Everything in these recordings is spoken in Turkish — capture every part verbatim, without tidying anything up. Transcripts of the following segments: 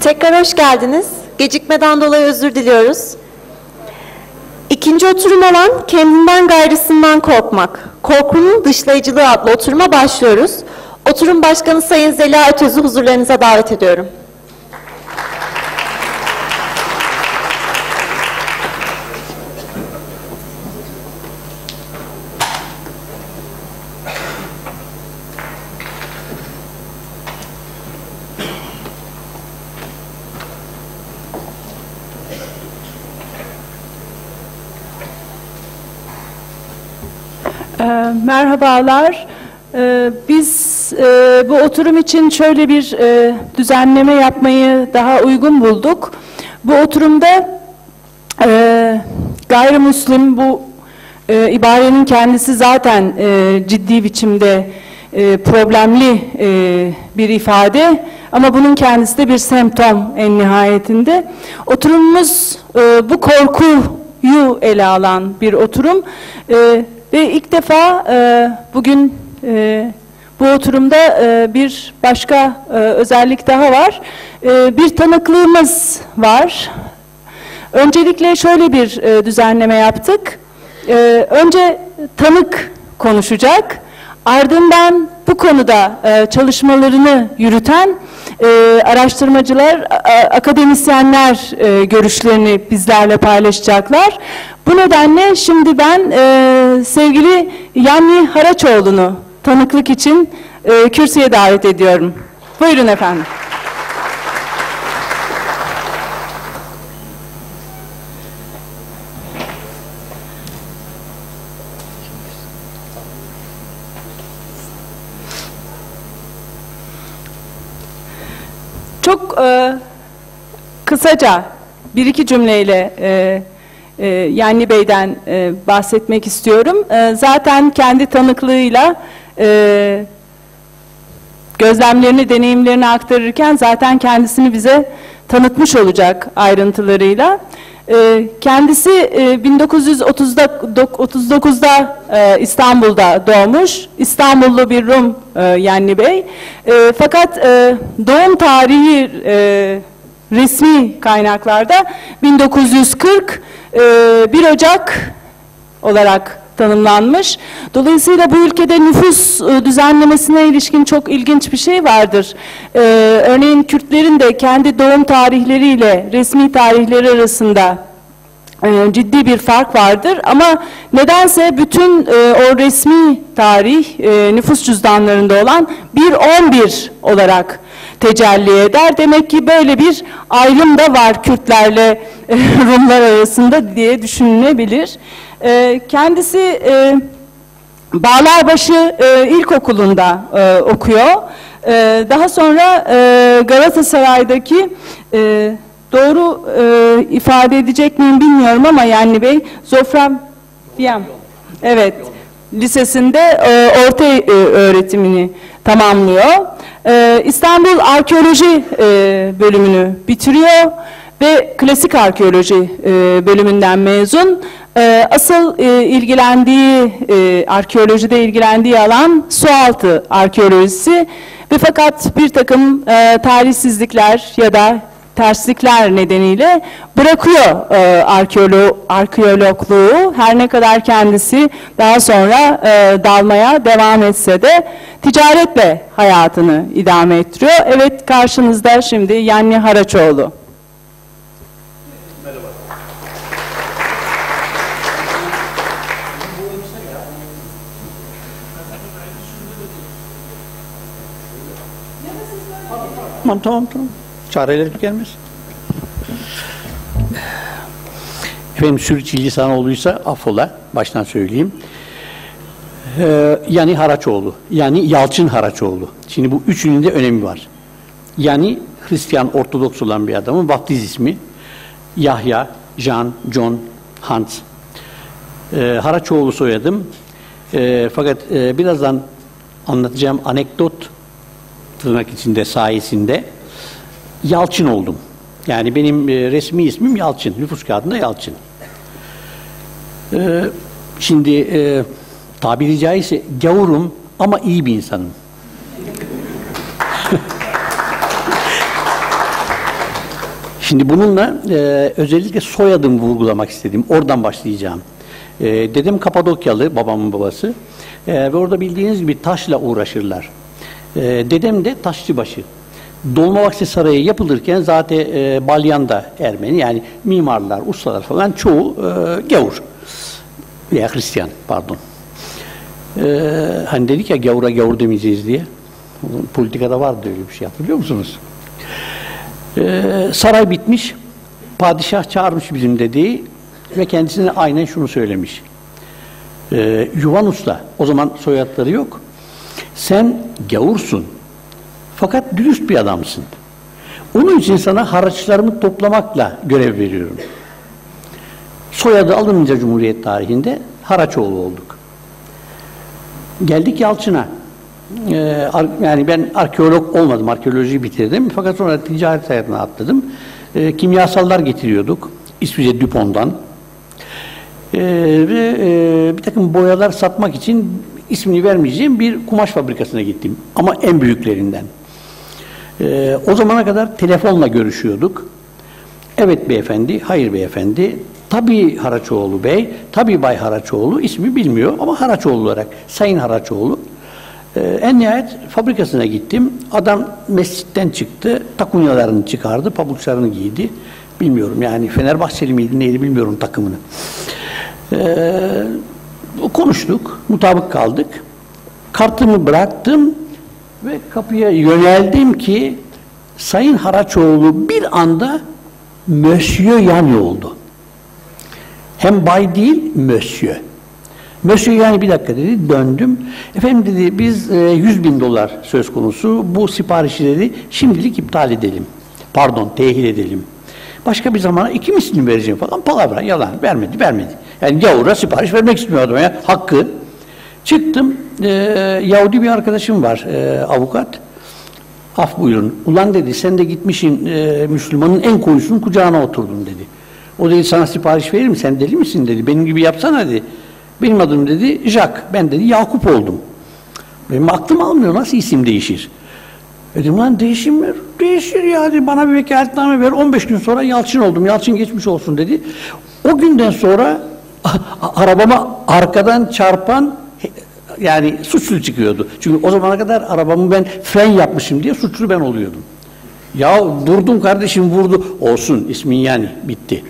Tekrar hoş geldiniz. Gecikmeden dolayı özür diliyoruz. İkinci oturum olan kendinden gayrısından korkmak. Korkunun dışlayıcılığı adlı oturuma başlıyoruz. Oturum Başkanı Sayın Zeliha Ötöz'ü huzurlarınıza davet ediyorum. Merhabalar. Biz bu oturum için şöyle bir düzenleme yapmayı daha uygun bulduk. Bu oturumda gayrimüslim, bu ibarenin kendisi zaten ciddi biçimde problemli bir ifade ama bunun kendisi de bir semptom en nihayetinde. Oturumumuz bu korkuyu ele alan bir oturum. Ve ilk defa e, bugün e, bu oturumda e, bir başka e, özellik daha var. E, bir tanıklığımız var. Öncelikle şöyle bir e, düzenleme yaptık. E, önce tanık konuşacak. Ardından bu konuda e, çalışmalarını yürüten e, araştırmacılar, a, akademisyenler e, görüşlerini bizlerle paylaşacaklar. Bu nedenle şimdi ben e, sevgili Yanni Haraçoğlu'nu tanıklık için e, kürsüye davet ediyorum. Buyurun efendim. Çok e, kısaca bir iki cümleyle e, e, Yanni Bey'den e, bahsetmek istiyorum. E, zaten kendi tanıklığıyla e, gözlemlerini, deneyimlerini aktarırken zaten kendisini bize tanıtmış olacak ayrıntılarıyla. E, kendisi e, bin dokuz yüz otuz dokuzda e, İstanbul'da doğmuş. İstanbullu bir Rum e, Yanni Bey. E, fakat e, doğum tarihi e, resmi kaynaklarda bin dokuz yüz kırk e, bir Ocak olarak tanımlanmış. Dolayısıyla bu ülkede nüfus e, düzenlemesine ilişkin çok ilginç bir şey vardır. E, örneğin Kürtlerin de kendi doğum tarihleriyle resmi tarihleri arasında e, ciddi bir fark vardır. Ama nedense bütün e, o resmi tarih e, nüfus cüzdanlarında olan bir on bir olarak tecelli eder. Demek ki böyle bir ayrım da var Kürtlerle e, Rumlar arasında diye düşünülebilir. E, kendisi e, Bağlarbaşı e, İlkokulu'nda e, okuyor. E, daha sonra e, Galatasaray'daki e, doğru e, ifade edecek miyim bilmiyorum ama Yanni Bey, Zofravyam, evet, lisesinde e, orta e, öğretimini tamamlıyor. E, İstanbul Arkeoloji e, bölümünü bitiriyor ve klasik arkeoloji e, bölümünden mezun. E, asıl e, ilgilendiği, e, arkeolojide ilgilendiği alan sualtı arkeolojisi ve fakat bir takım e, tarihsizlikler ya da terslikler nedeniyle bırakıyor e, arkeolo arkeologluğu. Her ne kadar kendisi daha sonra e, dalmaya devam etse de ticaretle hayatını idame ettiriyor. Evet, karşınızda şimdi Yanni Haraçoğlu. Tamam tamam tamam. Çareler tükenmez. Efendim, sürçülisan olduysa affola. Baştan söyleyeyim. Ee, yani Haraçoğlu. Yani Yalçın Haraçoğlu. Şimdi bu üçünün de önemi var. Yani Hristiyan Ortodoks olan bir adamın vaftiz ismi. Yahya, Jean, John, Hans. Ee, Haraçoğlu soyadım. Ee, fakat e, birazdan anlatacağım anekdot, tırnak içinde, sayesinde Yalçın oldum. Yani benim e, resmi ismim Yalçın. Nüfus kağıdında Yalçın. Ee, şimdi e, tabiri caizse gavurum ama iyi bir insanım. Şimdi bununla e, özellikle soyadımı vurgulamak istedim. Oradan başlayacağım. E, dedem Kapadokyalı, babamın babası. E, ve orada bildiğiniz gibi taşla uğraşırlar. E, dedem de Taşçıbaşı. Dolmabahçe Sarayı yapılırken zaten e, Balyan'da Ermeni, yani mimarlar, ustalar falan çoğu e, gavur. Veya Hristiyan, pardon. E, hani dedik ya gavura gavur demeyeceğiz diye. Politikada vardı öyle bir şey, hatırlıyor musunuz? Ee, saray bitmiş, padişah çağırmış bizim dediği ve kendisine aynen şunu söylemiş. Ee, Yuvan Usta, o zaman soyadları yok. Sen gavursun, fakat dürüst bir adamsın. Onun için sana haraçlarımı toplamakla görev veriyorum. Soyadı alınınca Cumhuriyet tarihinde Haraçoğlu olduk. Geldik Yalçın'a. Ee, yani ben arkeolog olmadım, arkeolojiyi bitirdim. Fakat sonra ticaret hayatına atladım. Ee, kimyasallar getiriyorduk. İsviçre Dupont'dan. Ee, ve e, bir takım boyalar satmak için ismini vermeyeceğim bir kumaş fabrikasına gittim. Ama en büyüklerinden. Ee, o zamana kadar telefonla görüşüyorduk. Evet beyefendi, hayır beyefendi. Tabii Haraçoğlu Bey, tabii Bay Haraçoğlu, ismi bilmiyor ama Haraçoğlu olarak, Sayın Haraçoğlu. Ee, en nihayet fabrikasına gittim. Adam mescitten çıktı, takunyalarını çıkardı, pabuçlarını giydi. Bilmiyorum yani Fenerbahçeli miydi neydi bilmiyorum takımını. Ee, konuştuk, mutabık kaldık. Kartımı bıraktım ve kapıya yöneldim ki Sayın Haraçoğlu bir anda Monsieur Yani oldu. Hem bay değil, Monsieur. Monsieur Yani bir dakika dedi, döndüm. Efendim dedi, biz e, yüz bin dolar söz konusu, bu siparişleri şimdilik iptal edelim. Pardon, tehil edelim. Başka bir zamana iki mislini vereceğim falan, palavra, yalan, vermedi, vermedi. Yani gavura sipariş vermek istmiyordum ya, hakkı. Çıktım, e, Yahudi bir arkadaşım var, e, avukat. Af buyurun, ulan dedi, sen de gitmişsin e, Müslümanın en koyusunun kucağına oturdun dedi. O dedi, sana sipariş veririm, sen deli misin dedi, benim gibi yapsana dedi. Benim adım dedi Jack, ben dedi Yakup oldum. Benim aklım almıyor, nasıl isim değişir? Dedim lan değişim mi? Değişir ya dedi, bana bir vekaletname ver, on beş gün sonra Yalçın oldum, Yalçın geçmiş olsun dedi. O günden sonra arabama arkadan çarpan yani suçlu çıkıyordu. Çünkü o zamana kadar arabamı ben fren yapmışım diye suçlu ben oluyordum. Ya durdum kardeşim vurdu, olsun ismin Yani, bitti.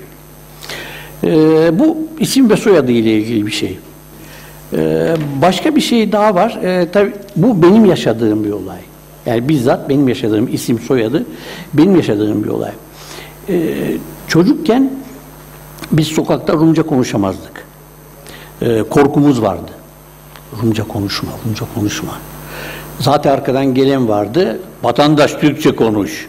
Ee, bu isim ve soyadı ile ilgili bir şey. Ee, başka bir şey daha var. Ee, tabii bu benim yaşadığım bir olay. Yani bizzat benim yaşadığım isim soyadı benim yaşadığım bir olay. Ee, çocukken biz sokakta Rumca konuşamazdık. Ee, korkumuz vardı. Rumca konuşma, Rumca konuşma. Zaten arkadan gelen vardı. Vatandaş Türkçe konuş.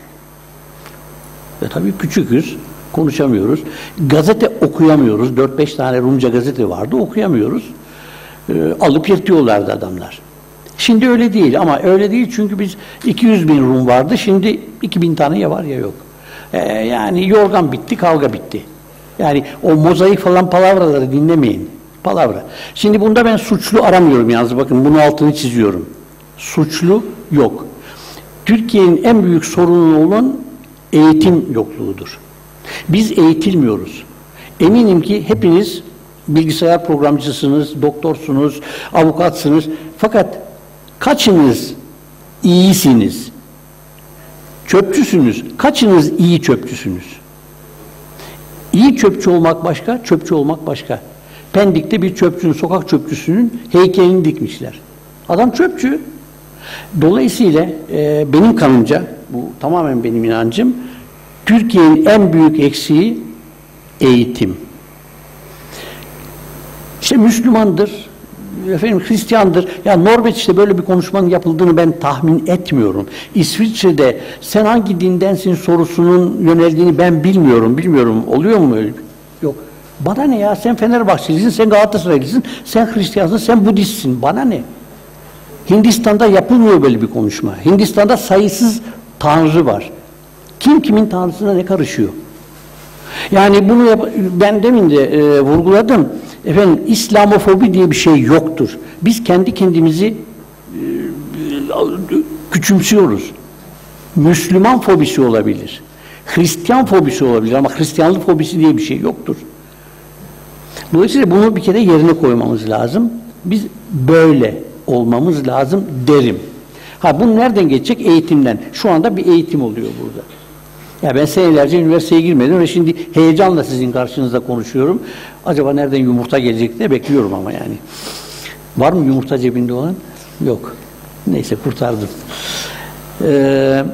E, tabii küçüküz. Konuşamıyoruz. Gazete okuyamıyoruz. dört beş tane Rumca gazete vardı. Okuyamıyoruz. E, alıp yırtıyorlardı adamlar. Şimdi öyle değil ama öyle değil çünkü biz iki yüz bin Rum vardı. Şimdi iki bin tane ya var ya yok. E, yani yorgan bitti, kavga bitti. Yani o mozaik falan palavraları dinlemeyin. Palavra. Şimdi bunda ben suçlu aramıyorum yalnız. Bakın bunun altını çiziyorum. Suçlu yok. Türkiye'nin en büyük sorunu olan eğitim yokluğudur. Biz eğitilmiyoruz. Eminim ki hepiniz bilgisayar programcısınız, doktorsunuz, avukatsınız. Fakat kaçınız iyisiniz? Çöpçüsünüz. Kaçınız iyi çöpçüsünüz? İyi çöpçü olmak başka, çöpçü olmak başka. Pendik'te bir çöpçünün, sokak çöpçüsünün heykelini dikmişler. Adam çöpçü. Dolayısıyla e, benim kanımca, bu tamamen benim inancım, Türkiye'nin en büyük eksiği eğitim. İşte Müslümandır, efendim Hristiyandır. Ya Norveç'te böyle bir konuşmanın yapıldığını ben tahmin etmiyorum. İsviçre'de sen hangi dindensin sorusunun yöneldiğini ben bilmiyorum. Bilmiyorum. Oluyor mu öyle? Yok. Bana ne ya? Sen Fenerbahçelisin, sen Galatasaraylısın, sen Hristiyansın, sen Budistsin. Bana ne? Hindistan'da yapılmıyor böyle bir konuşma. Hindistan'da sayısız tanrı var. Kim kimin tanrısına ne karışıyor? Yani bunu yap ben demin de e, vurguladım. Efendim İslamofobi diye bir şey yoktur. Biz kendi kendimizi e, küçümsüyoruz. Müslüman fobisi olabilir. Hristiyan fobisi olabilir ama Hristiyanlık fobisi diye bir şey yoktur. Dolayısıyla bunu bir kere yerine koymamız lazım. Biz böyle olmamız lazım derim. Ha bu nereden geçecek? Eğitimden. Şu anda bir eğitim oluyor burada. Ya ben senelerce üniversiteye girmedim ve şimdi heyecanla sizin karşınızda konuşuyorum. Acaba nereden yumurta gelecek diye bekliyorum ama yani. Var mı yumurta cebinde olan? Yok. Neyse kurtardım. Ee,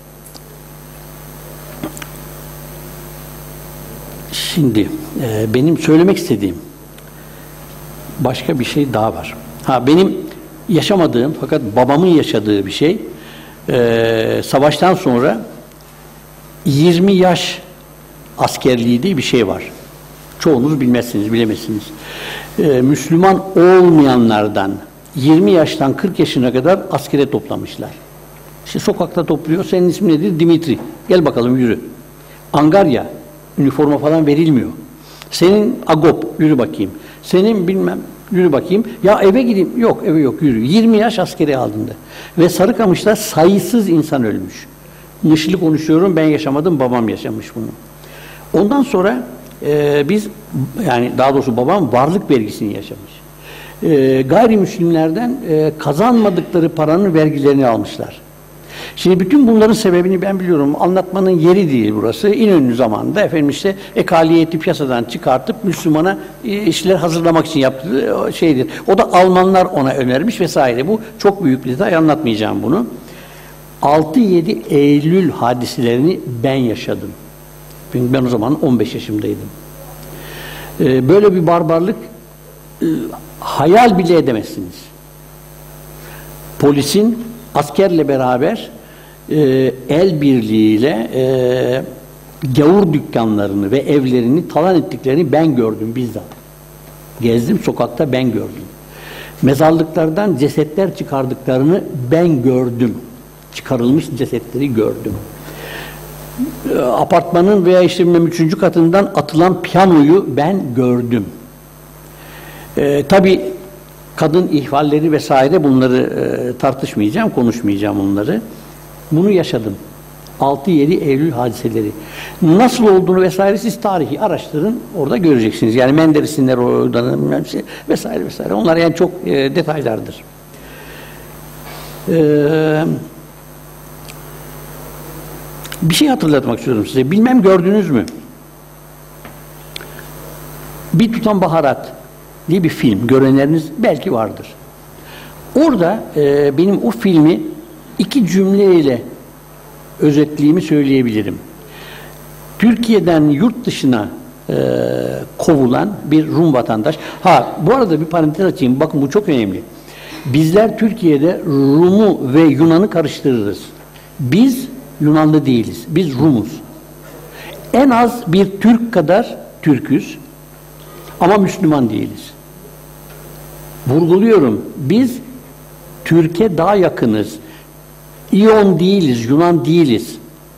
şimdi e, benim söylemek istediğim başka bir şey daha var. Ha benim yaşamadığım fakat babamın yaşadığı bir şey e, savaştan sonra yirmi yaş askerliği diye bir şey var. Çoğunuz bilmezsiniz, bilemezsiniz. Ee, Müslüman olmayanlardan yirmi yaştan kırk yaşına kadar askere toplamışlar. İşte sokakta topluyor. Senin ismin nedir? Dimitri. Gel bakalım yürü. Angarya. Üniforma falan verilmiyor. Senin Agop. Yürü bakayım. Senin bilmem. Yürü bakayım. Ya eve gideyim. Yok eve yok yürü. yirmi yaş askere aldığında. Ve Sarıkamış'ta sayısız insan ölmüş. Nışlı konuşuyorum. Ben yaşamadım. Babam yaşamış bunu. Ondan sonra e, biz yani daha doğrusu babam varlık vergisini yaşamış. E, gayrimüslimlerden e, kazanmadıkları paranın vergilerini almışlar. Şimdi bütün bunların sebebini ben biliyorum. Anlatmanın yeri değil burası. İnönü zamanında efendim işte ekaliyeti piyasadan çıkartıp Müslümana e, işler hazırlamak için yaptığı şeydir. O da Almanlar ona önermiş vesaire. Bu çok büyük bir detay. Anlatmayacağım bunu. altı yedi Eylül hadiselerini ben yaşadım. Çünkü ben o zaman on beş yaşımdaydım. Ee, böyle bir barbarlık e, hayal bile edemezsiniz. Polisin askerle beraber e, el birliğiyle e, gavur dükkanlarını ve evlerini talan ettiklerini ben gördüm bizzat. Gezdim sokakta ben gördüm. Mezarlıklardan cesetler çıkardıklarını ben gördüm. Çıkarılmış cesetleri gördüm. Apartmanın veya işte üçüncü katından atılan piyanoyu ben gördüm. Ee, tabii kadın ihvalleri vesaire bunları e, tartışmayacağım, konuşmayacağım onları. Bunu yaşadım. altı yedi Eylül hadiseleri. Nasıl olduğunu vesaire siz tarihi araştırın, orada göreceksiniz. Yani Menderes'inler oradan vesaire vesaire. Onlar yani çok e, detaylardır. Eee Bir şey hatırlatmak istiyorum size. Bilmem gördünüz mü? Bir Tutan Baharat diye bir film. Görenleriniz belki vardır. Orada e, benim o filmi iki cümleyle özetleyimi söyleyebilirim. Türkiye'den yurt dışına e, kovulan bir Rum vatandaş. Ha bu arada bir parantez açayım. Bakın bu çok önemli. Bizler Türkiye'de Rum'u ve Yunan'ı karıştırırız. Biz Yunanlı değiliz. Biz Rumuz. En az bir Türk kadar Türküz. Ama Müslüman değiliz. Vurguluyorum. Biz Türkiye daha yakınız. İyon değiliz. Yunan değiliz.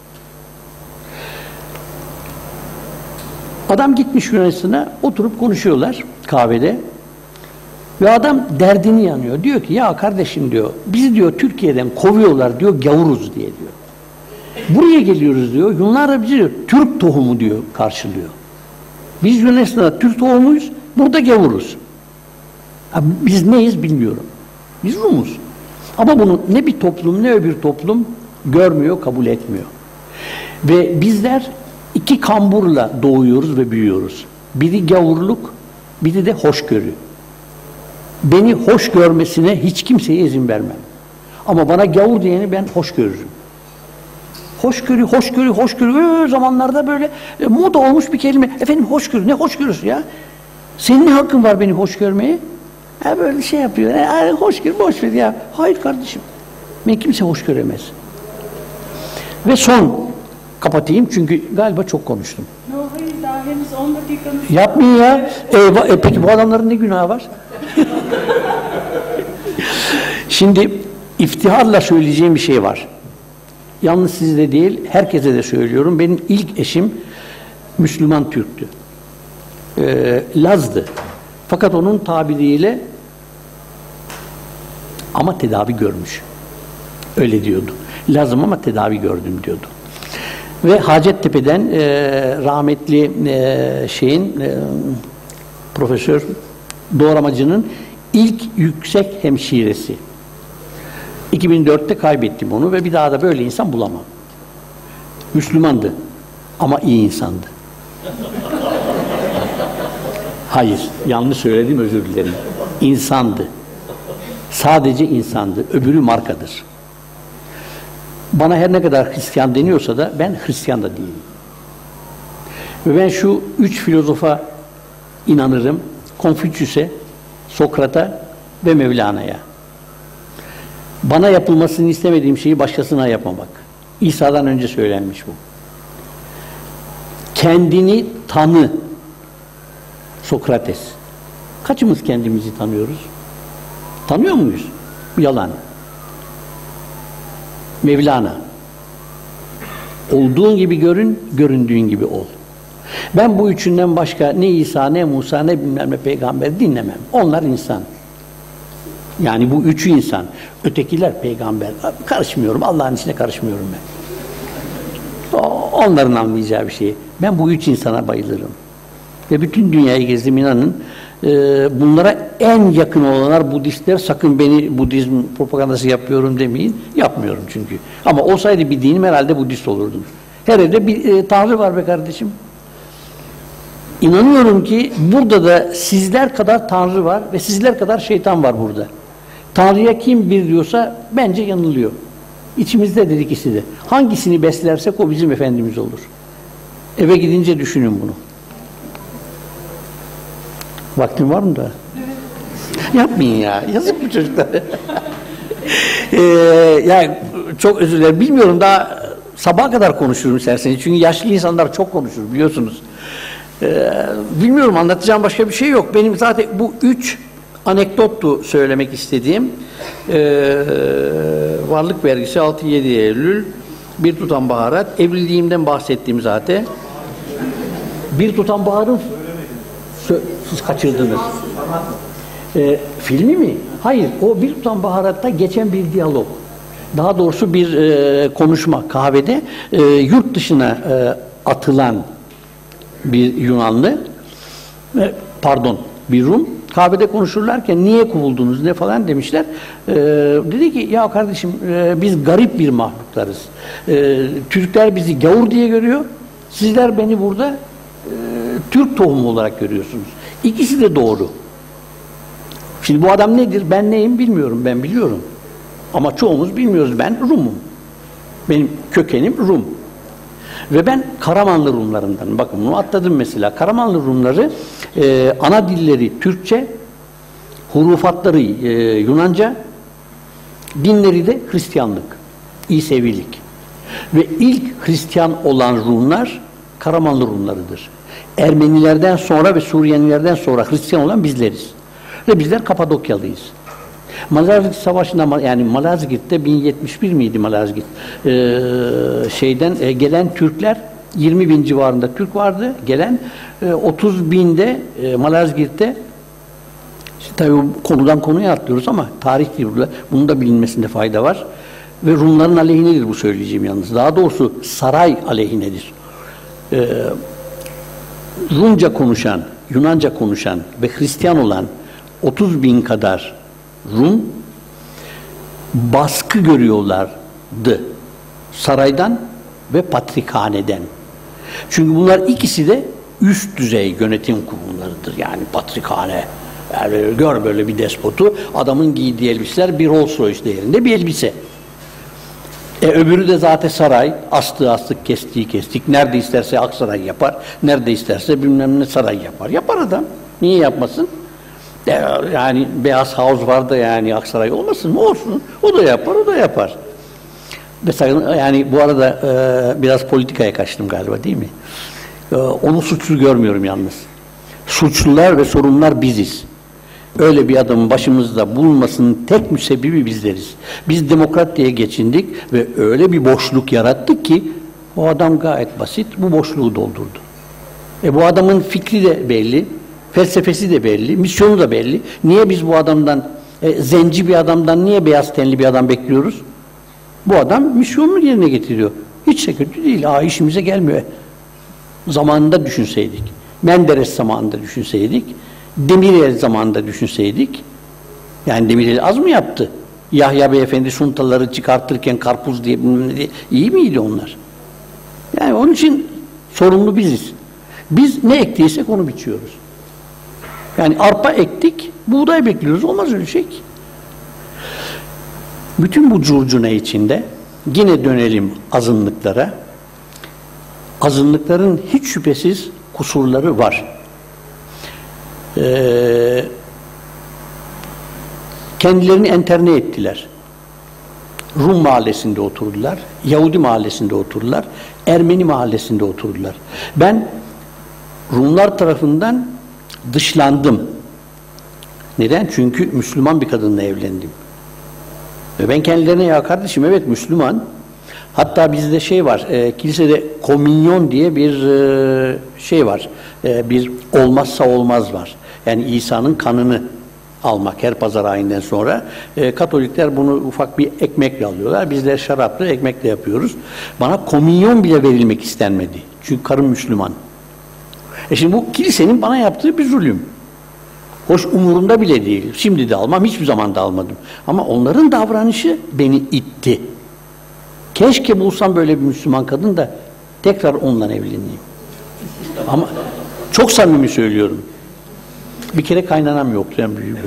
Adam gitmiş Yunanistan'a oturup konuşuyorlar kahvede. Ve adam derdini yanıyor. Diyor ki ya kardeşim diyor bizi diyor Türkiye'den kovuyorlar diyor gavuruz diye diyor. Buraya geliyoruz diyor. Yunanlar bizi diyor, Türk tohumu diyor karşılıyor. Biz Yunanistan'da Türk tohumuyuz. Burada gavuruz. Abi biz neyiz bilmiyorum. Biz Rumuz. Ama bunu ne bir toplum ne öbür toplum görmüyor, kabul etmiyor. Ve bizler iki kamburla doğuyoruz ve büyüyoruz. Biri gavurluk, biri de hoşgörü. Beni hoş görmesine hiç kimseye izin vermem. Ama bana gavur diyeni ben hoş görürüm. Hoşgörü, hoşgörü, hoşgörü. Öyle zamanlarda böyle e, moda olmuş bir kelime. Efendim hoşgörü, ne hoşgörüsü ya? Senin ne hakkın var beni hoş görmeye? Ha böyle şey yapıyor. E, hoşgörü, boş ver ya. Hayır kardeşim. Beni kimse hoş göremez. Ve son kapatayım çünkü galiba çok konuştum. No, hayır daha henüz on dakikamız. Yapmayın ya. E, e, peki bu adamların ne günahı var? Şimdi iftiharla söyleyeceğim bir şey var. Yalnız sizde değil, herkese de söylüyorum. Benim ilk eşim Müslüman Türktü. Ee, Laz'dı. Fakat onun tabiriyle ama tedavi görmüş. Öyle diyordu. Lazım ama tedavi gördüm diyordu. Ve Hacettepe'den e, rahmetli e, şeyin e, Profesör Doğramacı'nın ilk yüksek hemşiresi. iki bin dörtte kaybettim onu ve bir daha da böyle insan bulamam. Müslümandı ama iyi insandı. Hayır, yanlış söyledim, özür dilerim. İnsandı. Sadece insandı. Öbürü markadır. Bana her ne kadar Hristiyan deniyorsa da ben Hristiyan da değilim. Ve ben şu üç filozofa inanırım. Konfüçyüs'e, Sokrat'a ve Mevlana'ya. Bana yapılmasını istemediğim şeyi başkasına yapmamak. İsa'dan önce söylenmiş bu. Kendini tanı. Sokrates. Kaçımız kendimizi tanıyoruz? Tanıyor muyuz? Yalan. Mevlana. Olduğun gibi görün, göründüğün gibi ol. Ben bu üçünden başka ne İsa, ne Musa, ne bilmem ne peygamber dinlemem. Onlar insan. Yani bu üçü insan. Ötekiler peygamber. Karışmıyorum. Allah'ın içine karışmıyorum ben. Onların anlayacağı bir şey. Ben bu üç insana bayılırım. Ve bütün dünyayı gezdim, inanın. E, bunlara en yakın olanlar Budistler. Sakın beni Budizm propagandası yapıyorum demeyin. Yapmıyorum çünkü. Ama olsaydı bir dinim herhalde Budist olurdum. Her evde bir e, tanrı var be kardeşim. İnanıyorum ki burada da sizler kadar tanrı var ve sizler kadar şeytan var burada. Tanrı'ya kim bir diyorsa bence yanılıyor. İçimizdedir ikisi de. Hangisini beslersek o bizim Efendimiz olur. Eve gidince düşünün bunu. Vaktin var mı da? Evet. Yapmayın ya. Yazık bu çocuklar. ee, yani çok özür dilerim. Bilmiyorum, daha sabaha kadar konuşurum isterseniz. Çünkü yaşlı insanlar çok konuşur biliyorsunuz. Ee, bilmiyorum, anlatacağım başka bir şey yok. Benim zaten bu üç anekdottu söylemek istediğim. Ee, varlık vergisi altı yedi Eylül, bir tutam baharat, evliliğimden bahsettiğim zaten. Bir tutam baharın siz kaçırdınız. Ee, filmi mi? Hayır, o bir tutam baharatta geçen bir diyalog. Daha doğrusu bir e, konuşma kahvede e, yurt dışına e, atılan bir Yunanlı, e, pardon bir Rum, kahvede konuşurlarken niye kovuldunuz ne falan demişler. Ee, dedi ki ya kardeşim e, biz garip bir mahluklarız. Ee, Türkler bizi gavur diye görüyor. Sizler beni burada e, Türk tohumu olarak görüyorsunuz. İkisi de doğru. Şimdi bu adam nedir? Ben neyim bilmiyorum. Ben biliyorum. Ama çoğumuz bilmiyoruz. Ben Rum'um. Benim kökenim Rum. Ve ben Karamanlı Rumlarından. Bakın bunu atladım mesela. Karamanlı Rumları e, ana dilleri Türkçe, hurufatları e, Yunanca, dinleri de Hristiyanlık, İsevilik. Ve ilk Hristiyan olan Rumlar Karamanlı Rumlarıdır. Ermenilerden sonra ve Suriyelilerden sonra Hristiyan olan bizleriz. Ve bizler Kapadokyalıyız. Malazgirt Savaşı'nda, yani Malazgirt'te bin yetmiş bir miydi Malazgirt? Ee, şeyden e, gelen Türkler yirmi bin civarında Türk vardı. Gelen e, otuz binde e, Malazgirt'te, işte tabii konudan konuya atlıyoruz ama tarih değil burada. Bunun da bilinmesinde fayda var. Ve Rumların aleyhinedir bu söyleyeceğim yalnız. Daha doğrusu saray aleyhinedir. Ee, Rumca konuşan, Yunanca konuşan ve Hristiyan olan otuz bin kadar Rum baskı görüyorlardı saraydan ve patrikhaneden. Çünkü bunlar ikisi de üst düzey yönetim kurumlarıdır. Yani patrikhane. Yani gör böyle bir despotu, adamın giydiği elbiseler bir Rolls Royce değerinde bir elbise. E öbürü de zaten saray, astığı astık, kestiği kestik. Nerede isterse Aksaray yapar, nerede isterse bilmem ne saray yapar. Yapar adam. Niye yapmasın? Yani Beyaz House var da yani Aksaray olmasın mı? Olsun. O da yapar, o da yapar. Mesela yani bu arada e, biraz politikaya kaçtım galiba değil mi? E, onu suçlu görmüyorum yalnız. Suçlular ve sorunlar biziz. Öyle bir adamın başımızda bulunmasının tek müsebbibi bizleriz. Biz demokrat diye geçindik ve öyle bir boşluk yarattık ki o adam gayet basit bu boşluğu doldurdu. E bu adamın fikri de belli, felsefesi de belli, misyonu da belli. Niye biz bu adamdan, e, zenci bir adamdan niye beyaz tenli bir adam bekliyoruz? Bu adam misyonunu yerine getiriyor. Hiç de kötü değil. Aa, işimize gelmiyor. Zamanında düşünseydik. Menderes zamanında düşünseydik. Demirel zamanında düşünseydik. Yani Demirel az mı yaptı? Yahya Beyefendi suntaları çıkartırken karpuz diye, diye iyi miydi onlar? Yani onun için sorumlu biziz. Biz ne ektiysek onu biçiyoruz. Yani arpa ektik, buğday bekliyoruz. Olmaz öyle şey ki. Bütün bu curcuna içinde yine dönelim azınlıklara. Azınlıkların hiç şüphesiz kusurları var. Ee, kendilerini enterne ettiler. Rum mahallesinde oturdular, Yahudi mahallesinde oturdular, Ermeni mahallesinde oturdular. Ben Rumlar tarafından dışlandım. Neden? Çünkü Müslüman bir kadınla evlendim. Ve ben kendilerine ya kardeşim evet Müslüman. Hatta bizde şey var, e, kilisede komünyon diye bir e, şey var. E, bir olmazsa olmaz var. Yani İsa'nın kanını almak her pazar ayından sonra. E, Katolikler bunu ufak bir ekmekle alıyorlar. Bizler şaraplı ekmekle yapıyoruz. Bana komünyon bile verilmek istenmedi. Çünkü karım Müslüman. E şimdi bu kilisenin bana yaptığı bir zulüm. Hoş umurumda bile değil. Şimdi de almam, hiçbir zaman da almadım. Ama onların davranışı beni itti. Keşke bulsam böyle bir Müslüman kadın da tekrar onunla evleneyim. Ama çok samimi söylüyorum. Bir kere kaynanam yoktu yani büyük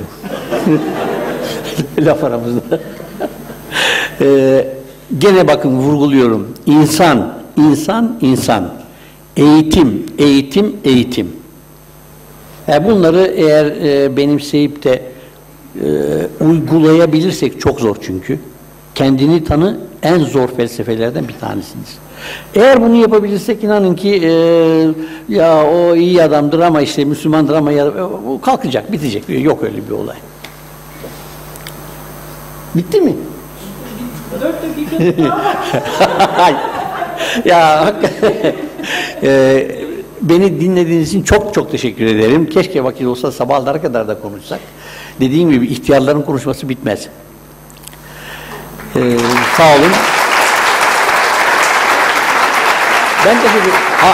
bir laf aramızda. ee, gene bakın vurguluyorum. İnsan, insan, insan. Eğitim, eğitim, eğitim. Yani bunları eğer e, benimseyip de e, uygulayabilirsek çok zor çünkü. Kendini tanı en zor felsefelerden bir tanesiniz. Eğer bunu yapabilirsek inanın ki e, ya o iyi adamdır ama işte Müslümandır ama ya, o kalkacak, bitecek. Yok öyle bir olay. Bitti mi? Dört dakika. Ya e, beni dinlediğiniz için çok çok teşekkür ederim. Keşke vakit olsa sabahlara kadar da konuşsak. Dediğim gibi ihtiyarların konuşması bitmez. Ee, sağ olun. Ben de bir... Ha.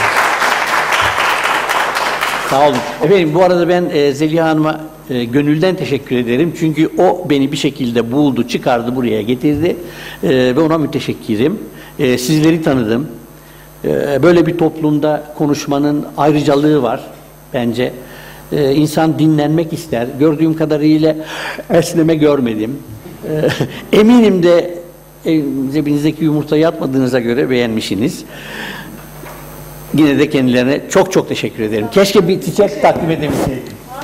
Sağ olun. Efendim bu arada ben e, Zeliha Hanım'a e, gönülden teşekkür ederim. Çünkü o beni bir şekilde buldu, çıkardı, buraya getirdi. E, ve ona müteşekkirim. E, sizleri tanıdım. E, böyle bir toplumda konuşmanın ayrıcalığı var bence. E, insan dinlenmek ister. Gördüğüm kadarıyla esneme görmedim. E, eminim de e, cebinizdeki yumurtayı atmadığınıza göre beğenmişsiniz. Yine de kendilerine çok çok teşekkür ederim. Keşke bir çiçek takdim edebilseydim.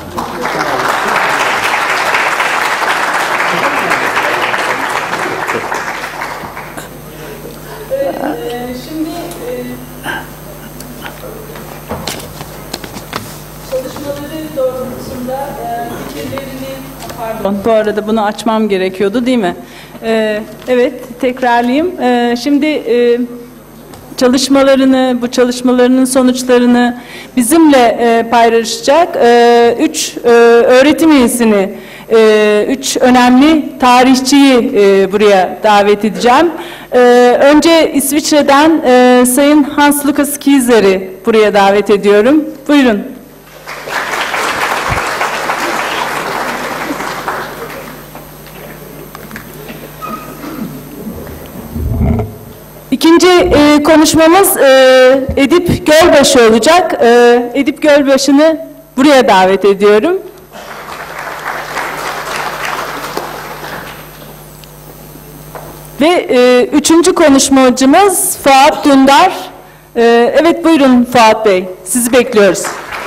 Şimdi çalışmaları doğrultusunda fikirlerini pardon bu arada bunu açmam gerekiyordu değil mi? Evet tekrarlayayım. Şimdi çalışmalarını, bu çalışmalarının sonuçlarını bizimle e, paylaşacak e, üç e, öğretim üyesini, e, üç önemli tarihçiyi e, buraya davet edeceğim. E, önce İsviçre'den e, Sayın Hans Lukas Kieser'i buraya davet ediyorum. Buyurun. İkinci e, konuşmamız e, Edip Gölbaşı olacak. E, Edip Gölbaşı'nı buraya davet ediyorum. Ve e, üçüncü konuşmacımız Fuat Dündar. E, evet buyurun Fuat Bey, sizi bekliyoruz.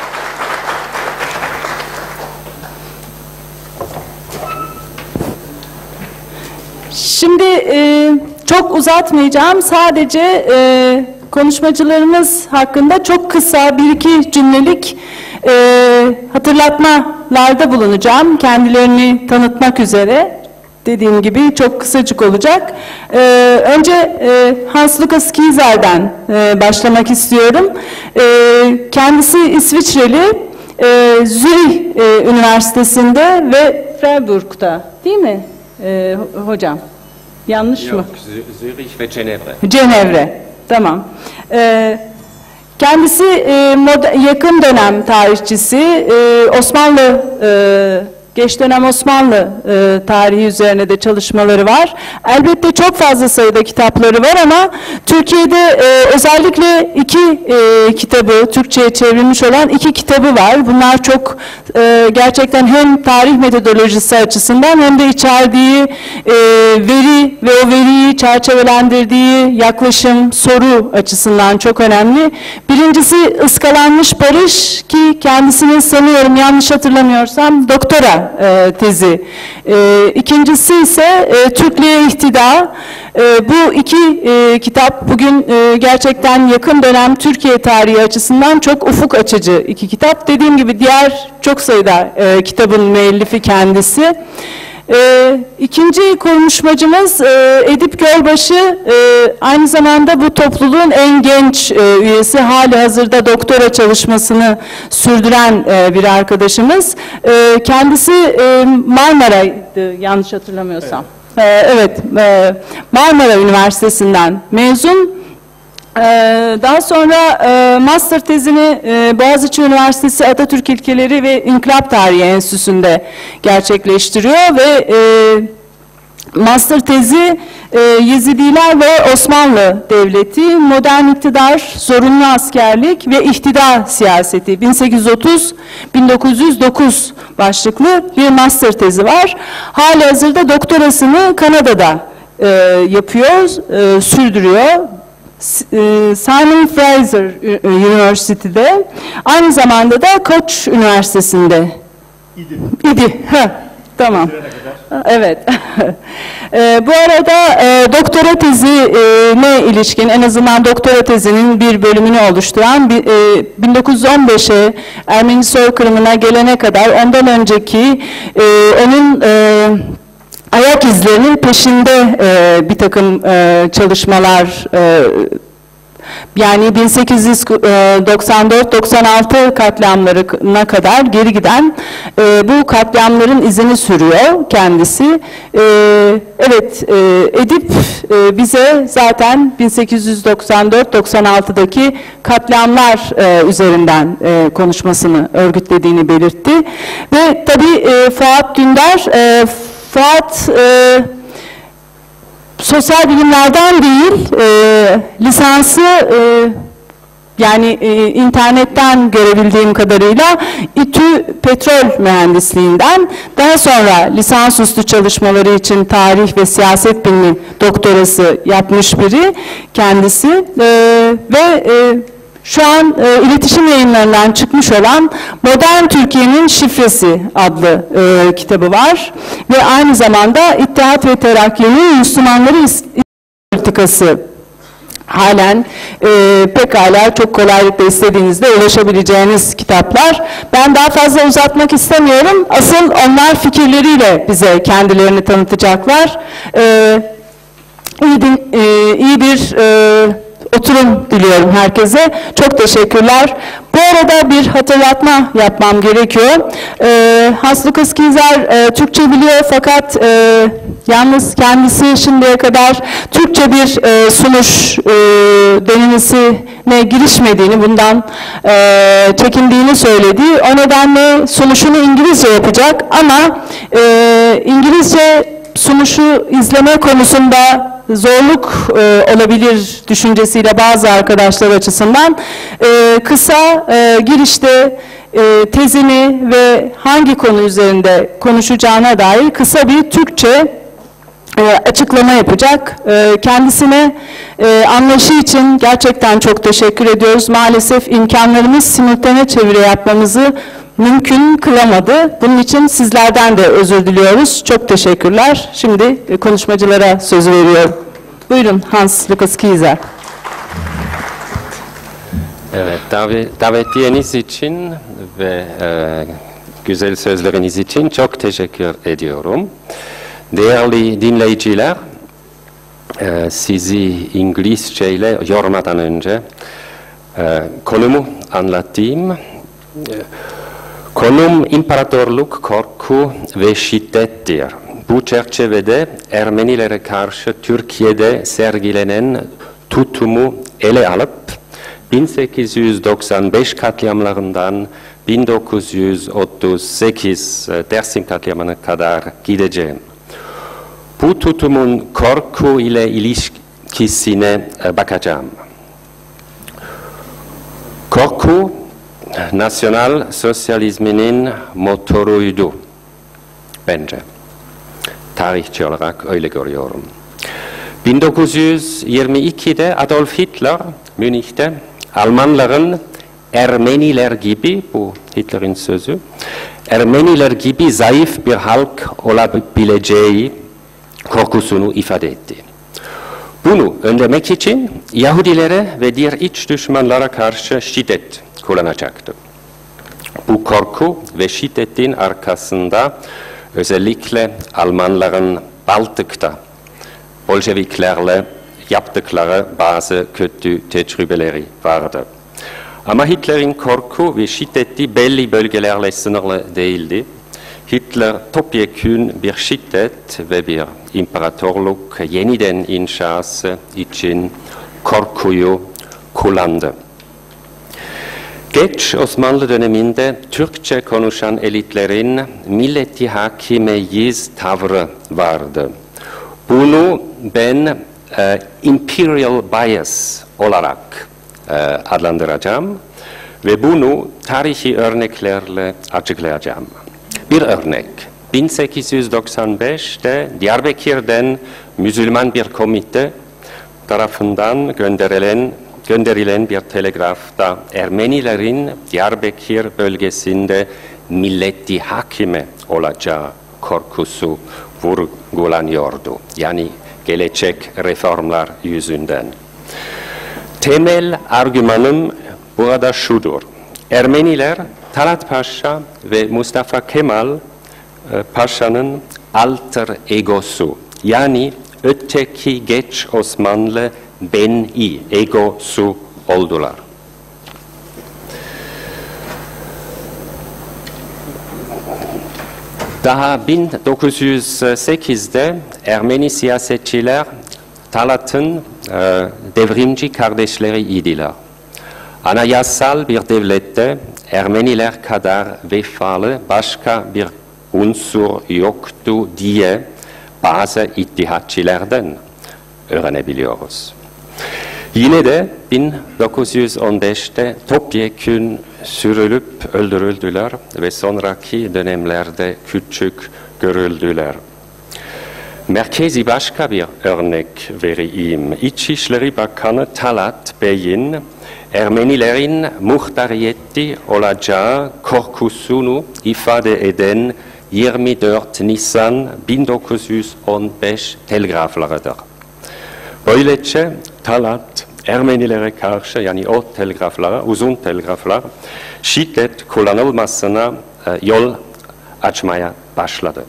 Şimdi e, çok uzatmayacağım. Sadece e, konuşmacılarımız hakkında çok kısa bir iki cümlelik e, hatırlatmalarda bulunacağım. Kendilerini tanıtmak üzere. Dediğim gibi çok kısacık olacak. E, önce e, Hans Lukas Kieser'den e, başlamak istiyorum. E, kendisi İsviçreli, e, Zürih e, Üniversitesi'nde ve Freiburg'da değil mi e, hocam? Yanlış mı? Yok, Zürich ve Cenevre. Cenevre. Tamam. Ee, kendisi e, mod- yakın dönem tarihçisi, e, Osmanlı e, geç dönem Osmanlı e, tarihi üzerine de çalışmaları var. Elbette çok fazla sayıda kitapları var ama Türkiye'de e, özellikle iki e, kitabı, Türkçe'ye çevrilmiş olan iki kitabı var. Bunlar çok e, gerçekten hem tarih metodolojisi açısından hem de içerdiği e, veri ve o veriyi çerçevelendirdiği yaklaşım, soru açısından çok önemli. Birincisi Iskalanmış Barış, ki kendisinin sanıyorum yanlış hatırlamıyorsam doktora e, tezi. E, ikincisi ise e, Türklüğe İhtida. E, bu iki e, kitap bugün e, gerçekten yakın dönem Türkiye tarihi açısından çok ufuk açıcı iki kitap. Dediğim gibi diğer çok sayıda e, kitabın müellifi kendisi. Ee, ikinci konuşmacımız e, Edip Gölbaşı, e, aynı zamanda bu topluluğun en genç e, üyesi, hali hazırda doktora çalışmasını sürdüren e, bir arkadaşımız. E, kendisi e, Marmara'ydı yanlış hatırlamıyorsam. Evet, e, evet e, Marmara Üniversitesi'nden mezun. Daha sonra e, master tezini e, Boğaziçi Üniversitesi Atatürk İlkeleri ve İnkılap Tarihi Enstitüsü'nde gerçekleştiriyor ve e, master tezi e, Yezidiler ve Osmanlı Devleti, Modern İktidar, Zorunlu Askerlik ve İhtida Siyaseti bin sekiz yüz otuz - bin dokuz yüz dokuz başlıklı bir master tezi var. Halihazırda doktorasını Kanada'da e, yapıyor, e, sürdürüyor. Simon Fraser University'de, aynı zamanda da Koç Üniversitesi'nde. İdi. İdi. Ha, tamam. Evet. e, bu arada e, doktora tezine ilişkin, en azından doktora tezinin bir bölümünü oluşturan bir, e, bin dokuz yüz on beşe Ermeni soykırımına gelene kadar ondan önceki e, onun e, ayak izlerinin peşinde e, bir takım e, çalışmalar, e, yani bin sekiz yüz doksan dört doksan altı katliamlarına kadar geri giden e, bu katliamların izini sürüyor kendisi. E, evet, e, Edip e, bize zaten bin sekiz yüz doksan dört doksan altıdaki katliamlar e, üzerinden e, konuşmasını örgütlediğini belirtti. Ve tabii e, Fuat Dündar, e, Fuat e, sosyal bilimlerden değil, e, lisansı e, yani e, internetten görebildiğim kadarıyla İTÜ Petrol Mühendisliğinden, daha sonra lisansüstü çalışmaları için tarih ve siyaset bilimi doktorası yapmış biri kendisi e, ve e, şu an e, iletişim yayınlarından çıkmış olan Modern Türkiye'nin Şifresi adlı e, kitabı var. Ve aynı zamanda İttihat ve Terakki'nin Müslümanları politikası, halen e, pekala çok kolaylıkla istediğinizde ulaşabileceğiniz kitaplar. Ben daha fazla uzatmak istemiyorum. Asıl onlar fikirleriyle bize kendilerini tanıtacaklar. E, iyi, bir, e, iyi bir e, oturum diliyorum herkese. Çok teşekkürler. Bu arada bir hatırlatma yapmam gerekiyor. Ee, Hans Lukas Kieser e, Türkçe biliyor fakat e, yalnız kendisi şimdiye kadar Türkçe bir e, sunuş e, denemesine girişmediğini, bundan e, çekindiğini söyledi. O nedenle sunuşunu İngilizce yapacak ama e, İngilizce sunuşu izleme konusunda zorluk e, olabilir düşüncesiyle bazı arkadaşlar açısından e, kısa e, girişte e, tezini ve hangi konu üzerinde konuşacağına dair kısa bir Türkçe e, açıklama yapacak. E, kendisine e, anlayışı için gerçekten çok teşekkür ediyoruz. Maalesef imkanlarımız simultane çeviri yapmamızı mümkün kılamadı. Bunun için sizlerden de özür diliyoruz. Çok teşekkürler. Şimdi konuşmacılara sözü veriyorum. Buyurun Hans Lukas Kieser. Evet, davetiyeniz için ve e, güzel sözleriniz için çok teşekkür ediyorum. Değerli dinleyiciler, e, sizi İngilizce ile yormadan önce e, konumu anlatayım. E, Konum imparatorluk, korku ve şiddettir. Bu çerçevede Ermenilere karşı Türkiye'de sergilenen tutumu ele alıp bin sekiz yüz doksan beş katliamlarından bin dokuz yüz otuz sekiz Dersim katliamına kadar gideceğim. Bu tutumun korku ile ilişkisine bakacağım. Korku, nasyonal sosyalizminin motoruydu bence. Tarihçi olarak öyle görüyorum. bin dokuz yüz yirmi ikide Adolf Hitler Münih'te Almanların Ermeniler gibi, bu Hitler'in sözü, Ermeniler gibi zayıf bir halk olabileceği korkusunu ifade etti. Bunu önlemek için Yahudilere ve diğer iç düşmanlara karşı şiddet kullanacaktı. Bu korku ve şiddetin arkasında özellikle Almanların Baltık'ta Bolşeviklerle yaptıkları bazı kötü tecrübeleri vardı. Ama Hitler'in korku ve şiddeti belli bölgelerle sınırlı değildi. Hitler topyekün bir şiddet ve bir imparatorluk yeniden inşası için korkuyu kullandı. Geç Osmanlı döneminde Türkçe konuşan elitlerin milleti hakimeyiz tavrı vardı. Bunu ben e, imperial bias olarak e, adlandıracağım ve bunu tarihi örneklerle açıklayacağım. Bir örnek, bin sekiz yüz doksan beşte Diyarbakır'dan Müslüman bir komite tarafından gönderilen gönderilen bir telgrafta Ermenilerin Diyarbakır bölgesinde milleti hakime olacağı korkusu vurgulanıyordu. Yani gelecek reformlar yüzünden. Temel argümanım burada şudur. Ermeniler Talat Paşa ve Mustafa Kemal Paşa'nın alter egosu, yani öteki geç Osmanlı ben-i egosu oldular. Daha bin dokuz yüz sekizde Ermeni siyasetçiler Talat'ın e, devrimci kardeşleri idiler. Anayasal bir devlette Ermeniler kadar vefalı başka bir unsur yoktu diye bazı ittihatçilerden öğrenebiliyoruz. Yine de bin dokuz yüz on beşte topyekün sürülüp öldürüldüler ve sonraki dönemlerde küçük görüldüler. Merkezi başka bir örnek vereyim. İçişleri Bakanı Talat Bey'in Ermenilerin muhtariyeti olacağı korkusunu ifade eden yirmi dört Nisan bin dokuz yüz on beş telgraflarıdır. Böylece Talat Ermenilere karşı, yani o telgraflara, uzun telgraflar, şiddet kullanılmasına e, yol açmaya başladı.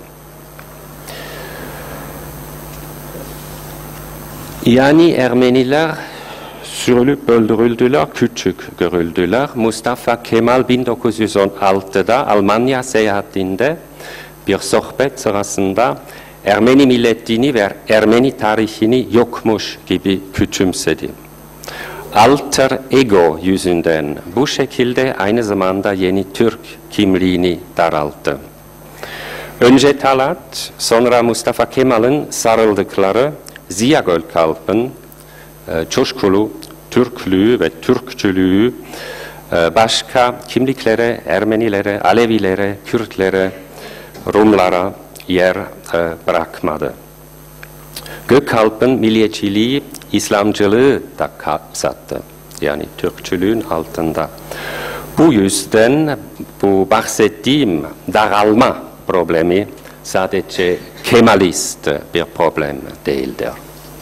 Yani Ermeniler sürülüp öldürüldüler, küçük görüldüler. Mustafa Kemal bin dokuz yüz on altıda Almanya seyahatinde bir sohbet sırasında Ermeni milletini ve Ermeni tarihini yokmuş gibi küçümsedi. Alter ego yüzünden bu şekilde aynı zamanda yeni Türk kimliğini daralttı. Önce Talat, sonra Mustafa Kemal'in sarıldıkları Ziya Gökalp'ın e, coşkulu Türklüğü ve Türkçülüğü e, başka kimliklere, Ermenilere, Alevilere, Kürtlere, Rumlara yer e, bırakmadı. Gökalp'ın milliyetçiliği İslamcılığı da kapsattı. Yani Türkçülüğün altında. Bu yüzden bu bahsettiğim daralma problemi sadece Kemalist bir problem değildir.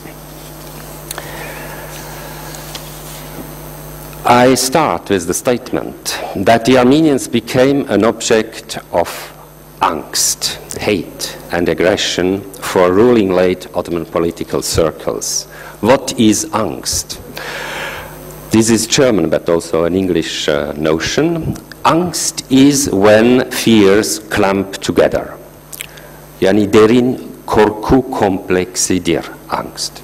I start with the statement that the Armenians became an object of angst, hate and aggression for ruling late Ottoman political circles. What is angst? This is German but also an English uh, notion. Angst is when fears clump together. Yani derin korku kompleksidir angst.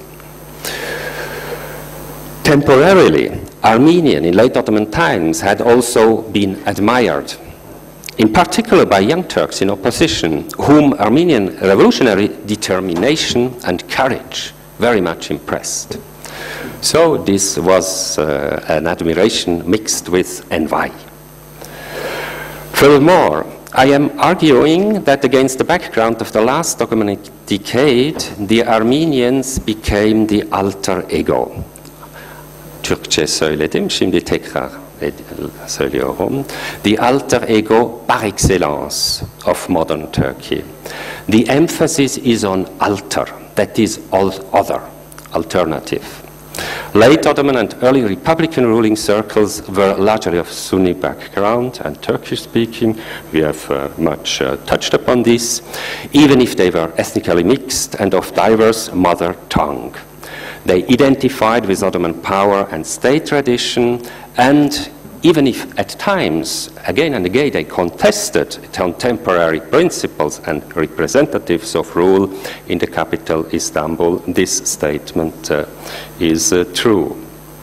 Temporarily, Armenian in late Ottoman times had also been admired, in particular by young Turks in opposition, whom Armenian revolutionary determination and courage very much impressed. So this was uh, an admiration mixed with envy. Furthermore, I am arguing that against the background of the last Ottoman decade, the Armenians became the alter ego. Türkçe söyledim, şimdi tekrar söylüyorum. The alter ego par excellence of modern Turkey. The emphasis is on alter, that is all other, alternative. Late Ottoman and early Republican ruling circles were largely of Sunni background and Turkish-speaking. We have uh, much uh, touched upon this, even if they were ethnically mixed and of diverse mother tongue. They identified with Ottoman power and state tradition, and even if at times, again and again, they contested contemporary principles and representatives of rule in the capital, Istanbul, this statement uh, is uh, true.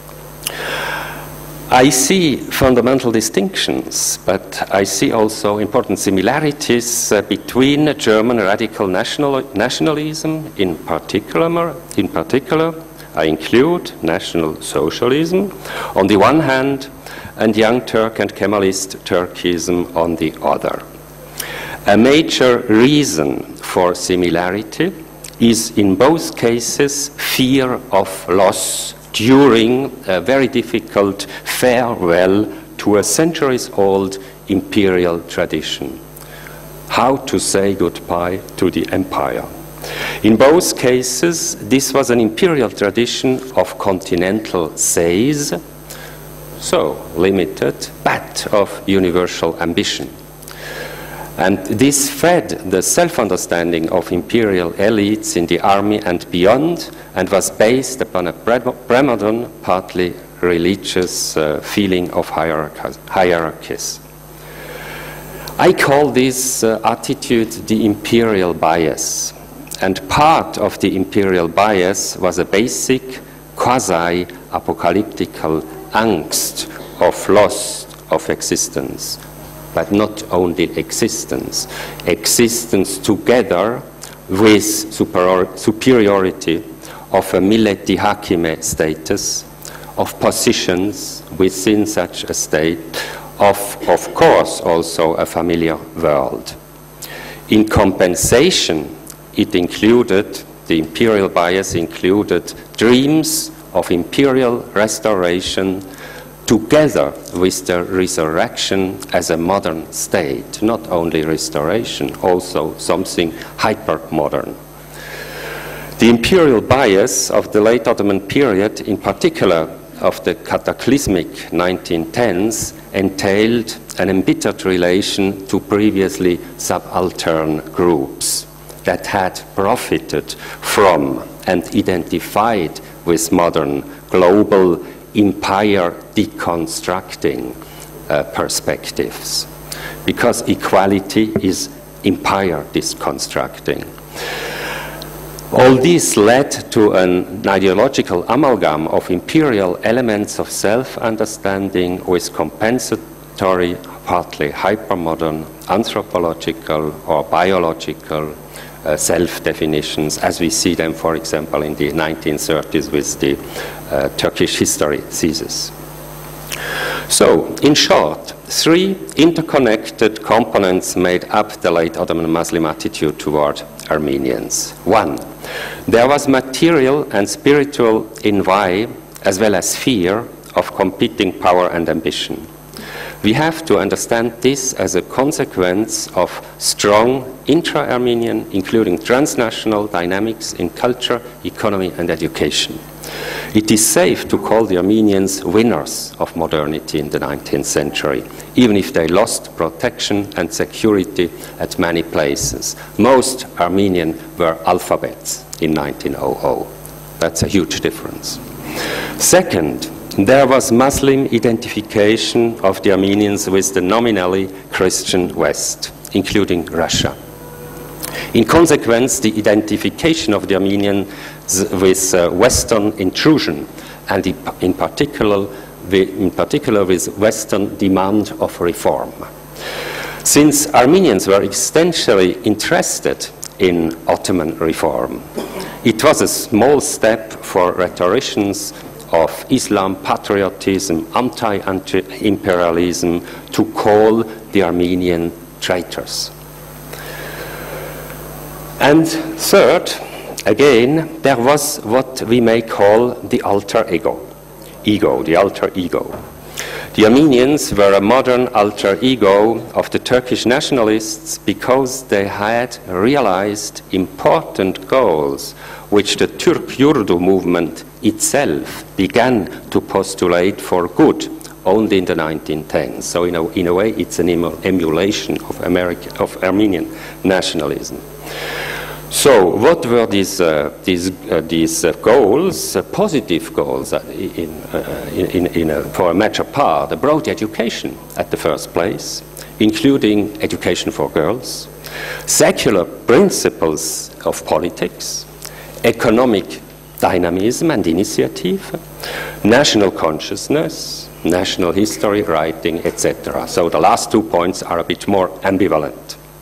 I see fundamental distinctions, but I see also important similarities uh, between German radical national, nationalism, in particular, in particular, I include National Socialism on the one hand, and Young Turk and Kemalist Turkism on the other. A major reason for similarity is in both cases fear of loss during a very difficult farewell to a centuries-old imperial tradition. How to say goodbye to the empire. In both cases, this was an imperial tradition of continental sais, so limited, but of universal ambition. And this fed the self-understanding of imperial elites in the army and beyond, and was based upon a pre-modern, partly religious uh, feeling of hierarchies. I call this uh, attitude the imperial bias. And part of the imperial bias was a basic, quasi-apocalyptical angst of loss of existence. But not only existence, existence together with superior, superiority of a milleti hakime status, of positions within such a state, of, of course, also a familiar world. In compensation, it included, the imperial bias included dreams of imperial restoration together with the resurrection as a modern state, not only restoration, also something hyper-modern. The imperial bias of the late Ottoman period, in particular of the cataclysmic nineteen tens, entailed an embittered relation to previously subaltern groups that had profited from and identified with modern global empire deconstructing uh, perspectives, because equality is empire deconstructing. All this led to an ideological amalgam of imperial elements of self-understanding with compensatory, partly hypermodern, anthropological or biological Uh, self-definitions, as we see them, for example, in the nineteen thirties with the uh, Turkish history thesis. So, in short, three interconnected components made up the late Ottoman Muslim attitude toward Armenians. One, there was material and spiritual envy, as well as fear of competing power and ambition. We have to understand this as a consequence of strong intra-Armenian, including transnational dynamics in culture, economy, and education. It is safe to call the Armenians winners of modernity in the nineteenth century, even if they lost protection and security at many places. Most Armenian were alphabets in nineteen hundred. That's a huge difference. Second, there was Muslim identification of the Armenians with the nominally Christian West, including Russia. In consequence, the identification of the Armenians with uh, Western intrusion, and in particular, in particular with Western demand of reform. Since Armenians were essentially interested in Ottoman reform, it was a small step for rhetoricians of Islam patriotism, anti-imperialism, to call the Armenian traitors. And third, again, there was what we may call the alter ego, ego, the alter ego. The Armenians were a modern alter ego of the Turkish nationalists because they had realized important goals which the Türk Yurdu movement itself began to postulate for good only in the nineteen tens. So in a, in a way, it's an emulation of, American, of Armenian nationalism. So what were these, uh, these, uh, these uh, goals, uh, positive goals uh, in, uh, in, in a, for a major part? A broad education at the first place, including education for girls, secular principles of politics, economic dynamism and initiative, national consciousness, national history, writing, et cetera. So the last two points are a bit more ambivalent.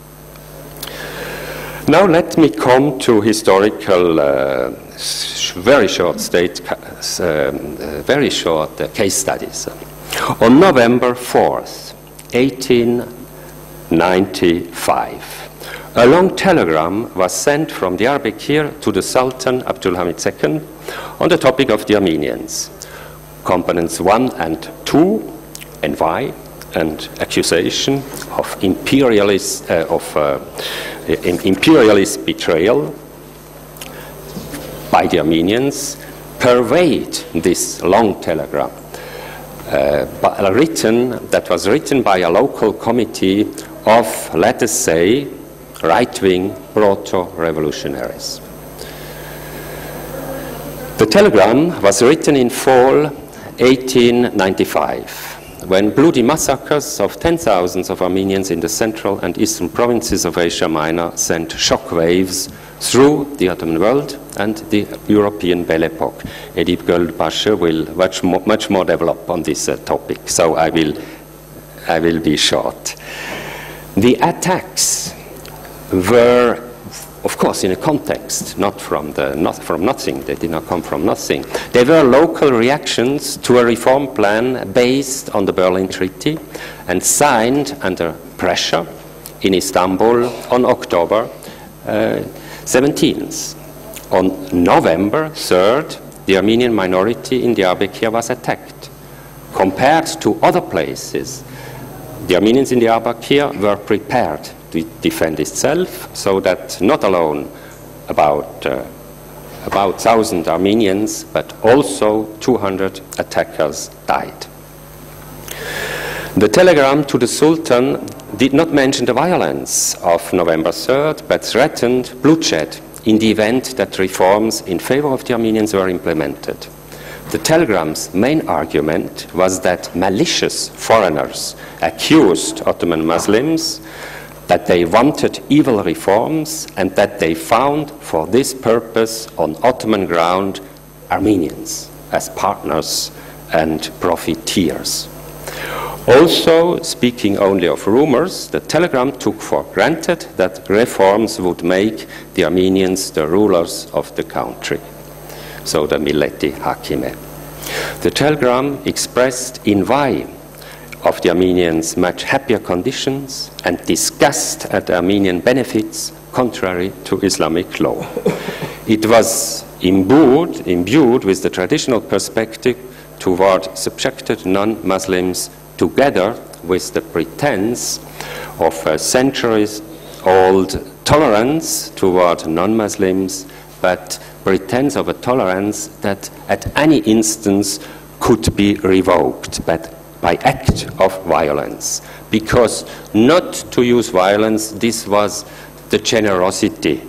Now let me come to historical, uh, sh very short state, um, uh, very short uh, case studies. On November fourth, eighteen ninety-five, a long telegram was sent from Diyarbakir to the Sultan Abdulhamid the Second on the topic of the Armenians. Components one and two, and why, and accusation of imperialist, uh, of uh, imperialist betrayal by the Armenians pervade this long telegram, uh, written, that was written by a local committee of, let us say, right-wing proto-revolutionaries. The telegram was written in fall eighteen ninety-five, when bloody massacres of ten thousands of Armenians in the central and eastern provinces of Asia Minor sent shockwaves through the Ottoman world and the European Belle Epoque. Edip Goldbasher will much more, much more develop on this uh, topic, so I will, I will be short. The attacks were, of course, in a context, not from, the, not from nothing. They did not come from nothing. They were local reactions to a reform plan based on the Berlin Treaty and signed under pressure in Istanbul on October uh, seventeenth. On November third, the Armenian minority in Diyarbakir was attacked. Compared to other places, the Armenians in Diyarbakir were prepared to defend itself, so that not alone about uh, about one thousand Armenians, but also two hundred attackers died. The telegram to the Sultan did not mention the violence of November third, but threatened bloodshed in the event that reforms in favor of the Armenians were implemented. The telegram's main argument was that malicious foreigners accused Ottoman Muslims that they wanted evil reforms and that they found for this purpose on Ottoman ground Armenians as partners and profiteers. Also, speaking only of rumors, the telegram took for granted that reforms would make the Armenians the rulers of the country, so the Milleti Hakime. The telegram expressed envy of the Armenians' much happier conditions and disgust at the Armenian benefits contrary to Islamic law. It was imbued, imbued with the traditional perspective toward subjected non-Muslims, together with the pretense of a centuries-old tolerance toward non-Muslims, but pretense of a tolerance that at any instance could be revoked, but by act of violence. Because not to use violence, this was the generosity,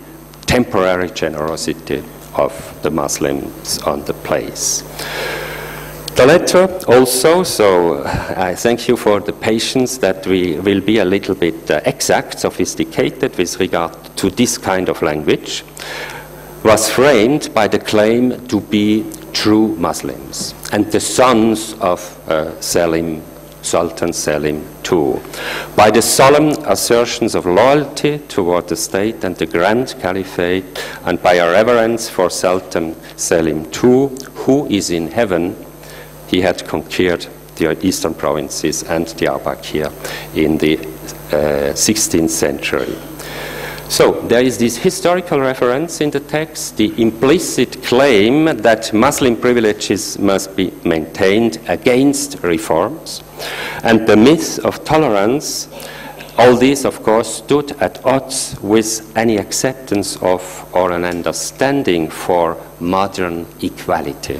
temporary generosity of the Muslims on the place. The letter also, so I thank you for the patience that we will be a little bit uh, exact, sophisticated with regard to this kind of language, was framed by the claim to be true Muslims and the sons of uh, Selim, Sultan Selim the Second, by the solemn assertions of loyalty toward the state and the Grand Caliphate, and by a reverence for Sultan Selim the Second, who is in heaven. He had conquered the eastern provinces and Diyarbakir in the uh, sixteenth century. So there is this historical reference in the text, the implicit claim that Muslim privileges must be maintained against reforms, and the myth of tolerance. All this, of course, stood at odds with any acceptance of or an understanding for modern equality.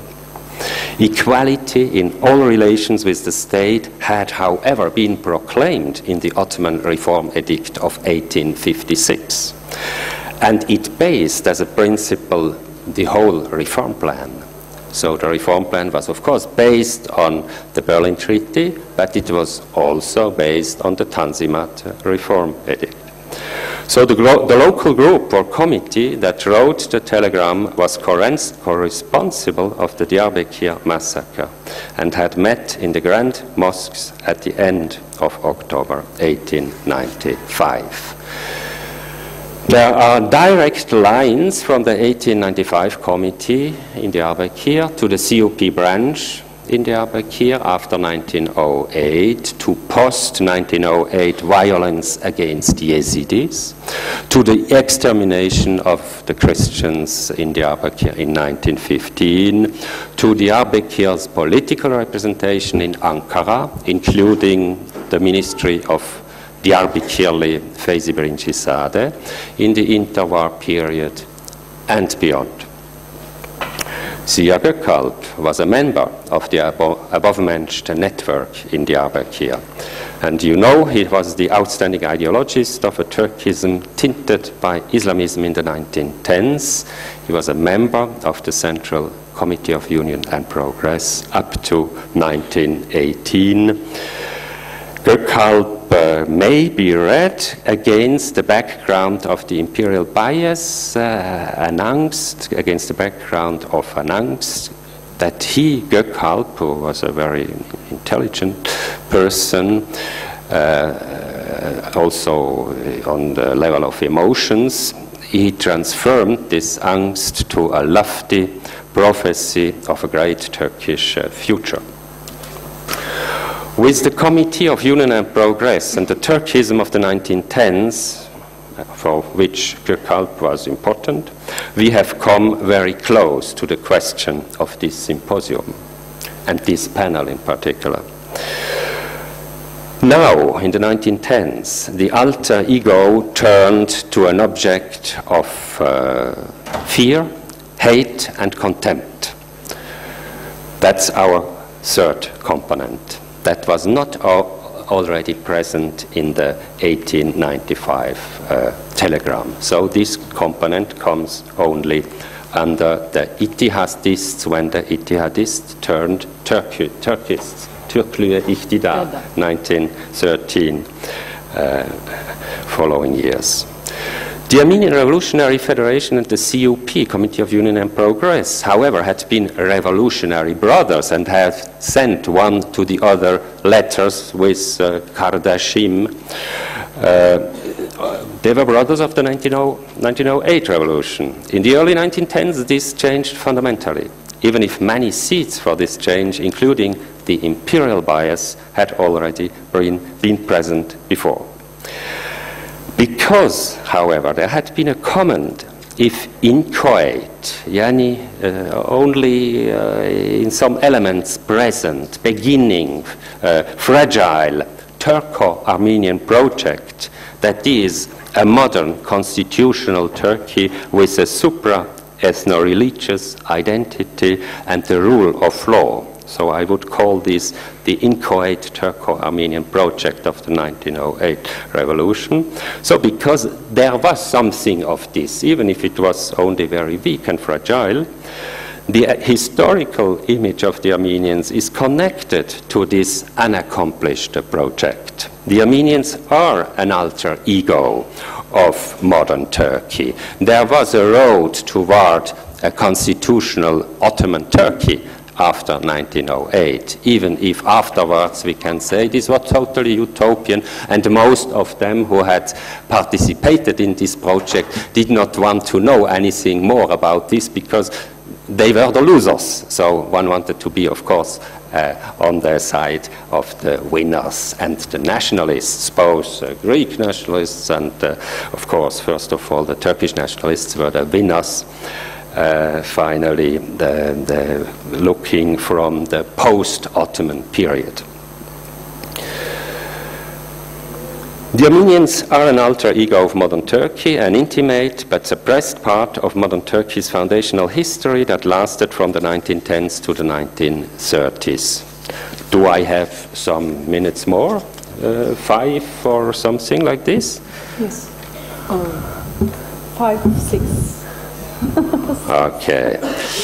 Equality in all relations with the state had, however, been proclaimed in the Ottoman Reform Edict of eighteen fifty-six. And it based as a principle the whole reform plan. So the reform plan was, of course, based on the Berlin Treaty, but it was also based on the Tanzimat Reform Edict. So the, the local group or committee that wrote the telegram was co-responsible of the Diyarbakir massacre and had met in the Grand Mosques at the end of October eighteen ninety-five. There are direct lines from the eighteen ninety-five committee in Diyarbakir to the C U P branch in Diyarbakir after nineteen oh eight, to post nineteen oh eight violence against Yazidis, to the extermination of the Christians in Diyarbakir in nineteen fifteen, to Diyarbakir's political representation in Ankara, including the Ministry of Diyarbakirli Feyzi Birincisade in the interwar period and beyond. Ziya Gökalp was a member of the above-mentioned network in Diyarbakir. And you know he was the outstanding ideologist of a Turkism tinted by Islamism in the nineteen tens. He was a member of the Central Committee of Union and Progress up to nineteen eighteen. Gökalp uh, may be read against the background of the imperial bias uh, announced, against the background of announced that he, Gökalp, who was a very intelligent person, uh, also on the level of emotions, he transformed this angst to a lofty prophecy of a great Turkish uh, future. With the Committee of Union and Progress and the Turkism of the nineteen tens, for which Gökalp was important, we have come very close to the question of this symposium, and this panel in particular. Now, in the nineteen tens, the alter ego turned to an object of uh, fear, hate, and contempt. That's our third component. That was not al already present in the eighteen ninety-five uh, telegram. So this component comes only under the Ittihadists when the Ittihadists turned Turki Turkists, Türklüğe İktidar, nineteen thirteen, uh, following years. The Armenian Revolutionary Federation and the C U P, Committee of Union and Progress, however, had been revolutionary brothers and had sent one to the other letters with uh, Kardashim. Uh, they were brothers of the nineteen oh eight revolution. In the early nineteen tens, this changed fundamentally, even if many seeds for this change, including the imperial bias, had already been, been present before. Because, however, there had been a comment, if inchoate, yani uh, only uh, in some elements present, beginning, uh, fragile, Turco-Armenian project, that is a modern constitutional Turkey with a supra-ethno-religious identity and the rule of law. So I would call this the inchoate Turco-Armenian project of the nineteen oh eight revolution. So because there was something of this, even if it was only very weak and fragile, The historical image of the Armenians is connected to this unaccomplished project. The Armenians are an alter ego of modern Turkey. There was a road toward a constitutional Ottoman Turkey after nineteen oh eight, even if afterwards we can say this was totally utopian, and most of them who had participated in this project did not want to know anything more about this because they were the losers. So one wanted to be, of course, uh, on the side of the winners and the nationalists, both uh, Greek nationalists and, uh, of course, first of all, the Turkish nationalists were the winners. Uh, finally, the, the looking from the post-Ottoman period. The Armenians are an alter ego of modern Turkey, an intimate but suppressed part of modern Turkey's foundational history that lasted from the nineteen tens to the nineteen thirties. Do I have some minutes more? Uh, five or something like this? Yes. Um, five, six. Okay.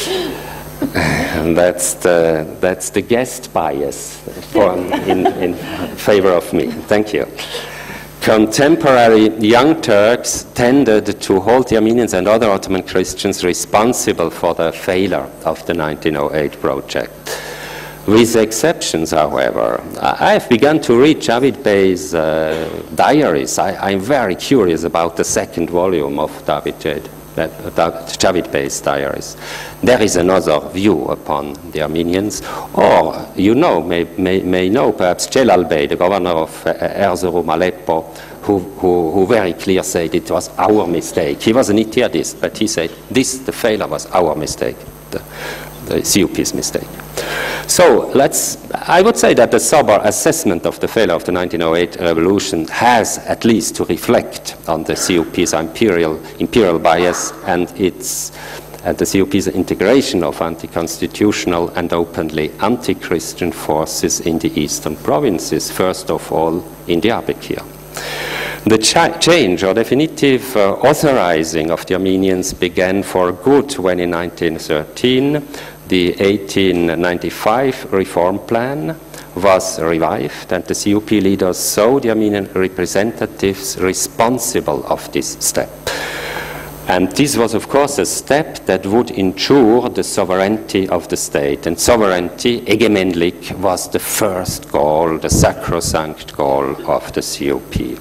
And that's the, that's the guest bias for, in, in favor of me. Thank you. Contemporary young Turks tended to hold the Armenians and other Ottoman Christians responsible for the failure of the nineteen oh eight project. With exceptions, however, I have begun to read Javid Bey's uh, diaries. I, I'm very curious about the second volume of David Jade. Javid Bey's diaries. There is another view upon the Armenians, or you know, may, may, may know perhaps Celal Bey, the governor of uh, Erzurum, Aleppo, who, who, who very clear said it was our mistake. He was an Ittihadist, but he said this, the failure was our mistake, the, the C U P's mistake. So let's, I would say that the sober assessment of the failure of the nineteen oh eight revolution has at least to reflect on the C U P's imperial, imperial bias and its, uh, the C U P's integration of anti-constitutional and openly anti-Christian forces in the eastern provinces, first of all in Diyarbakir. The ch change or definitive uh, authorizing of the Armenians began for good when in nineteen thirteen the eighteen ninety-five reform plan was revived and the C U P leaders saw the Armenian representatives responsible of this step. And this was, of course, a step that would ensure the sovereignty of the state. And sovereignty, Egemenlik, was the first goal, the sacrosanct goal of the C U P.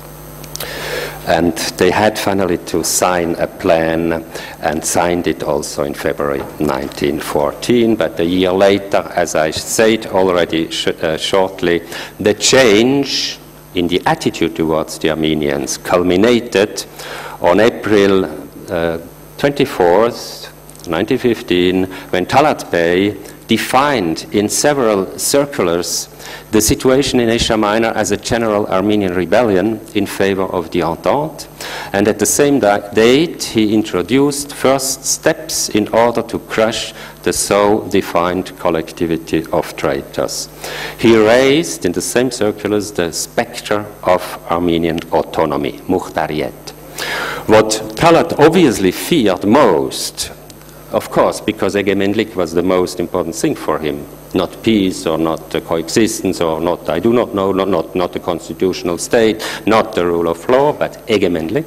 And they had finally to sign a plan and signed it also in February nineteen fourteen. But a year later, as I said already sh uh, shortly, the change in the attitude towards the Armenians culminated on April uh, twenty-fourth, nineteen fifteen, when Talat Bey defined in several circulars the situation in Asia Minor as a general Armenian rebellion in favor of the Entente, and at the same date he introduced first steps in order to crush the so defined collectivity of traitors. He raised in the same circulars the spectre of Armenian autonomy, Mukhtariyet. What Talat obviously feared most, of course, because Egemenlik was the most important thing for him, not peace or not uh, coexistence or not, I do not know, not, not, not a constitutional state, not the rule of law, but Egemenlik.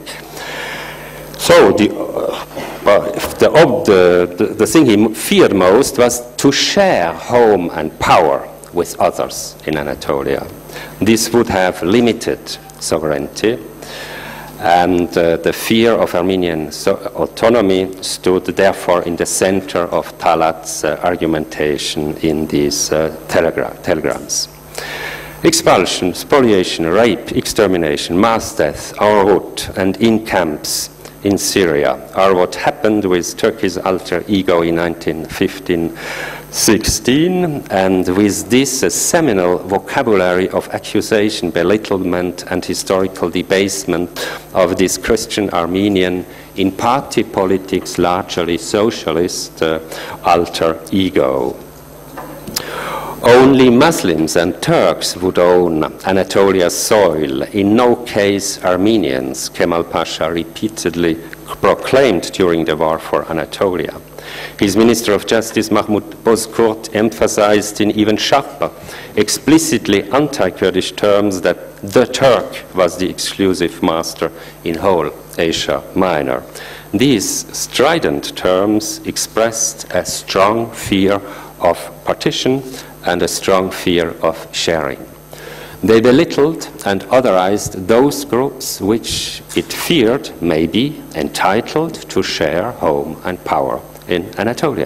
So the, uh, the, the, the, the thing he feared most was to share home and power with others in Anatolia. This would have limited sovereignty. And uh, the fear of Armenian so autonomy stood therefore in the center of Talat's uh, argumentation in these uh, telegra telegrams. Expulsion, spoliation, rape, extermination, mass death, en route, and in camps in Syria are what happened with Turkey's alter ego in nineteen fifteen sixteen, and with this a seminal vocabulary of accusation, belittlement, and historical debasement of this Christian Armenian, in party politics largely socialist, uh, alter ego. Only Muslims and Turks would own Anatolia's soil, in no case Armenians, Kemal Pasha repeatedly proclaimed during the war for Anatolia. His Minister of Justice, Mahmoud Bozkurt, emphasized in even sharper, explicitly anti-Kurdish terms that the Turk was the exclusive master in whole Asia Minor. These strident terms expressed a strong fear of partition and a strong fear of sharing. They belittled and otherized those groups which it feared may be entitled to share home and power in Anatolia.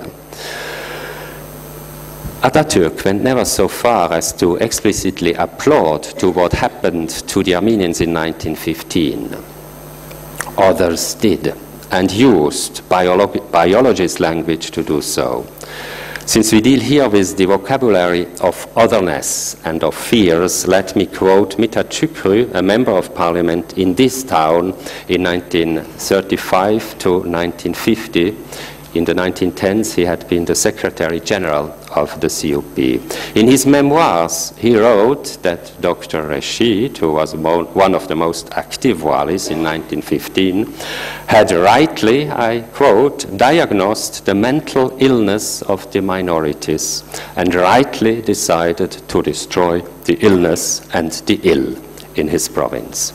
Atatürk went never so far as to explicitly applaud to what happened to the Armenians in nineteen fifteen. Others did, and used biolo- biology's language to do so. Since we deal here with the vocabulary of otherness and of fears, let me quote Mithat Şükrü, a member of parliament in this town in nineteen thirty-five to nineteen fifty. In the nineteen tens, he had been the Secretary General of the C U P. In his memoirs, he wrote that Doctor Reshid, who was one of the most active walis in nineteen fifteen, had rightly, I quote, diagnosed the mental illness of the minorities and rightly decided to destroy the illness and the ill in his province.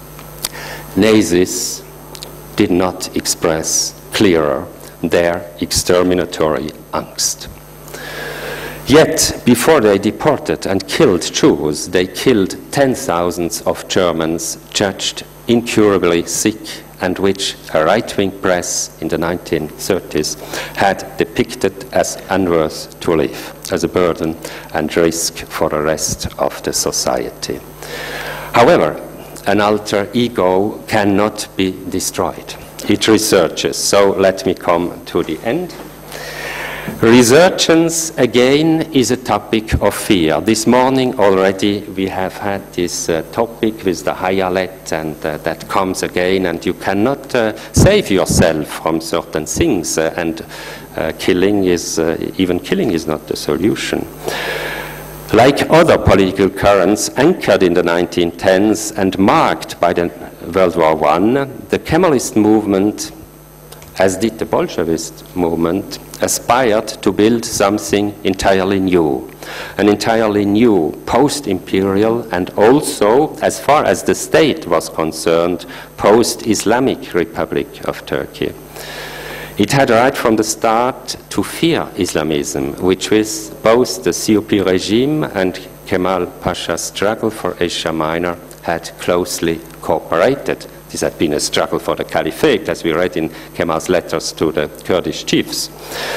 Nazis did not express clearer their exterminatory angst. Yet, before they deported and killed Jews, they killed ten thousands of Germans judged incurably sick and which a right-wing press in the nineteen thirties had depicted as unworthy to live, as a burden and risk for the rest of the society. However, an alter ego cannot be destroyed. It researches, so let me come to the end. Resurgence, again, is a topic of fear. This morning already we have had this uh, topic with the Hayalet, and uh, that comes again, and you cannot uh, save yourself from certain things, uh, and uh, killing is, uh, even killing is not the solution. Like other political currents anchored in the nineteen tens and marked by the World War One, the Kemalist movement, as did the Bolshevist movement, aspired to build something entirely new, an entirely new post-imperial and also, as far as the state was concerned, post-Islamic Republic of Turkey. It had right from the start to fear Islamism, which with both the C U P regime and Kemal Pasha's struggle for Asia Minor had closely cooperated. This had been a struggle for the caliphate, as we read in Kemal's letters to the Kurdish chiefs.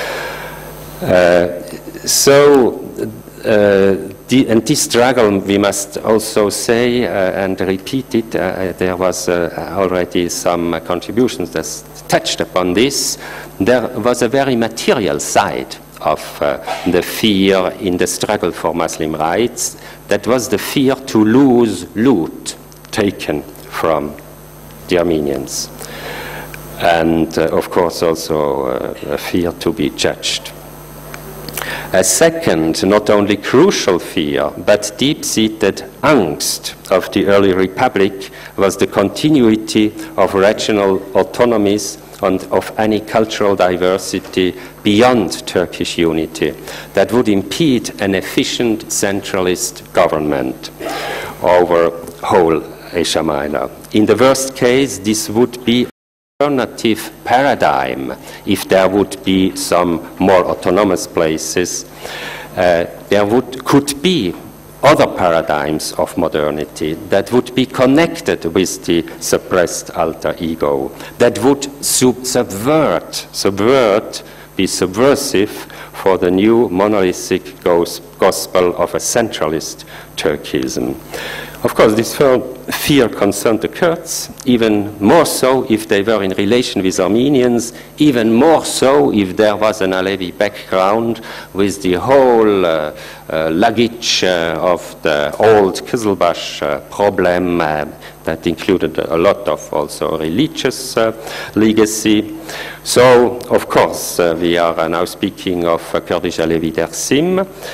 Uh, so, uh, the, and this struggle, we must also say uh, and repeat it, uh, there was uh, already some uh, contributions that touched upon this. There was a very material side of uh, the fear in the struggle for Muslim rights. That was the fear to lose loot taken from the Armenians. And uh, of course also uh, a fear to be judged. A second, not only crucial fear, but deep-seated angst of the early republic was the continuity of regional autonomies and of any cultural diversity beyond Turkish unity that would impede an efficient centralist government over whole Asia Minor. In the worst case, this would be alternative paradigm if there would be some more autonomous places. Uh, there would, could be other paradigms of modernity that would be connected with the suppressed alter ego, that would sub subvert, subvert, be subversive for the new monolithic gospel of a centralist Turkism. Of course, this fear concerned the Kurds, even more so if they were in relation with Armenians, even more so if there was an Alevi background with the whole uh, uh, luggage uh, of the old Kızılbaş uh, problem uh, that included a lot of also religious uh, legacy. So, of course, uh, we are uh, now speaking of uh, Kurdish Alevi Dersim.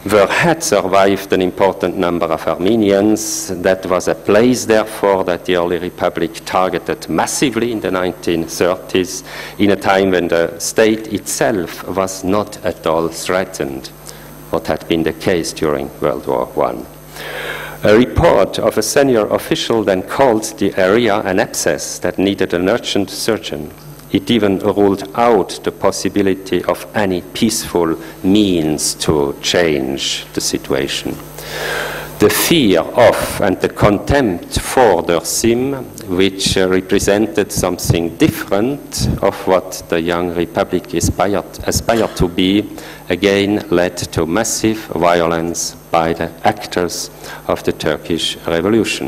there had survived an important number of Armenians. That was a place, therefore, that the early republic targeted massively in the nineteen thirties, in a time when the state itself was not at all threatened, what had been the case during World War One. A report of a senior official then called the area an abscess that needed an urgent surgeon. It even ruled out the possibility of any peaceful means to change the situation. The fear of and the contempt for the regime, which uh, represented something different of what the young republic aspired, aspired to be, again led to massive violence by the actors of the Turkish Revolution.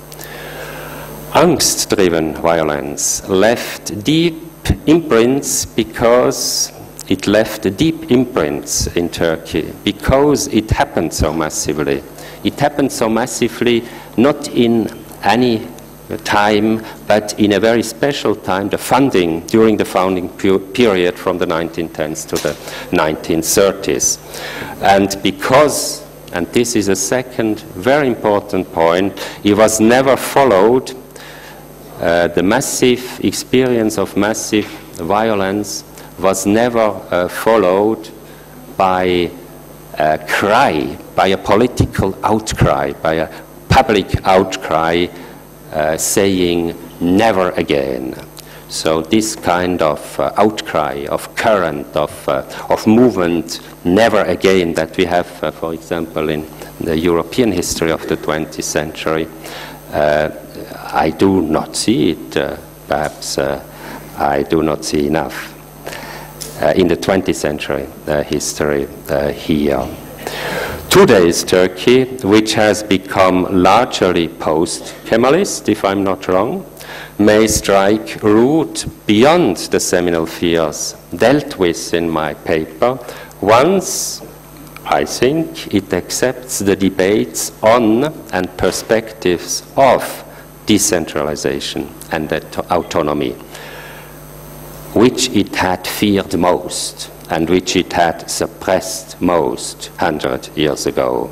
Angst-driven violence left deep imprints because it left deep imprints in Turkey, because it happened so massively. It happened so massively, not in any time, but in a very special time, the funding, during the founding period from the nineteen tens to the nineteen thirties. And because, and this is a second very important point, it was never followed, uh, the massive experience of massive violence was never uh, followed by a cry, by a political outcry, by a public outcry uh, saying never again. So this kind of uh, outcry, of current, of, uh, of movement, never again, that we have, uh, for example, in the European history of the twentieth century, uh, I do not see it. Uh, perhaps uh, I do not see enough. Uh, in the twentieth century uh, history uh, here. Today's Turkey, which has become largely post-Kemalist, if I'm not wrong, may strike root beyond the seminal fears dealt with in my paper once, I think, it accepts the debates on and perspectives of decentralization and autonomy, which it had feared most and which it had suppressed most a hundred years ago.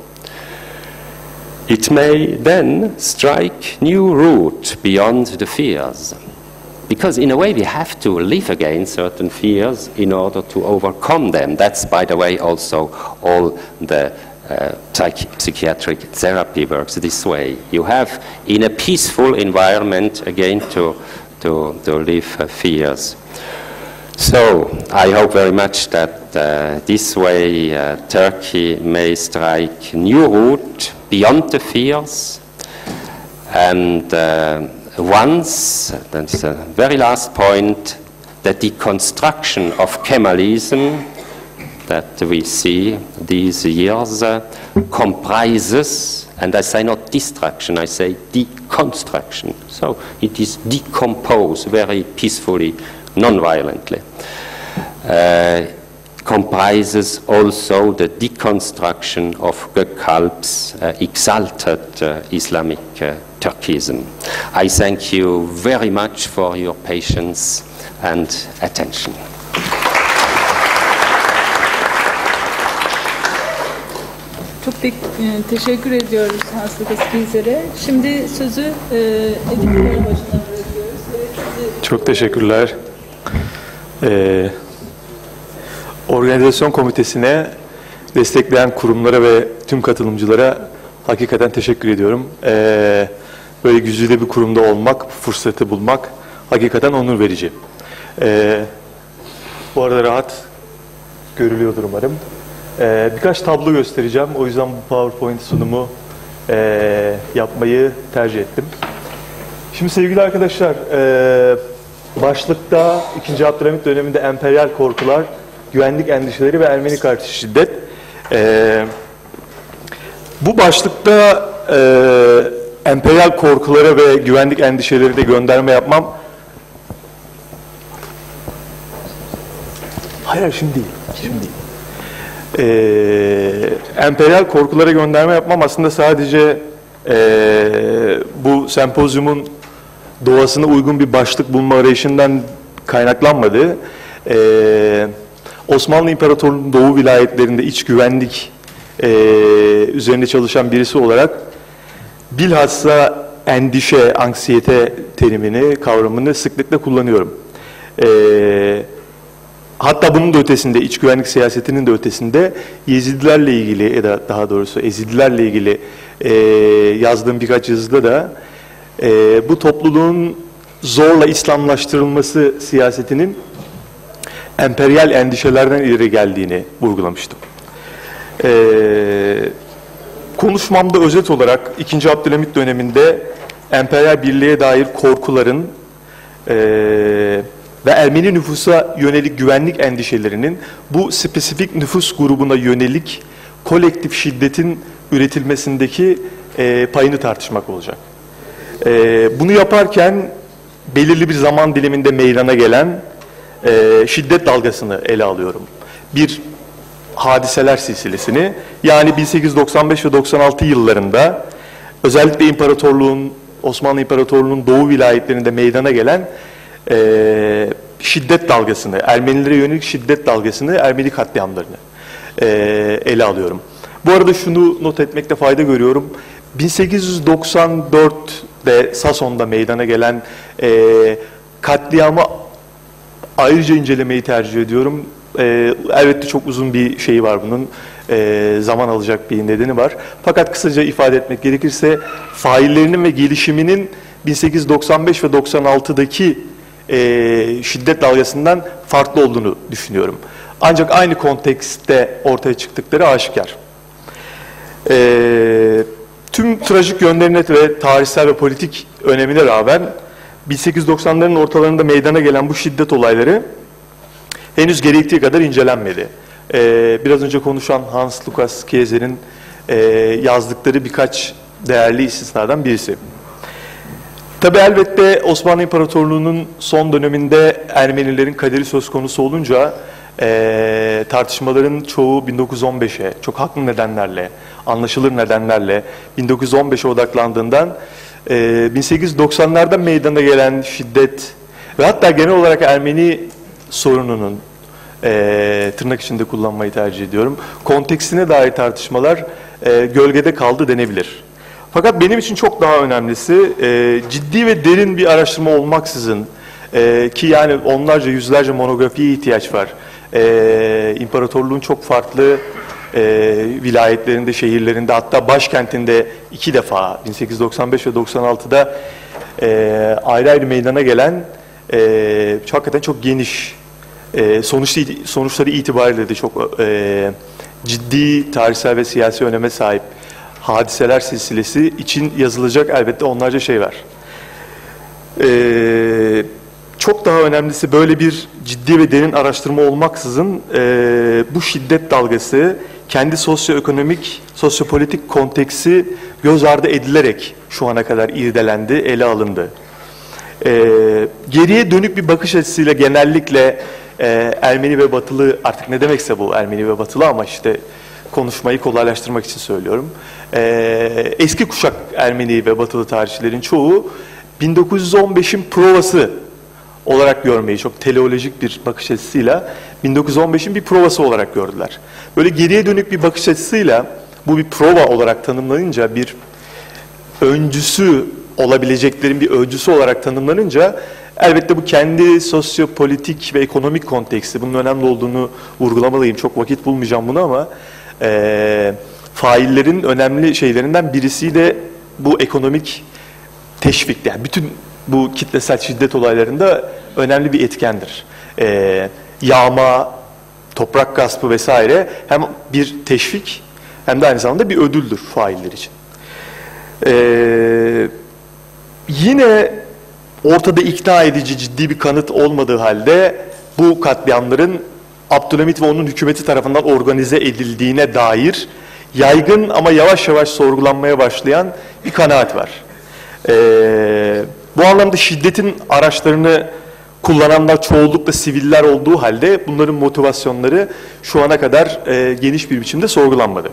It may then strike new route beyond the fears, because in a way we have to live against certain fears in order to overcome them. That's, by the way, also all the uh, psych psychiatric therapy works this way. You have, in a peaceful environment, again to, to, to live uh, fears. So I hope very much that uh, this way uh, Turkey may strike new route beyond the fears, and uh, once, that's the very last point, the deconstruction of Kemalism that we see these years uh, comprises, and I say not destruction, I say deconstruction. So it is decomposed very peacefully, non-violently. Uh, comprises also the deconstruction of Gökalp's uh, exalted uh, Islamic uh, Turkism. I thank you very much for your patience and attention. Çok te e, teşekkür ediyoruz Hans-Lukas Gieser'e. Şimdi sözü e, Edip Karabaşı'na bırakıyoruz. Sizi... Çok teşekkürler. Ee, organizasyon komitesine, destekleyen kurumlara ve tüm katılımcılara hakikaten teşekkür ediyorum. Ee, böyle güzide bir kurumda olmak, fırsatı bulmak hakikaten onur verici. Ee, bu arada rahat görülüyordur umarım. Ee, birkaç tablo göstereceğim. O yüzden bu PowerPoint sunumu e, yapmayı tercih ettim. Şimdi sevgili arkadaşlar, e, başlıkta ikinci. Abdülhamit döneminde emperyal korkular, güvenlik endişeleri ve Ermeni karşı şiddet. E, bu başlıkta e, emperyal korkulara ve güvenlik endişeleri de gönderme yapmam. Hayır, şimdi değil. Şimdi değil. Ee, emperyal korkulara gönderme yapmam aslında sadece e, bu sempozyumun doğasına uygun bir başlık bulma arayışından kaynaklanmadı. Ee, Osmanlı İmparatorluğu'nun doğu vilayetlerinde iç güvenlik e, üzerinde çalışan birisi olarak bilhassa endişe, anksiyete terimini, kavramını sıklıkla kullanıyorum. E, hatta bunun da ötesinde, iç güvenlik siyasetinin de ötesinde Yezidilerle ilgili, ya da daha doğrusu Ezidilerle ilgili e, yazdığım birkaç yazıda da e, bu topluluğun zorla İslamlaştırılması siyasetinin emperyal endişelerden ileri geldiğini vurgulamıştım. Ee, konuşmamda özet olarak ikinci. Abdülhamit döneminde emperyal birliğe dair korkuların e, ve Ermeni nüfusa yönelik güvenlik endişelerinin bu spesifik nüfus grubuna yönelik kolektif şiddetin üretilmesindeki e, payını tartışmak olacak. E, bunu yaparken belirli bir zaman diliminde meydana gelen e, şiddet dalgasını ele alıyorum. Bir hadiseler silsilesini, yani bin sekiz yüz doksan beş ve doksan altı yıllarında özellikle imparatorluğun, Osmanlı İmparatorluğu'nun doğu vilayetlerinde meydana gelen e, şiddet dalgasını, Ermenilere yönelik şiddet dalgasını, Ermeni katliamlarını e, ele alıyorum. Bu arada şunu not etmekte fayda görüyorum. bin sekiz yüz doksan dört'te Sason'da meydana gelen e, katliamı ayrıca incelemeyi tercih ediyorum. E, elbette çok uzun bir şey var bunun, e, zaman alacak bir nedeni var. Fakat kısaca ifade etmek gerekirse faillerinin ve gelişiminin bin sekiz yüz doksan beş ve doksan altı'daki e, şiddet dalgasından farklı olduğunu düşünüyorum. Ancak aynı kontekste ortaya çıktıkları aşikar. E, tüm trajik yönlerine ve tarihsel ve politik önemine rağmen bin sekiz yüz doksanların ortalarında meydana gelen bu şiddet olayları henüz gerektiği kadar incelenmedi. Ee, biraz önce konuşan Hans Lukas Kieser'in e, yazdıkları birkaç değerli istisnadan birisi. Tabi elbette Osmanlı İmparatorluğu'nun son döneminde Ermenilerin kaderi söz konusu olunca e, tartışmaların çoğu bin dokuz yüz on beş'e çok haklı nedenlerle, anlaşılır nedenlerle bin dokuz yüz on beş'e odaklandığından e, bin sekiz yüz doksanlarda meydana gelen şiddet ve hatta genel olarak Ermeni sorununun, e, tırnak içinde kullanmayı tercih ediyorum, kontekstine dair tartışmalar e, gölgede kaldı denebilir. Fakat benim için çok daha önemlisi e, ciddi ve derin bir araştırma olmaksızın e, ki yani onlarca yüzlerce monografiye ihtiyaç var. E, imparatorluğun çok farklı e, vilayetlerinde, şehirlerinde, hatta başkentinde iki defa bin sekiz yüz doksan beş ve doksan altı'da e, ayrı ayrı meydana gelen e, hakikaten çok geniş, e, sonuçlu, sonuçları itibariyle de çok e, ciddi tarihsel ve siyasi öneme sahip hadiseler silsilesi için yazılacak elbette onlarca şey var. Ee, çok daha önemlisi böyle bir ciddi ve derin araştırma olmaksızın e, bu şiddet dalgası kendi sosyoekonomik, sosyopolitik konteksi göz ardı edilerek şu ana kadar irdelendi, ele alındı. Ee, geriye dönük bir bakış açısıyla genellikle e, Ermeni ve Batılı, artık ne demekse bu Ermeni ve Batılı, ama işte konuşmayı kolaylaştırmak için söylüyorum. Ee, eski kuşak Ermeni ve Batılı tarihçilerin çoğu bin dokuz yüz on beş'in provası olarak görmeyi, çok teleolojik bir bakış açısıyla bin dokuz yüz on beş'in bir provası olarak gördüler. Böyle geriye dönük bir bakış açısıyla bu bir prova olarak tanımlanınca, bir öncüsü olabileceklerin bir öncüsü olarak tanımlanınca elbette bu kendi sosyopolitik ve ekonomik konteksti, bunun önemli olduğunu vurgulamalıyım. Çok vakit bulmayacağım bunu ama e, faillerin önemli şeylerinden birisi de bu ekonomik teşvik. Yani bütün bu kitlesel şiddet olaylarında önemli bir etkendir. E, yağma, toprak gaspı vesaire hem bir teşvik hem de aynı zamanda bir ödüldür failler için. E, yine ortada ikna edici ciddi bir kanıt olmadığı halde bu katliamların Abdülhamit ve onun hükümeti tarafından organize edildiğine dair yaygın ama yavaş yavaş sorgulanmaya başlayan bir kanaat var. Ee, bu anlamda şiddetin araçlarını kullananlar çoğunlukla siviller olduğu halde bunların motivasyonları şu ana kadar e, geniş bir biçimde sorgulanmadı.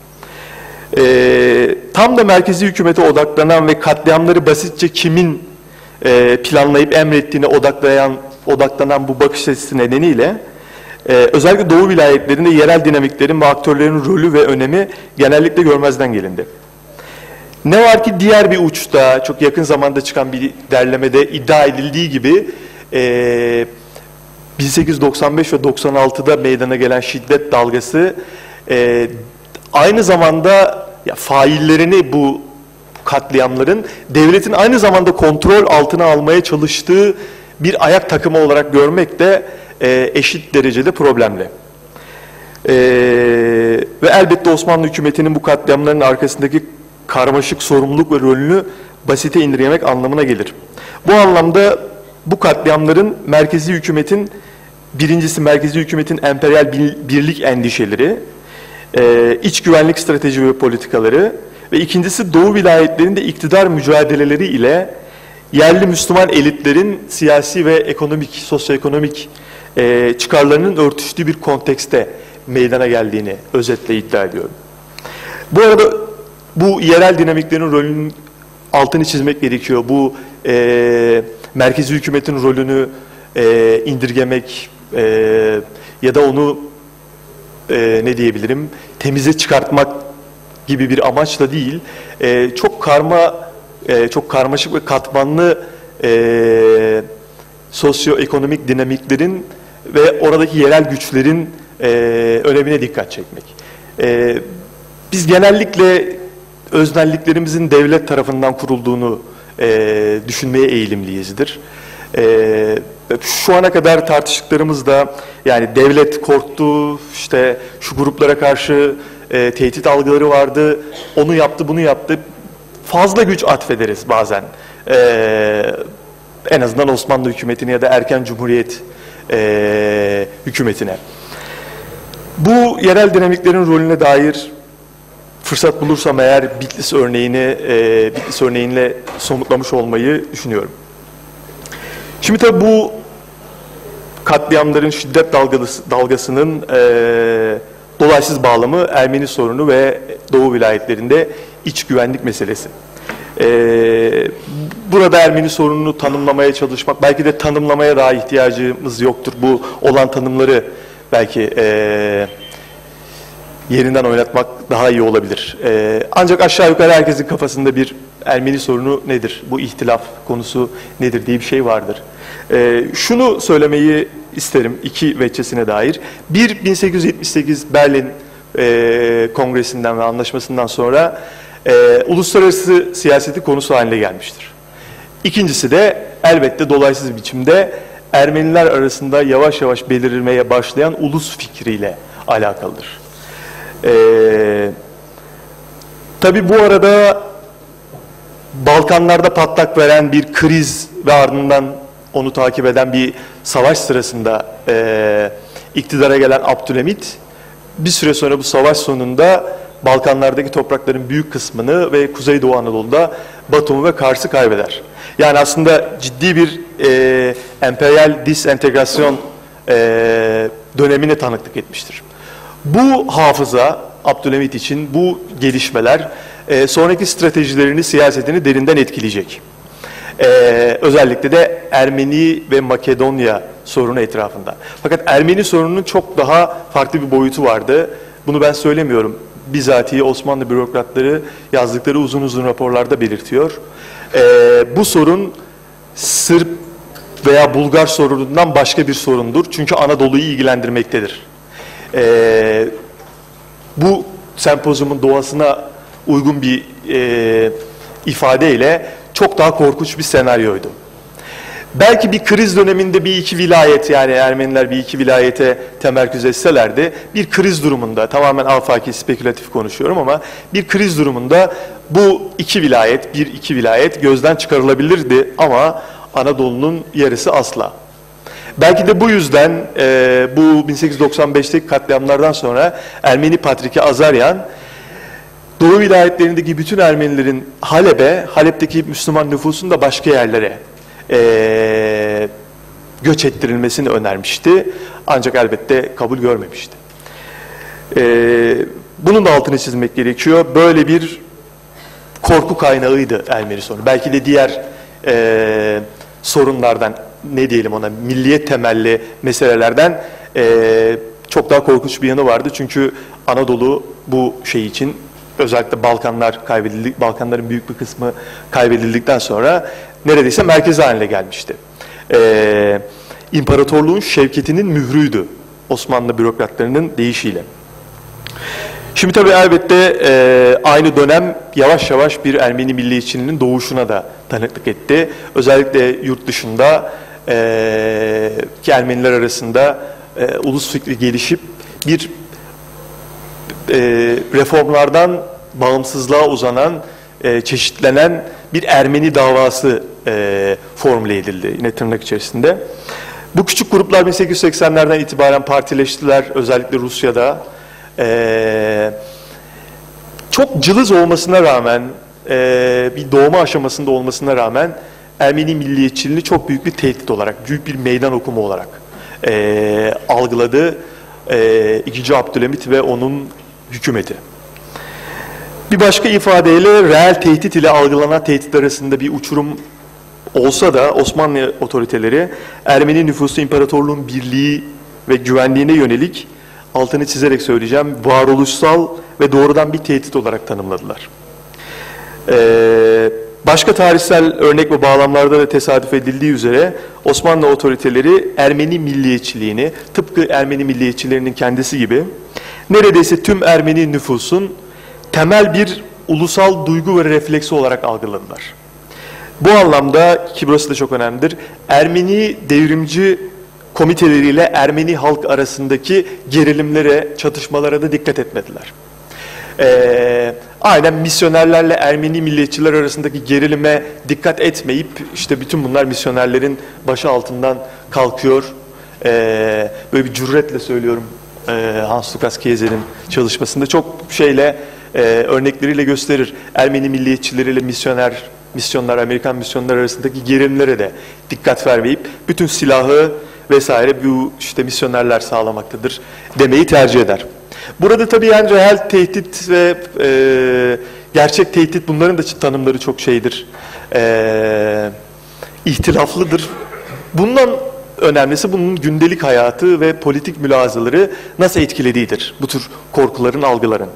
Ee, tam da merkezi hükümete odaklanan ve katliamları basitçe kimin e, planlayıp emrettiğine odaklayan, odaklanan bu bakış açısı nedeniyle Ee, özellikle Doğu vilayetlerinde yerel dinamiklerin ve aktörlerin rolü ve önemi genellikle görmezden gelindi. Ne var ki diğer bir uçta, çok yakın zamanda çıkan bir derlemede iddia edildiği gibi e, bin sekiz yüz doksan beş ve doksan altıda meydana gelen şiddet dalgası e, aynı zamanda ya, faillerini bu katliamların devletin aynı zamanda kontrol altına almaya çalıştığı bir ayak takımı olarak görmek de e, eşit derecede problemli. E, ve elbette Osmanlı hükümetinin bu katliamların arkasındaki karmaşık sorumluluk ve rolünü basite indirgemek anlamına gelir. Bu anlamda bu katliamların merkezi hükümetin, birincisi merkezi hükümetin emperyal birlik endişeleri, e, iç güvenlik strateji ve politikaları ve ikincisi Doğu vilayetlerinde iktidar mücadeleleri ile yerli Müslüman elitlerin siyasi ve ekonomik, sosyoekonomik e, çıkarlarının örtüştüğü bir kontekste meydana geldiğini özetle iddia ediyorum. Bu arada bu yerel dinamiklerin rolünün altını çizmek gerekiyor. Bu e, merkezi hükümetin rolünü e, indirgemek e, ya da onu e, ne diyebilirim temize çıkartmak gibi bir amaçla değil. E, çok karma, e, çok karmaşık ve katmanlı e, sosyoekonomik dinamiklerin ve oradaki yerel güçlerin e, önemine dikkat çekmek. E, biz genellikle öznelliklerimizin devlet tarafından kurulduğunu e, düşünmeye eğilimliyizdir. E, şu ana kadar tartıştıklarımızda yani devlet korktu, işte şu gruplara karşı e, tehdit algıları vardı, onu yaptı, bunu yaptı. Fazla güç atfederiz bazen. E, en azından Osmanlı hükümetine ya da erken Cumhuriyet e, hükümetine. Bu yerel dinamiklerin rolüne dair fırsat bulursam eğer Bitlis örneğini, e, Bitlis örneğinle somutlamış olmayı düşünüyorum. Şimdi tabii bu katliamların şiddet dalgası, dalgasının e, dolaysız bağlamı Ermeni sorunu ve Doğu vilayetlerinde iç güvenlik meselesi. E, burada Ermeni sorununu tanımlamaya çalışmak, belki de tanımlamaya daha ihtiyacımız yoktur. Bu olan tanımları belki e, yerinden oynatmak daha iyi olabilir. Ee, ancak aşağı yukarı herkesin kafasında bir Ermeni sorunu nedir, bu ihtilaf konusu nedir diye bir şey vardır. Ee, şunu söylemeyi isterim iki veçesine dair. Bir, bin sekiz yüz yetmiş sekiz Berlin e, Kongresi'nden ve anlaşmasından sonra e, uluslararası siyaseti konusu haline gelmiştir. İkincisi de elbette dolaysız bir biçimde Ermeniler arasında yavaş yavaş belirmeye başlayan ulus fikriyle alakalıdır. Ee, tabii bu arada Balkanlarda patlak veren bir kriz ve ardından onu takip eden bir savaş sırasında e, iktidara gelen Abdülhamit bir süre sonra bu savaş sonunda Balkanlardaki toprakların büyük kısmını ve Kuzeydoğu Anadolu'da Batum'u ve Kars'ı kaybeder. Yani aslında ciddi bir e, emperyal disentegrasyon e, dönemine tanıklık etmiştir. Bu hafıza Abdülhamit için bu gelişmeler e, sonraki stratejilerini, siyasetini derinden etkileyecek. E, özellikle de Ermeni ve Makedonya sorunu etrafında. Fakat Ermeni sorununun çok daha farklı bir boyutu vardı. Bunu ben söylemiyorum. Bizatihi Osmanlı bürokratları yazdıkları uzun uzun raporlarda belirtiyor. E, bu sorun Sırp veya Bulgar sorunundan başka bir sorundur. Çünkü Anadolu'yu ilgilendirmektedir. Ee, bu sempozyumun doğasına uygun bir e, ifadeyle çok daha korkunç bir senaryoydu. Belki bir kriz döneminde bir iki vilayet, yani Ermeniler bir iki vilayete temerküz etselerdi, bir kriz durumunda, tamamen afaki spekülatif konuşuyorum ama bir kriz durumunda bu iki vilayet, bir iki vilayet gözden çıkarılabilirdi ama Anadolu'nun yarısı asla. Belki de bu yüzden e, bu bin sekiz yüz doksan beşteki katliamlardan sonra Ermeni Patriki Azaryan, Doğu vilayetlerindeki bütün Ermenilerin Halep'e, Halep'teki Müslüman nüfusun da başka yerlere e, göç ettirilmesini önermişti. Ancak elbette kabul görmemişti. E, bunun da altını çizmek gerekiyor. Böyle bir korku kaynağıydı Ermeni sorunu. Belki de diğer e, sorunlardan, ne diyelim ona, milliyet temelli meselelerden e, çok daha korkunç bir yanı vardı. Çünkü Anadolu bu şey için, özellikle Balkanlar kaybedildi, Balkanların büyük bir kısmı kaybedildikten sonra neredeyse merkez haline gelmişti. E, İmparatorluğun şevketinin mührüydü Osmanlı bürokratlarının deyişiyle. Şimdi tabii elbette e, aynı dönem yavaş yavaş bir Ermeni milliyetçiliğinin doğuşuna da tanıklık etti. Özellikle yurt dışında e, ki Ermeniler arasında e, ulus fikri gelişip bir e, reformlardan bağımsızlığa uzanan, e, çeşitlenen bir Ermeni davası e, formüle edildi yine tırnak içerisinde. Bu küçük gruplar bin sekiz yüz seksenlerden itibaren partileştiler, özellikle Rusya'da. Ee, çok cılız olmasına rağmen, e, bir doğma aşamasında olmasına rağmen Ermeni milliyetçiliğini çok büyük bir tehdit olarak, büyük bir meydan okuma olarak e, algıladı e, ikinci. Abdülhamit ve onun hükümeti. Bir başka ifadeyle reel tehdit ile algılanan tehdit arasında bir uçurum olsa da Osmanlı otoriteleri Ermeni nüfusu imparatorluğun birliği ve güvenliğine yönelik, altını çizerek söyleyeceğim, varoluşsal ve doğrudan bir tehdit olarak tanımladılar. Ee, başka tarihsel örnek ve bağlamlarda da tesadüf edildiği üzere Osmanlı otoriteleri Ermeni milliyetçiliğini, tıpkı Ermeni milliyetçilerinin kendisi gibi, neredeyse tüm Ermeni nüfusun temel bir ulusal duygu ve refleksi olarak algıladılar. Bu anlamda, ki burası da çok önemlidir, Ermeni devrimci komiteleriyle Ermeni halk arasındaki gerilimlere, çatışmalara da dikkat etmediler. Ee, aynen misyonerlerle Ermeni milliyetçiler arasındaki gerilime dikkat etmeyip, işte bütün bunlar misyonerlerin başı altından kalkıyor. Ee, böyle bir cüretle söylüyorum, ee, Hans Lukas Kieser'in çalışmasında çok şeyle, e, örnekleriyle gösterir. Ermeni milliyetçileriyle misyoner, misyonlar, Amerikan misyonlar arasındaki gerilimlere de dikkat vermeyip, bütün silahı vesaire bu işte misyonerler sağlamaktadır demeyi tercih eder. Burada tabii yani reel tehdit ve e, gerçek tehdit, bunların da tanımları çok şeydir, e, ihtilaflıdır. Bundan önemlisi bunun gündelik hayatı ve politik mülahazaları nasıl etkilediğidir bu tür korkuların, algıların.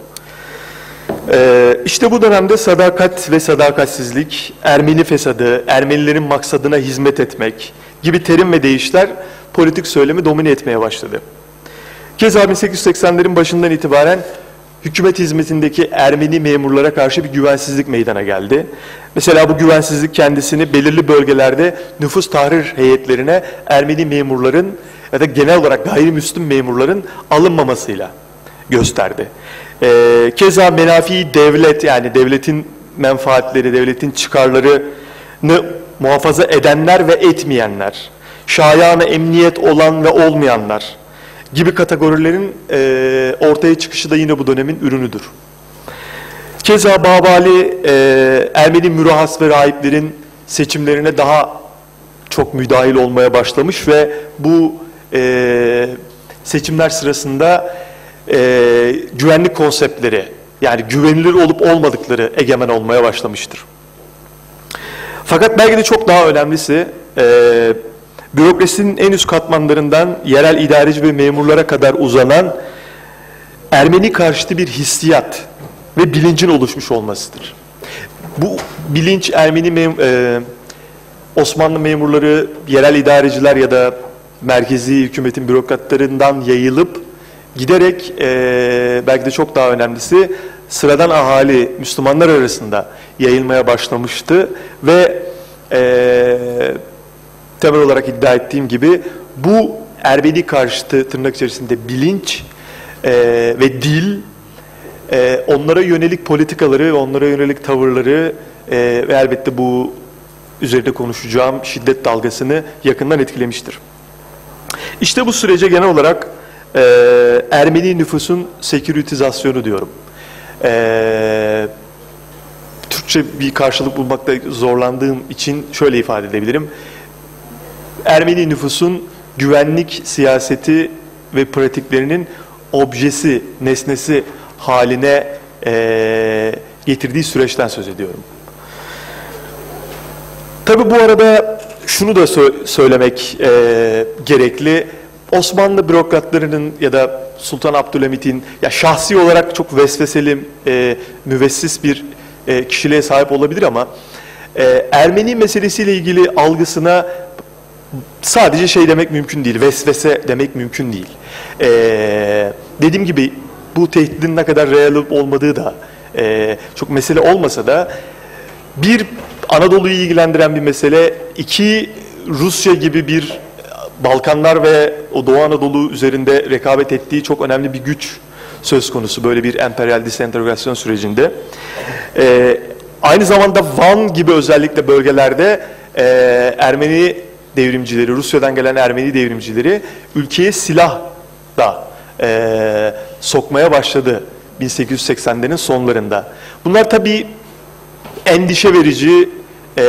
Ee, işte bu dönemde sadakat ve sadakatsizlik, Ermeni fesadı, Ermenilerin maksadına hizmet etmek gibi terim ve deyişler politik söylemi domine etmeye başladı. Keza bin sekiz yüz seksenlerin başından itibaren hükümet hizmetindeki Ermeni memurlara karşı bir güvensizlik meydana geldi. Mesela bu güvensizlik kendisini belirli bölgelerde nüfus tahrir heyetlerine Ermeni memurların ya da genel olarak gayrimüslim memurların alınmamasıyla gösterdi. Ee, keza menafi devlet, yani devletin menfaatleri, devletin çıkarlarını muhafaza edenler ve etmeyenler, şayanı emniyet olan ve olmayanlar gibi kategorilerin e, ortaya çıkışı da yine bu dönemin ürünüdür. Keza Babali, e, Ermeni mürahhas ve rahiplerin seçimlerine daha çok müdahil olmaya başlamış ve bu e, seçimler sırasında e, güvenlik konseptleri, yani güvenilir olup olmadıkları egemen olmaya başlamıştır. Fakat belki de çok daha önemlisi, e, bürokrasinin en üst katmanlarından yerel idareci ve memurlara kadar uzanan Ermeni karşıtı bir hissiyat ve bilincin oluşmuş olmasıdır. Bu bilinç Ermeni mem e, Osmanlı memurları, yerel idareciler ya da merkezi hükümetin bürokratlarından yayılıp giderek e, belki de çok daha önemlisi sıradan ahali, Müslümanlar arasında yayılmaya başlamıştı ve e, temel olarak iddia ettiğim gibi bu Ermeni karşıtı tırnak içerisinde bilinç e, ve dil e, onlara yönelik politikaları, onlara yönelik tavırları e, ve elbette bu üzerinde konuşacağım şiddet dalgasını yakından etkilemiştir. İşte bu sürece genel olarak e, Ermeni nüfusun seküritizasyonu diyorum. E, Türkçe bir karşılık bulmakta zorlandığım için şöyle ifade edebilirim. Ermeni nüfusun güvenlik siyaseti ve pratiklerinin objesi, nesnesi haline e, getirdiği süreçten söz ediyorum. Tabii bu arada şunu da sö söylemek e, gerekli. Osmanlı bürokratlarının ya da Sultan Abdülhamit'in ya şahsi olarak çok vesveseli, e, müvessis bir e, kişiliğe sahip olabilir ama e, Ermeni meselesiyle ilgili algısına sadece şey demek mümkün değil, vesvese demek mümkün değil. E, dediğim gibi bu tehdidin ne kadar real olup olmadığı da e, çok mesele olmasa da bir, Anadolu'yu ilgilendiren bir mesele, iki, Rusya gibi bir Balkanlar ve o Doğu Anadolu üzerinde rekabet ettiği çok önemli bir güç söz konusu böyle bir emperyal disentegrasyon sürecinde. Ee, aynı zamanda Van gibi özellikle bölgelerde e, Ermeni devrimcileri, Rusya'dan gelen Ermeni devrimcileri ülkeye silah da e, sokmaya başladı bin sekiz yüz seksenlerin sonlarında. Bunlar tabii endişe verici e,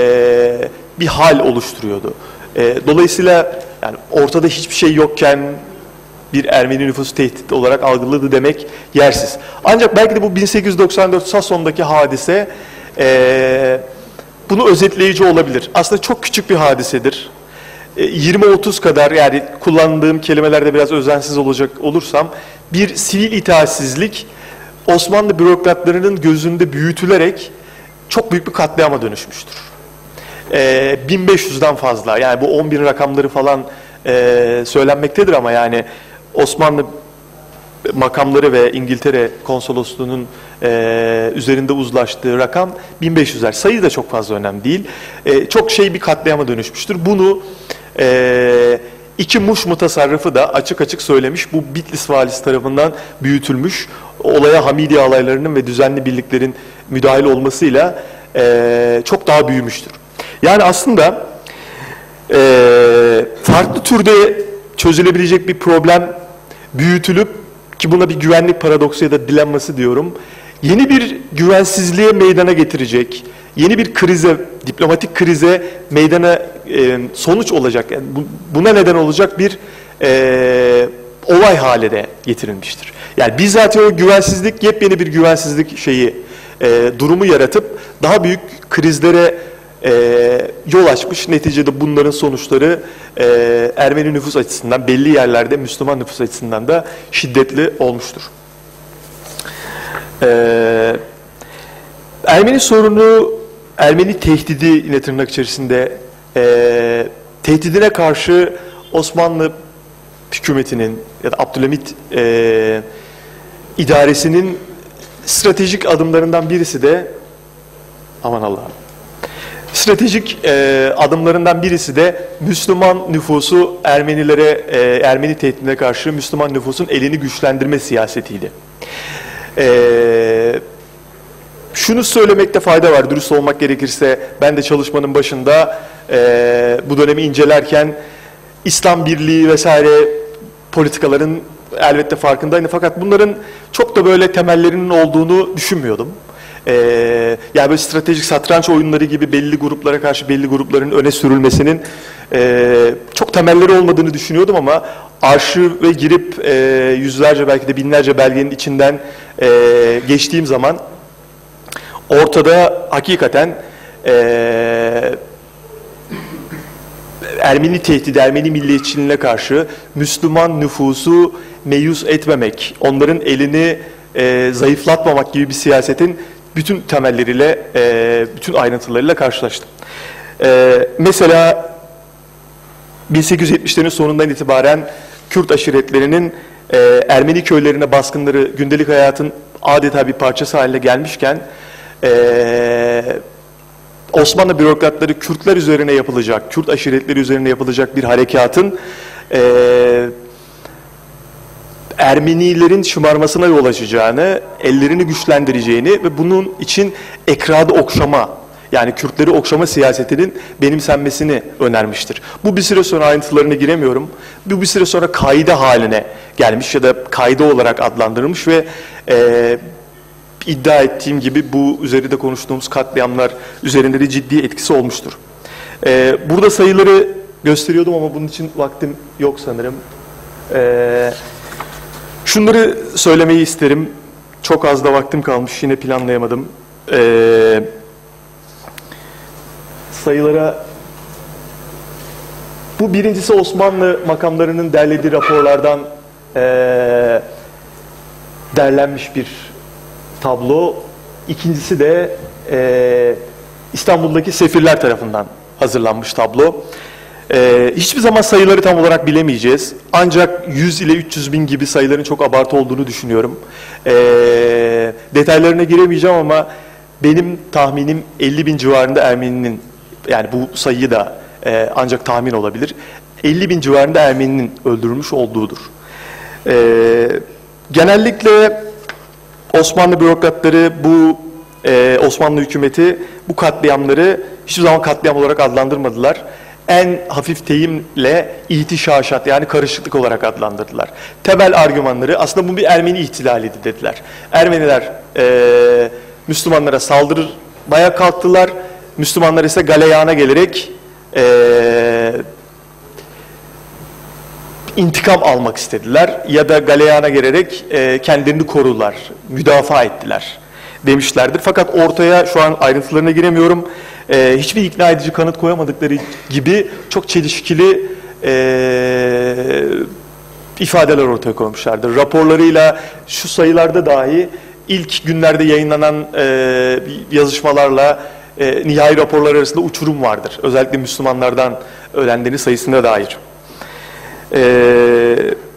bir hal oluşturuyordu. E, dolayısıyla yani ortada hiçbir şey yokken bir Ermeni nüfusu tehdit olarak algıladı demek yersiz. Ancak belki de bu bin sekiz yüz doksan dört Sason'daki hadise e, bunu özetleyici olabilir. Aslında çok küçük bir hadisedir. E, yirmi otuz kadar, yani kullandığım kelimelerde biraz özensiz olacak olursam, bir sivil itaatsizlik Osmanlı bürokratlarının gözünde büyütülerek çok büyük bir katliama dönüşmüştür. E, bin beş yüzden fazla, yani bu on bin rakamları falan e, söylenmektedir ama yani Osmanlı makamları ve İngiltere konsolosluğunun e, üzerinde uzlaştığı rakam bin beş yüzler. Sayı da çok fazla önemli değil. E, çok şey bir katliama dönüşmüştür. Bunu e, iki Muş mutasarrıfı da açık açık söylemiş. Bu Bitlis valisi tarafından büyütülmüş. Olaya Hamidiye alaylarının ve düzenli birliklerin müdahil olmasıyla e, çok daha büyümüştür. Yani aslında e, farklı türde çözülebilecek bir problem büyütülüp, ki buna bir güvenlik paradoksu ya da dilemması diyorum, yeni bir güvensizliğe meydana getirecek, yeni bir krize, diplomatik krize meydana e, sonuç olacak, yani bu, buna neden olacak bir e, olay haline getirilmiştir. Yani bizzat o güvensizlik, yepyeni bir güvensizlik şeyi, e, durumu yaratıp daha büyük krizlere e, yol açmış. Neticede bunların sonuçları e, Ermeni nüfus açısından, belli yerlerde Müslüman nüfus açısından da şiddetli olmuştur. E, Ermeni sorunu, Ermeni tehdidi yine tırnak içerisinde e, tehdidine karşı Osmanlı hükümetinin ya da Abdülhamit e, idaresinin stratejik adımlarından birisi de aman Allah'ım stratejik e, adımlarından birisi de Müslüman nüfusu Ermenilere, e, Ermeni tehdidine karşı Müslüman nüfusun elini güçlendirme siyasetiydi. E, şunu söylemekte fayda var, dürüst olmak gerekirse ben de çalışmanın başında e, bu dönemi incelerken İslam Birliği vesaire politikaların elbette farkındaydım, fakat bunların çok da böyle temellerinin olduğunu düşünmüyordum. Ee, yani böyle stratejik satranç oyunları gibi belli gruplara karşı belli grupların öne sürülmesinin e, çok temelleri olmadığını düşünüyordum ama arşive girip e, yüzlerce belki de binlerce belgenin içinden e, geçtiğim zaman ortada hakikaten e, Ermeni tehdidi, Ermeni milliyetçiliğine karşı Müslüman nüfusu meyus etmemek, onların elini e, zayıflatmamak gibi bir siyasetin bütün temelleriyle, e, bütün ayrıntılarıyla karşılaştım. E, mesela bin sekiz yüz yetmişlerin sonundan itibaren Kürt aşiretlerinin e, Ermeni köylerine baskınları gündelik hayatın adeta bir parçası haline gelmişken e, Osmanlı bürokratları Kürtler üzerine yapılacak, Kürt aşiretleri üzerine yapılacak bir harekatın e, Ermenilerin şımarmasına yol açacağını, ellerini güçlendireceğini ve bunun için ekradı okşama, yani Kürtleri okşama siyasetinin benimsenmesini önermiştir. Bu bir süre sonra ayrıntılarına giremiyorum. Bu bir süre sonra kaide haline gelmiş ya da kaide olarak adlandırılmış ve e, iddia ettiğim gibi bu üzerinde konuştuğumuz katliamlar üzerinde de ciddi etkisi olmuştur. E, burada sayıları gösteriyordum ama bunun için vaktim yok sanırım. Eee Şunları söylemeyi isterim. Çok az da vaktim kalmış. Yine planlayamadım. Ee, sayılara Bu birincisi Osmanlı makamlarının derlediği raporlardan e, derlenmiş bir tablo. İkincisi de e, İstanbul'daki sefirler tarafından hazırlanmış tablo. E, hiçbir zaman sayıları tam olarak bilemeyeceğiz. Ancak yüz ile üç yüz bin gibi sayıların çok abartı olduğunu düşünüyorum. E, detaylarına giremeyeceğim ama benim tahminim elli bin civarında Ermeninin, yani bu sayıyı da e, ancak tahmin olabilir, elli bin civarında Ermeninin öldürülmüş olduğudur. E, genellikle Osmanlı bürokratları, bu e, Osmanlı hükümeti bu katliamları hiçbir zaman katliam olarak adlandırmadılar. En hafif deyimle itişaşat, yani karışıklık olarak adlandırdılar. Temel argümanları aslında bu bir Ermeni ihtilaliydi dediler. Ermeniler e, Müslümanlara saldırmaya kalktılar. Müslümanlar ise galeyana gelerek e, intikam almak istediler ya da galeyana gelerek e, kendilerini korudular, müdafaa ettiler demişlerdir. Fakat ortaya, şu an ayrıntılarına giremiyorum, e, hiçbir ikna edici kanıt koyamadıkları gibi çok çelişkili e, ifadeler ortaya koymuşlardır. Raporlarıyla şu sayılarda dahi ilk günlerde yayınlanan e, yazışmalarla e, nihai raporlar arasında uçurum vardır. Özellikle Müslümanlardan ölenlerin sayısına dair. Ee,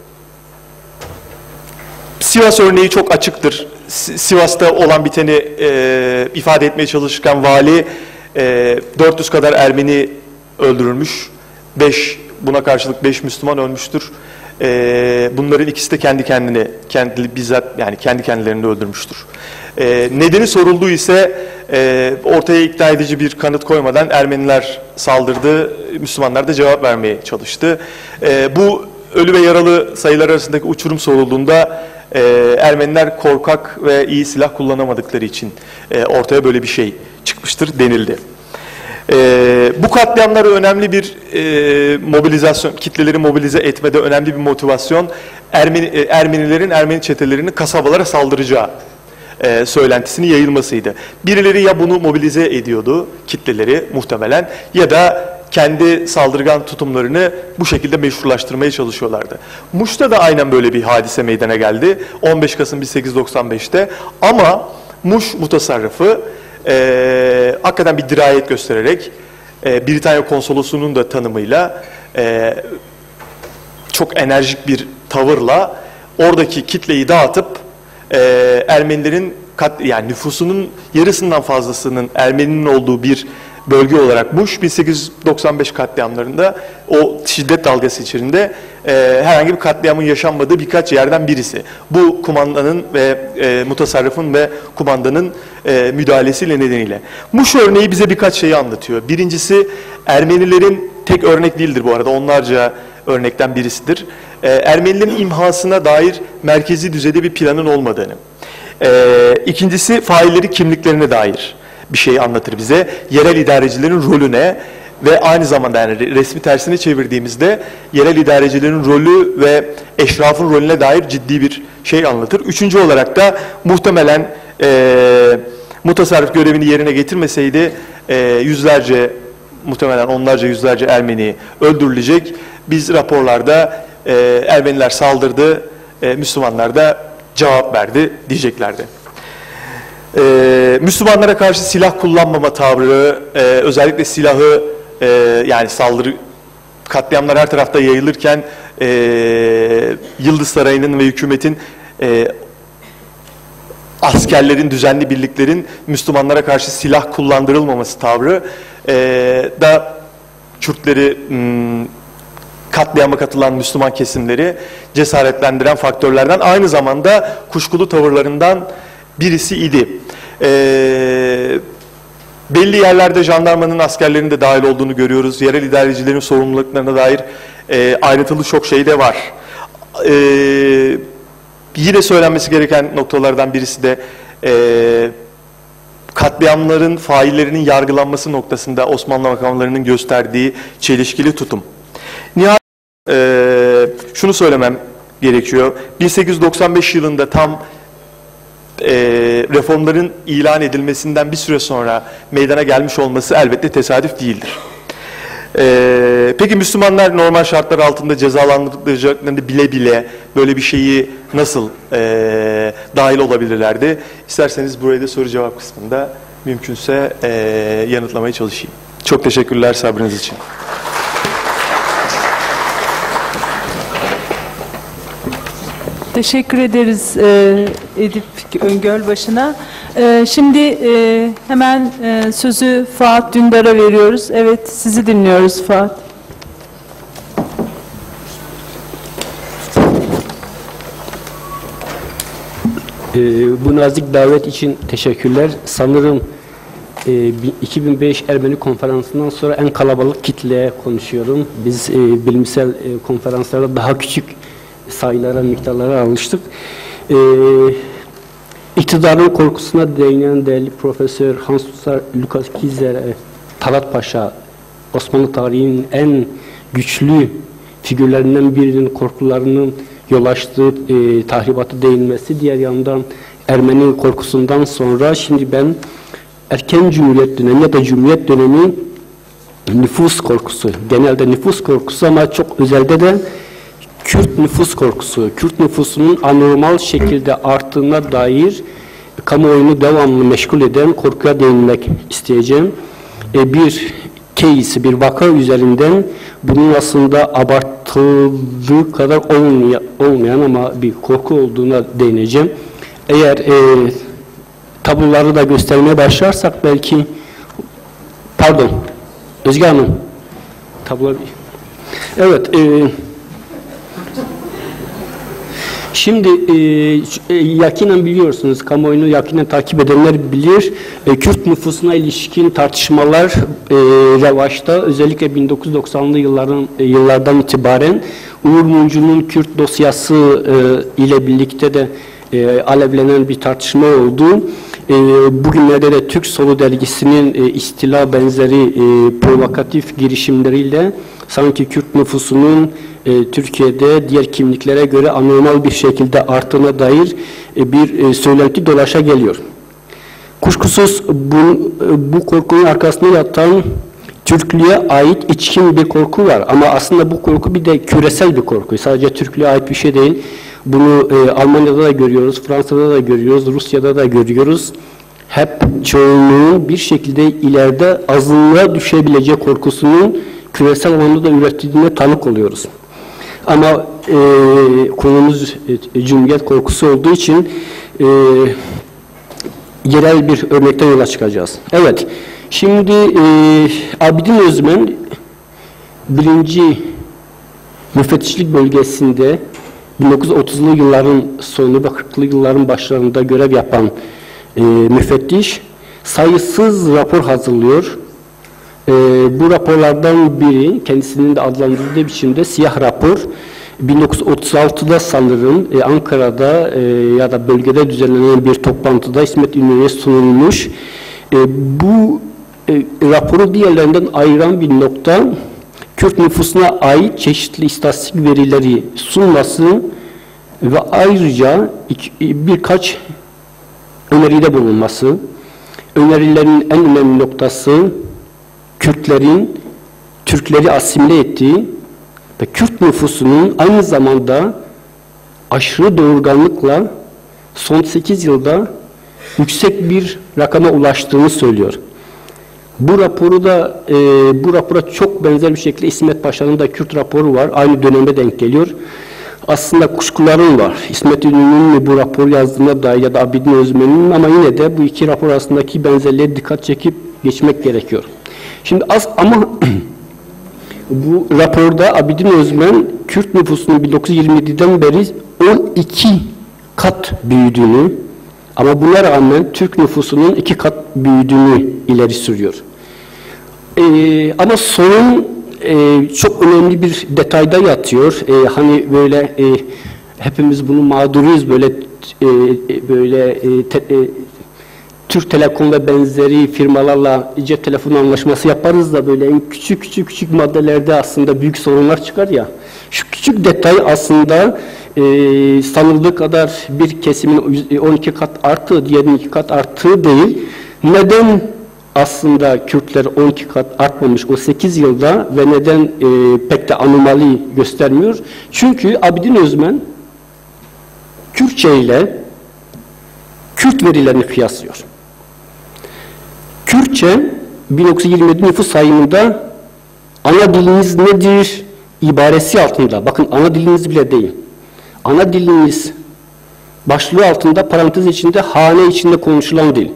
Sivas örneği çok açıktır. Sivas'ta olan biteni e, ifade etmeye çalışırken vali e, dört yüz kadar Ermeni öldürülmüş. beş, buna karşılık beş Müslüman ölmüştür. E, bunların ikisi de kendi kendine, kendi bizzat yani kendi kendilerini öldürmüştür. E, nedeni sorulduğu ise e, ortaya ikna edici bir kanıt koymadan Ermeniler saldırdı, Müslümanlar da cevap vermeye çalıştı. E, bu ölü ve yaralı sayılar arasındaki uçurum sorulduğunda e, Ermeniler korkak ve iyi silah kullanamadıkları için e, ortaya böyle bir şey çıkmıştır denildi. E, bu katliamları önemli bir e, mobilizasyon, kitleleri mobilize etmede önemli bir motivasyon, Ermeni, e, Ermenilerin Ermeni çetelerinin kasabalara saldıracağı E, söylentisinin yayılmasıydı. Birileri ya bunu mobilize ediyordu, kitleleri muhtemelen, ya da kendi saldırgan tutumlarını bu şekilde meşrulaştırmaya çalışıyorlardı. Muş'ta da aynen böyle bir hadise meydana geldi on beş Kasım bin sekiz yüz doksan beş'te, ama Muş mutasarrıfı e, hakikaten bir dirayet göstererek e, Britanya konsolosunun da tanımıyla e, çok enerjik bir tavırla oradaki kitleyi dağıtıp Ee, Ermenilerin kat, yani nüfusunun yarısından fazlasının Ermeninin olduğu bir bölge olarak Muş bin sekiz yüz doksan beş katliamlarında o şiddet dalgası içerisinde e, herhangi bir katliamın yaşanmadığı birkaç yerden birisi. Bu kumandanın ve e, mutasarrıfın ve kumandanın e, müdahalesiyle nedeniyle. Muş örneği bize birkaç şeyi anlatıyor. Birincisi, Ermenilerin, tek örnek değildir bu arada, onlarca örnekten birisidir. Ee, Ermenilerin imhasına dair merkezi düzeyde bir planın olmadığını. Ee, ikincisi, failleri kimliklerine dair bir şey anlatır bize. Yerel idarecilerin rolüne ve aynı zamanda, yani resmi tersine çevirdiğimizde, yerel idarecilerin rolü ve eşrafın rolüne dair ciddi bir şey anlatır. Üçüncü olarak da muhtemelen e, mutasarrıf görevini yerine getirmeseydi e, yüzlerce, muhtemelen onlarca yüzlerce Ermeni öldürülecek. Biz raporlarda e, Ermeniler saldırdı, e, Müslümanlar da cevap verdi diyeceklerdi. E, Müslümanlara karşı silah kullanmama tavrı, e, özellikle silahı, e, yani saldırı, katliamlar her tarafta yayılırken e, Yıldız Sarayı'nın ve hükümetin, e, askerlerin, düzenli birliklerin Müslümanlara karşı silah kullandırılmaması tavrı e, da Kürtleri, m, katliama katılan Müslüman kesimleri cesaretlendiren faktörlerden, aynı zamanda kuşkulu tavırlarından birisi idi. E, belli yerlerde jandarmanın, askerlerin de dahil olduğunu görüyoruz. Yerel idarecilerin sorumluluklarına dair e, ayrıntılı çok şey de var. E, yine söylenmesi gereken noktalardan birisi de e, katliamların faillerinin yargılanması noktasında Osmanlı makamlarının gösterdiği çelişkili tutum. Nihayet e, şunu söylemem gerekiyor. bin sekiz yüz doksan beş yılında tam e, reformların ilan edilmesinden bir süre sonra meydana gelmiş olması elbette tesadüf değildir. Ee, peki Müslümanlar normal şartlar altında cezalandırılacaklarını bile bile böyle bir şeyi nasıl e, dahil olabilirlerdi? İsterseniz buraya da soru cevap kısmında mümkünse e, yanıtlamaya çalışayım. Çok teşekkürler sabrınız için. Teşekkür ederiz e, Edip Gölbaşı'na. E, şimdi e, hemen e, sözü Fuat Dündar'a veriyoruz. Evet, sizi dinliyoruz Fuat. E, bu nazik davet için teşekkürler. Sanırım e, iki bin beş Ermeni konferansından sonra en kalabalık kitleye konuşuyorum. Biz e, bilimsel e, konferanslara daha küçük sayılara, miktarlara alıştık. Ee, iktidarın korkusuna değinen değerli Profesör Hans Lukas Kizer, Talat Paşa, Osmanlı tarihinin en güçlü figürlerinden birinin korkularının yol açtığı e, tahribatı değinmesi, diğer yandan Ermeni korkusundan sonra şimdi ben erken Cumhuriyet dönemi ya da Cumhuriyet dönemi nüfus korkusu, genelde nüfus korkusu ama çok özelde de Kürt nüfus korkusu, Kürt nüfusunun anormal şekilde arttığına dair kamuoyunu devamlı meşgul eden korkuya değinmek isteyeceğim. E, bir case, bir vaka üzerinden bunun aslında abartıldığı kadar olmayan, olmayan ama bir korku olduğuna değineceğim. Eğer e, tabloları da göstermeye başlarsak belki, pardon, Özge Hanım, tablo, evet, e, Şimdi e, yakinen biliyorsunuz, kamuoyunu yakinen takip edenler bilir, e, Kürt nüfusuna ilişkin tartışmalar e, revaçta, özellikle bin dokuz yüz doksanlı yılların e, yıllardan itibaren Uğur Mumcu'nun Kürt dosyası e, ile birlikte de e, alevlenen bir tartışma oldu. E, bugünlerde de Türk Solu dergisinin e, istila benzeri e, provokatif girişimleriyle sanki Kürt nüfusunun e, Türkiye'de diğer kimliklere göre anormal bir şekilde arttığına dair e, bir e, söylenti dolaşa geliyor. Kuşkusuz bu, e, bu korkunun arkasında yatan Türklüğe ait içkin bir korku var. Ama aslında bu korku bir de küresel bir korku. Sadece Türklüğe ait bir şey değil. Bunu e, Almanya'da da görüyoruz, Fransa'da da görüyoruz, Rusya'da da görüyoruz. Hep çoğunluğun bir şekilde ileride azınlığa düşebilecek korkusunun küresel alanda da üretildiğine tanık oluyoruz. Ama e, konumuz e, Cumhuriyet korkusu olduğu için e, yerel bir örnekten yola çıkacağız. Evet, şimdi e, Abidin Özmen birinci müfettişlik bölgesinde bin dokuz yüz otuzlu yılların sonu ve kırklı yılların başlarında görev yapan e, müfettiş sayısız rapor hazırlıyor. E, bu raporlardan biri kendisinin de adlandırdığı biçimde siyah rapor. bin dokuz yüz otuz altıda sanırım e, Ankara'da e, ya da bölgede düzenlenen bir toplantıda İsmet İnönü'ye sunulmuş. E, bu e, raporu diğerlerinden ayıran bir nokta Kürt nüfusuna ait çeşitli istatistik verileri sunması ve ayrıca iki, birkaç öneride bulunması. Önerilerin en önemli noktası Kürtlerin Türkleri asimile ettiği ve Kürt nüfusunun aynı zamanda aşırı doğurganlıkla son sekiz yılda yüksek bir rakama ulaştığını söylüyor. Bu raporu da e, bu rapora çok benzer bir şekilde İsmet Paşa'nın da Kürt raporu var. Aynı döneme denk geliyor. Aslında kuşkularım var. İsmet İnönü'nün mü bu raporu yazdığına dair ya da Abidin Özmen'in, ama yine de bu iki rapor arasındaki benzerliğe dikkat çekip geçmek gerekiyor. Şimdi az ama bu raporda Abidin Özmen Kürt nüfusunun bin dokuz yüz yirmi yediden beri on iki kat büyüdüğünü, ama buna rağmen Türk nüfusunun iki kat büyüdüğünü ileri sürüyor. Ee, ama sorun e, çok önemli bir detayda yatıyor. E, hani böyle e, hepimiz bunu mağduruyuz, böyle e, böyle e, te, e, Türk Telekom ve benzeri firmalarla cep telefonu anlaşması yaparız da böyle en küçük küçük küçük maddelerde aslında büyük sorunlar çıkar ya. Şu küçük detay aslında e, sanıldığı kadar bir kesimin on iki kat arttığı, diğerinin iki kat arttığı değil. Neden aslında Kürtler on iki kat artmamış o sekiz yılda ve neden e, pek de anomali göstermiyor? Çünkü Abidin Özmen Kürtçe ile Kürt verilerini kıyaslıyor. Kürtçe bin dokuz yüz yirmi yedi nüfus sayımında ana diliniz nedir ibaresi altında, bakın ana diliniz bile değil, ana diliniz başlığı altında parantez içinde hane içinde konuşulan dil.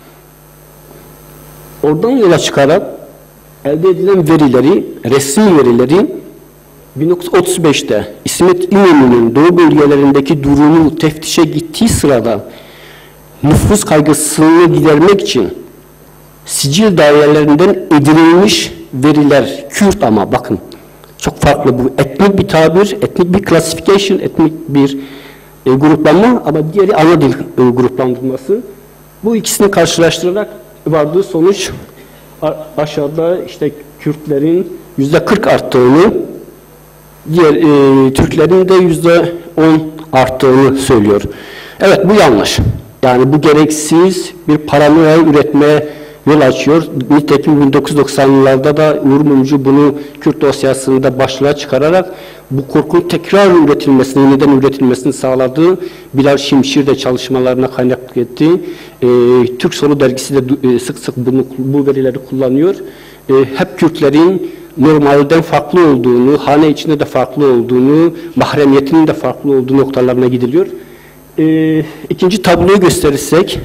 Oradan yola çıkarak elde edilen verileri, resmi verileri bin dokuz yüz otuz beşte İsmet İnönü'nün Doğu bölgelerindeki durumu teftişe gittiği sırada nüfus kaygısını gidermek için sicil dairelerinden edinilmiş veriler, Kürt ama bakın çok farklı, bu etnik bir tabir, etnik bir classification, etnik bir e, gruplanma ama diğeri ana dil e, gruplandırması. Bu ikisini karşılaştırarak vardığı sonuç aşağıda işte Kürtlerin yüzde kırk arttığını, diğer e, Türklerin de yüzde on arttığını söylüyor. Evet, bu yanlış. Yani bu gereksiz bir paranoya üretmeye yol açıyor. Nitekim bin dokuz yüz doksanlılarda da Uğur Mumcu bunu Kürt dosyasında başlığa çıkararak bu korkunun tekrar üretilmesini, yeniden üretilmesini sağladığı Bilal Şimşir de çalışmalarına kaynaklık etti. E, Türk Solu dergisi de e, sık sık bunu, bu verileri kullanıyor. E, hep Kürtlerin normalden farklı olduğunu, hane içinde de farklı olduğunu, mahremiyetinin de farklı olduğu noktalarına gidiliyor. E, ikinci tabloyu gösterirsek,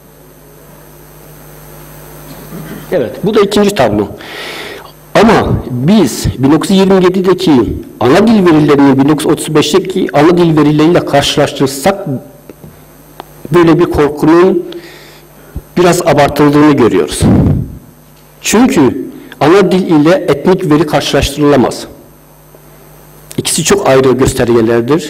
evet, bu da ikinci tablo. Ama biz bin dokuz yüz yirmi yedideki ana dil verilerini bin dokuz yüz otuz beşteki ana dil verileriyle karşılaştırırsak böyle bir korkunun biraz abartıldığını görüyoruz. Çünkü ana dil ile etnik veri karşılaştırılamaz. İkisi çok ayrı göstergelerdir.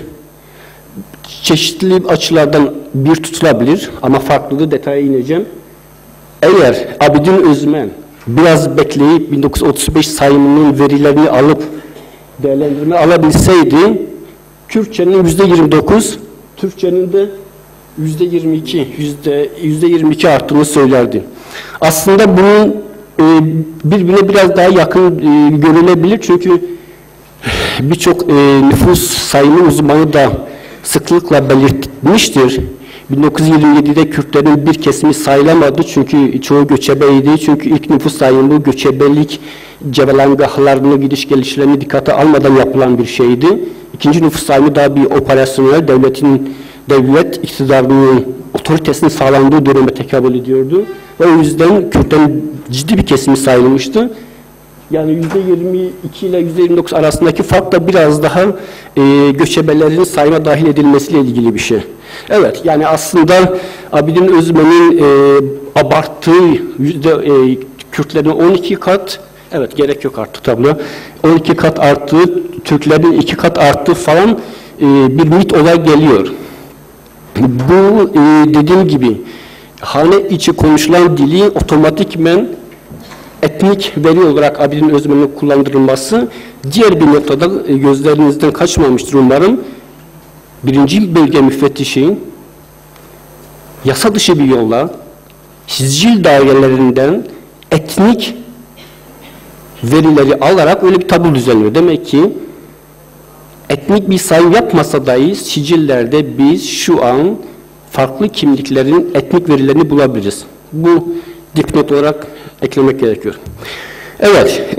Çeşitli açılardan bir tutulabilir ama farklı detaya ineceğim. Eğer Abidin Özmen biraz bekleyip bin dokuz yüz otuz beş sayımının verilerini alıp değerlendirme alabilseydi, Kürtçenin yüzde yirmi dokuz, Türkçenin de yüzde yirmi iki, yüzde yirmi iki arttığını söylerdi. Aslında bunun e, birbirine biraz daha yakın e, görülebilir çünkü birçok e, nüfus sayımı uzmanı da sıklıkla belirtmiştir. bin dokuz yüz yirmi yedide Kürtlerin bir kesimi sayılamadı çünkü çoğu göçebeydi. Çünkü ilk nüfus sayımı göçebelik cevelangahlarını, gidiş gelişlerini dikkate almadan yapılan bir şeydi. İkinci nüfus sayımı daha bir operasyonel, devletin devlet iktidarının otoritesinin sağlandığı döneme tekabül ediyordu. Ve o yüzden Kürtlerin ciddi bir kesimi sayılmıştı. Yani yüzde yirmi iki ile yüzde yirmi dokuz arasındaki fark da biraz daha e, göçebelerin sayıma dahil edilmesiyle ilgili bir şey. Evet, yani aslında Abidin Özmen'in e, abarttığı yüzde e, Kürtlerin on iki kat, evet gerek yok artık tablo, on iki kat arttığı, Türklerin iki kat arttığı falan e, bir mit olay geliyor. Bu e, dediğim gibi hane içi konuşulan dili otomatikmen etnik veri olarak Abidin Özmen'in kullandırılması diğer bir noktada e, gözlerinizden kaçmamıştır umarım. Birinci bölge müfettişi yasa dışı bir yolla sicil dairelerinden etnik verileri alarak öyle bir tablo düzenliyor. Demek ki etnik bir sayım yapmasa dahi sicillerde biz şu an farklı kimliklerin etnik verilerini bulabiliriz. Bu dipnot olarak eklemek gerekiyor. Evet, e,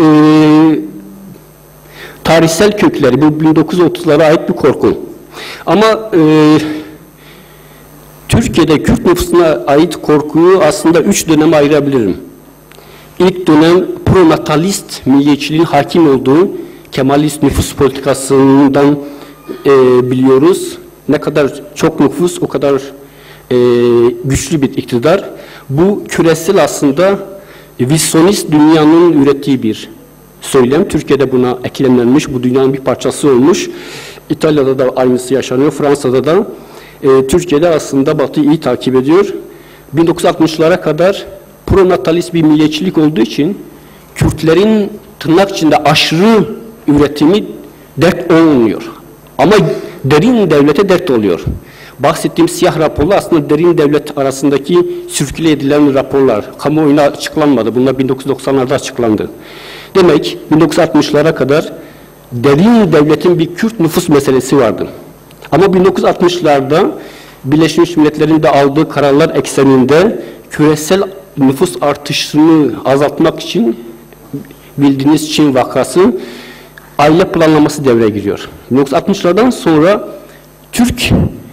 tarihsel kökleri bu bin dokuz yüz otuzlara ait bir korku. Ama e, Türkiye'de Kürt nüfusuna ait korkuyu aslında üç döneme ayırabilirim. İlk dönem pronatalist milliyetçiliğin hakim olduğu Kemalist nüfus politikasından e, biliyoruz. Ne kadar çok nüfus o kadar e, güçlü bir iktidar. Bu küresel aslında vizyonist dünyanın ürettiği bir söylem. Türkiye'de buna eklemlenmiş, bu dünyanın bir parçası olmuş. İtalya'da da aynısı yaşanıyor, Fransa'da da. E, Türkiye'de aslında Batı'yı iyi takip ediyor. bin dokuz yüz altmışlara kadar pronatalist bir milliyetçilik olduğu için Kürtlerin tırnak içinde aşırı üretimi dert olmuyor. Ama derin devlete dert oluyor. Bahsettiğim siyah raporlar aslında derin devlet arasındaki sürküle edilen raporlar. Kamuoyuna açıklanmadı. Bunlar bin dokuz yüz doksanlarda açıklandı. Demek bin dokuz yüz altmışlara kadar derin devletin bir Kürt nüfus meselesi vardı. Ama bin dokuz yüz altmışlarda Birleşmiş Milletler'in de aldığı kararlar ekseninde küresel nüfus artışını azaltmak için bildiğiniz Çin vakası aile planlaması devreye giriyor. bin dokuz yüz altmışlardan sonra Türk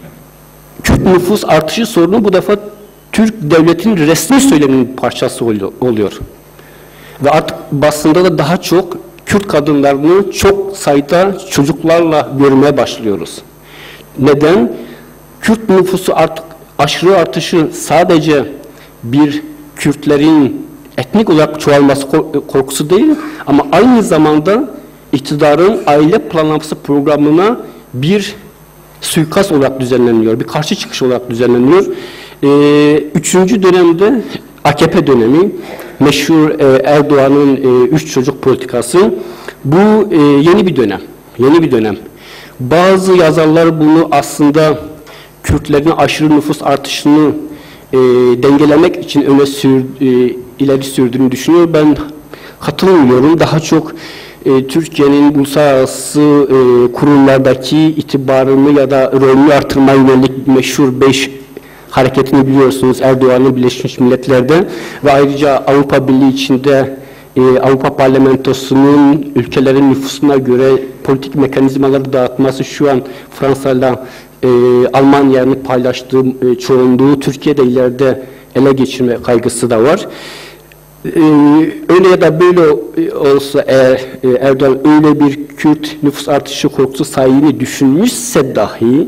Kürt nüfus artışı sorunu bu defa Türk devletinin resmi söyleminin parçası oluyor. Ve artık basında da daha çok Kürt kadınlarını çok sayıda çocuklarla görmeye başlıyoruz. Neden? Kürt nüfusu artık aşırı artışı sadece bir Kürtlerin etnik olarak çoğalması korkusu değil ama aynı zamanda iktidarın aile planlaması programına bir suikast olarak düzenleniyor, bir karşı çıkış olarak düzenleniyor. Ee, üçüncü dönemde A K P dönemi, meşhur e, Erdoğan'ın e, üç çocuk politikası, bu e, yeni bir dönem, yeni bir dönem. Bazı yazarlar bunu aslında Kürtlerin aşırı nüfus artışını e, dengelemek için öne sür, e, ileri sürdüğünü düşünüyor. Ben katılmıyorum. Daha çok e, Türkiye'nin uluslararası e, kurumlardaki itibarını ya da rolünü artırmaya yönelik meşhur beş hareketini biliyorsunuz Erdoğan'ın Birleşmiş Milletler'de ve ayrıca Avrupa Birliği içinde e, Avrupa Parlamentosu'nun ülkelerin nüfusuna göre politik mekanizmaları dağıtması şu an Fransa'yla e, Almanya'nın paylaştığı e, çoğunluğu Türkiye'de ileride ele geçirme kaygısı da var. Ee, öyle ya da böyle olsa eğer e, Erdoğan öyle bir Kürt nüfus artışı korkusu sahibini düşünmüşse dahi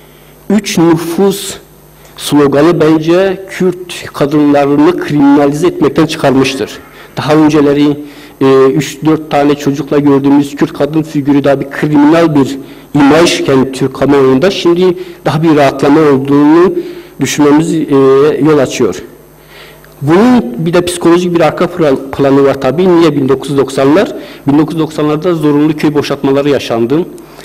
üç nüfus sloganı bence Kürt kadınlarını kriminalize etmekten çıkarmıştır. Daha önceleri üç dört tane çocukla gördüğümüz Kürt kadın figürü daha bir kriminal bir imajken Türk kamuoyunda şimdi daha bir rahatlama olduğunu düşünmemiz e, yol açıyor. Bunun bir de psikolojik bir arka planı var tabii. Niye bin dokuz yüz doksanlar? bin dokuz yüz doksanlarda zorunlu köy boşaltmaları yaşandı.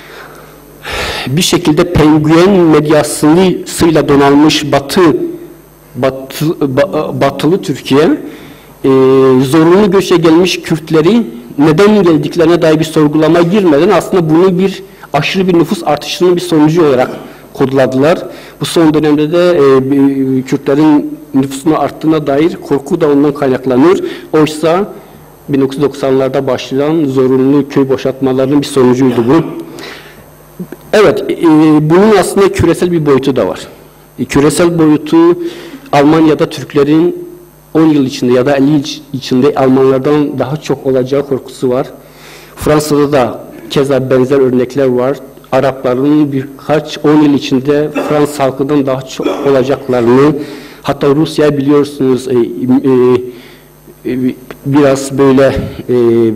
Bir şekilde penguen medyasıyla donanmış Batı, batı batılı Türkiye e, zorunlu göçe gelmiş Kürtleri neden geldiklerine dair bir sorgulama girmeden aslında bunu bir aşırı bir nüfus artışının bir sonucu olarak kodladılar. Bu son dönemde de e, Kürtlerin nüfusunun arttığına dair korku da ondan kaynaklanıyor. Oysa bin dokuz yüz doksanlarda başlayan zorunlu köy boşaltmalarının bir sonucuydu bu. Evet, e, bunun aslında küresel bir boyutu da var. E, küresel boyutu Almanya'da Türklerin on yıl içinde ya da elli yıl içinde Almanlardan daha çok olacağı korkusu var. Fransa'da da keza benzer örnekler var. Arapların birkaç on yıl içinde Fransız halkından daha çok olacaklarını, hatta Rusya biliyorsunuz e, e, e, biraz böyle e,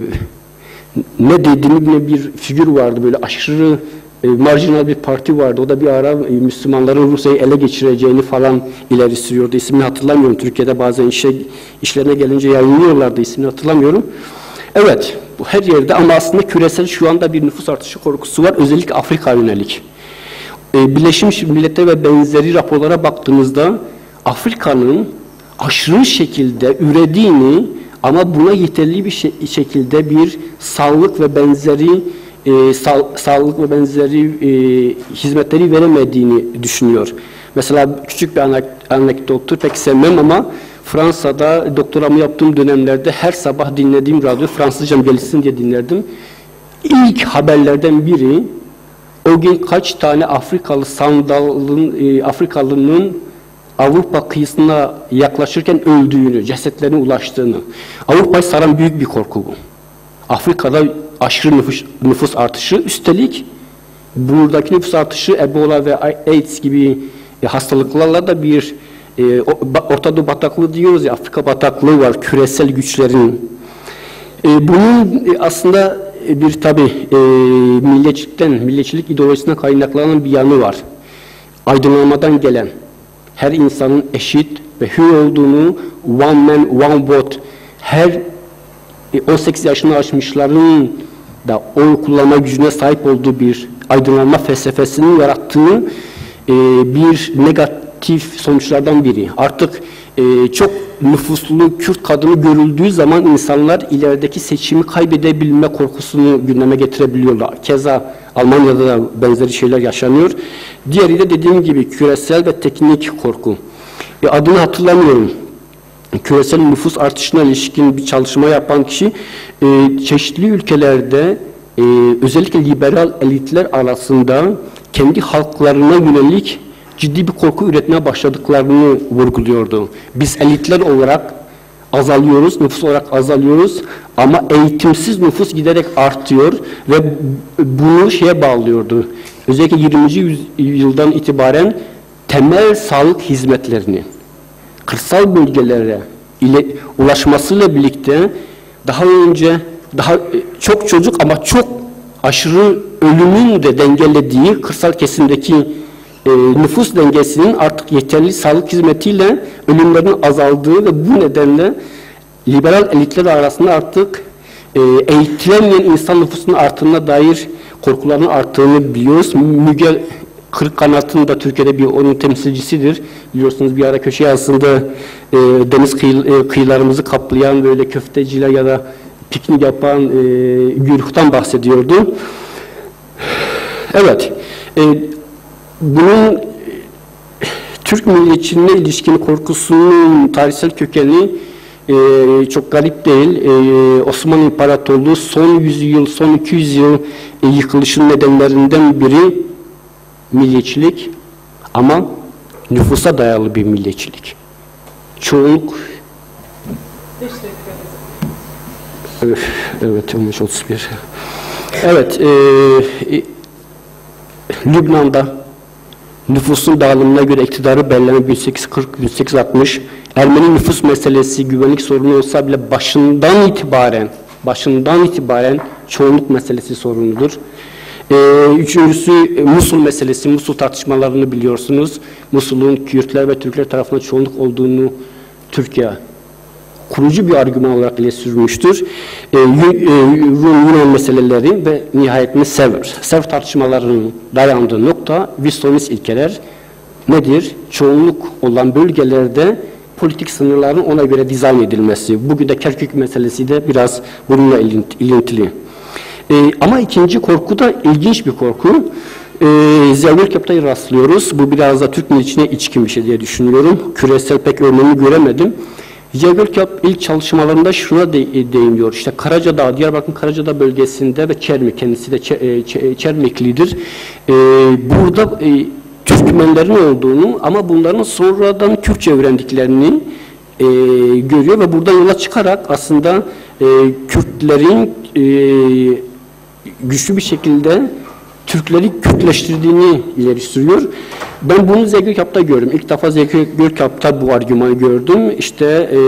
ne dediğini bir figür vardı, böyle aşırı e, marjinal bir parti vardı. O da bir ara e, Müslümanların Rusya'yı ele geçireceğini falan ileri sürüyordu. İsmini hatırlamıyorum. Türkiye'de bazen işe, işlerine gelince yayınlıyorlardı. İsmini hatırlamıyorum. Evet, bu her yerde ama aslında küresel şu anda bir nüfus artışı korkusu var. Özellikle Afrika yönelik. Ee, Birleşmiş Milletler ve benzeri raporlara baktığımızda Afrika'nın aşırı şekilde ürediğini ama buna yeterli bir şey, şekilde bir sağlık ve benzeri e, sağ, sağlık ve benzeri e, hizmetleri veremediğini düşünüyor. Mesela küçük bir anek, anekdottur, pek sevmem ama Fransa'da doktoramı yaptığım dönemlerde her sabah dinlediğim radyo, Fransızcam gelişsin diye dinlerdim. İlk haberlerden biri o gün kaç tane Afrikalı sandalın, e, Afrikalının Avrupa kıyısına yaklaşırken öldüğünü, cesetlerine ulaştığını. Avrupa'yı saran büyük bir korku bu. Afrika'da aşırı nüfus, nüfus artışı, üstelik buradaki nüfus artışı Ebola ve AIDS gibi e, hastalıklarla da bir e, Orta Doğu bataklığı diyoruz ya, Afrika bataklığı var, küresel güçlerin. E, bunun e, aslında bir tabi e, milliyetçilikten, milliyetçilik ideolojisinden kaynaklanan bir yanı var. Aydınlanmadan gelen, her insanın eşit ve hür olduğunu, one man, one vote, her on sekiz yaşını aşmışların da oy kullanma gücüne sahip olduğu bir aydınlanma felsefesinin yarattığı e, bir negatif sonuçlardan biri. Artık e, çok nüfuslu Kürt kadını görüldüğü zaman insanlar ilerideki seçimi kaybedebilme korkusunu gündeme getirebiliyorlar. Keza Almanya'da da benzeri şeyler yaşanıyor. Diğeri de dediğim gibi küresel ve teknik korku. E, adını hatırlamıyorum. Küresel nüfus artışına ilişkin bir çalışma yapan kişi e, çeşitli ülkelerde e, özellikle liberal elitler arasında kendi halklarına yönelik ciddi bir korku üretmeye başladıklarını vurguluyordu. Biz elitler olarak azalıyoruz, nüfus olarak azalıyoruz ama eğitimsiz nüfus giderek artıyor ve bunu şeye bağlıyordu. Özellikle yirminci yüzyıldan itibaren temel sağlık hizmetlerini kırsal bölgelere ile ulaşmasıyla birlikte daha önce daha çok çocuk ama çok aşırı ölümün de dengelediği kırsal kesimdeki e, nüfus dengesinin artık yeterli sağlık hizmetiyle ölümlerin azaldığı ve bu nedenle liberal elitler arasında artık e, eğitilemeyen insan nüfusunun arttığına dair korkuların arttığını biliyoruz. Müge Kırıkkanat'ın da Türkiye'de bir onun temsilcisidir. Biliyorsunuz bir ara köşe yazısında e, deniz kıyı, e, kıyılarımızı kaplayan böyle köfteciler ya da piknik yapan e, güruhtan bahsediyordu. Evet, e, bunun e, Türk milliyetçiliğine ilişkin korkusunun tarihsel kökeni e, çok garip değil. E, Osmanlı İmparatorluğu son yüzyıl, son iki yüz yıl e, yıkılışın nedenlerinden biri milliyetçilik ama nüfusa dayalı bir milliyetçilik. Çoğunluk evet, evet on beş otuz bir. Evet, e, e, Lübnan'da nüfusun dağılımına göre iktidarı belirleme bin sekiz yüz kırk bin sekiz yüz altmış. Ermeni nüfus meselesi güvenlik sorunu olsa bile başından itibaren başından itibaren çoğunluk meselesi sorunudur. Ee, üçüncüsü Musul meselesi, Musul tartışmalarını biliyorsunuz. Musul'un Kürtler ve Türkler tarafından çoğunluk olduğunu Türkiye kurucu bir argüman olarak ile sürmüştür. Ee, Rum Yunan meseleleri ve nihayetinde Sever. Sever tartışmalarının dayandığı nokta Wistonist ilkeler nedir? Çoğunluk olan bölgelerde politik sınırların ona göre dizayn edilmesi. Bugün de Kerkük meselesi de biraz bununla ilintili. Ee, ama ikinci korku da ilginç bir korku. Ee, Ziya Gökalp'ta rastlıyoruz. Bu biraz da Türk milliyetçiliğine içkin bir şey diye düşünüyorum. Küresel pek örneğini göremedim. Ziya Gökalp ilk çalışmalarında şuna de, değiniyor. İşte Karacadağ, Diyarbakır'ın Karacadağ bölgesinde ve Çermik, kendisi de Çermiklidir. Ee, burada e, Türkmenlerin olduğunu ama bunların sonradan Kürtçe öğrendiklerini e, görüyor ve buradan yola çıkarak aslında e, Kürtlerin e, güçlü bir şekilde Türkleri Kürtleştirdiğini ileri sürüyor. Ben bunu Ziya Gökalp'ta gördüm. İlk defa Ziya Gökalp'ta bu argümanı gördüm. İşte e,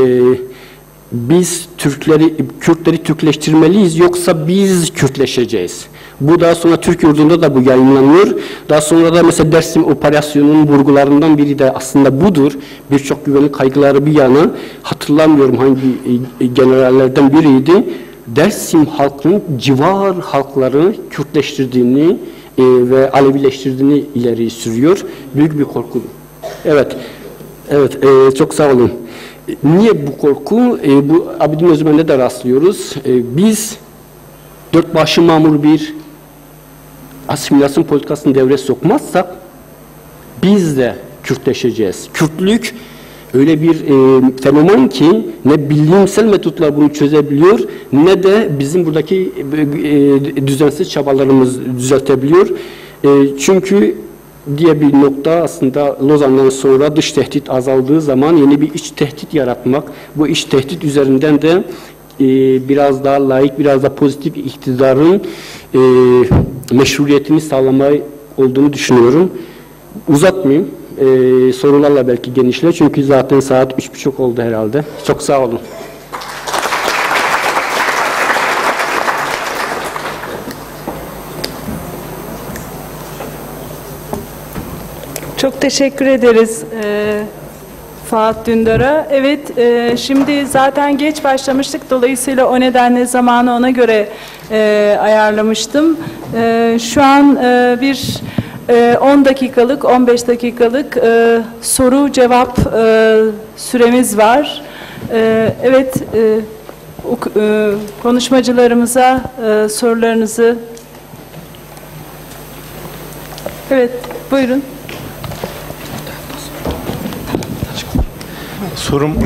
biz Türkleri, Kürtleri Türkleştirmeliyiz yoksa biz Kürtleşeceğiz. Bu daha sonra Türk yurdunda da bu yayınlanıyor. Daha sonra da mesela Dersim operasyonunun vurgularından biri de aslında budur. Birçok güvenlik kaygıları bir yana, hatırlamıyorum hangi generallerden biriydi. Dersim halkının civar halkları Kürtleştirdiğini e, ve Alevileştirdiğini ileri sürüyor. Büyük bir korku. Evet, evet, e, çok sağ olun. Niye bu korku? E, bu Abidin Özmen'de de rastlıyoruz. E, biz dört başı mamur bir asimilasyon politikasını devreye sokmazsak biz de Kürtleşeceğiz. Kürtlük öyle bir e, fenomen ki ne bilimsel metotlar bunu çözebiliyor ne de bizim buradaki e, düzensiz çabalarımız düzeltebiliyor. E, çünkü diye bir nokta aslında Lozan'dan sonra dış tehdit azaldığı zaman yeni bir iç tehdit yaratmak, bu iç tehdit üzerinden de e, biraz daha layık, biraz daha pozitif iktidarın e, meşruiyetini sağlamayı olduğunu düşünüyorum. Uzatmayayım. Ee, sorularla belki genişler çünkü zaten saat üç buçuk oldu herhalde. Çok sağ olun. Çok teşekkür ederiz. Ee, Fuat Dündar'a. Evet, e, şimdi zaten geç başlamıştık. Dolayısıyla o nedenle zamanı ona göre e, ayarlamıştım. E, şu an e, bir e, on dakikalık, on beş dakikalık e, soru cevap e, süremiz var. E, evet, e, o, e, konuşmacılarımıza e, sorularınızı... Evet, buyurun. Sorum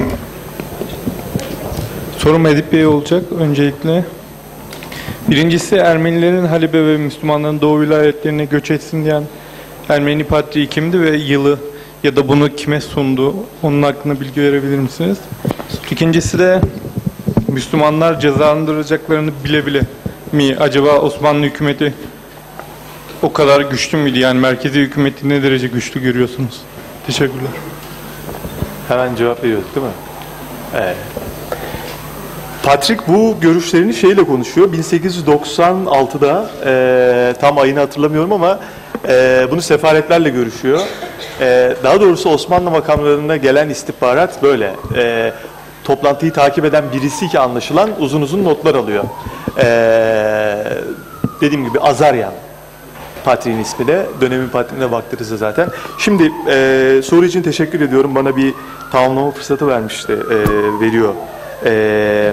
sorum Edip Bey olacak öncelikle. Birincisi, Ermenilerin Halep'e ve Müslümanların Doğu vilayetlerine göç etsin diyen Ermeni patriği kimdi ve yılı ya da bunu kime sundu? Onun hakkında bilgi verebilir misiniz? İkincisi de, Müslümanlar cezalandıracaklarını bile bile mi acaba Osmanlı hükümeti o kadar güçlü müydü? Yani merkezi hükümeti ne derece güçlü görüyorsunuz? Teşekkürler. Hemen cevap veriyorduk değil mi? Evet. Patrick bu görüşlerini şeyle konuşuyor. bin sekiz yüz doksan altıda e, tam ayını hatırlamıyorum ama e, bunu sefaretlerle görüşüyor. E, daha doğrusu Osmanlı makamlarına gelen istihbarat böyle. E, toplantıyı takip eden birisi ki anlaşılan uzun uzun notlar alıyor. E, dediğim gibi Azaryan. Patriğin ismi de, dönemin patriğine baktırırsa zaten. Şimdi e, soru için teşekkür ediyorum. Bana bir tamamlama fırsatı vermişti, e, veriyor. E,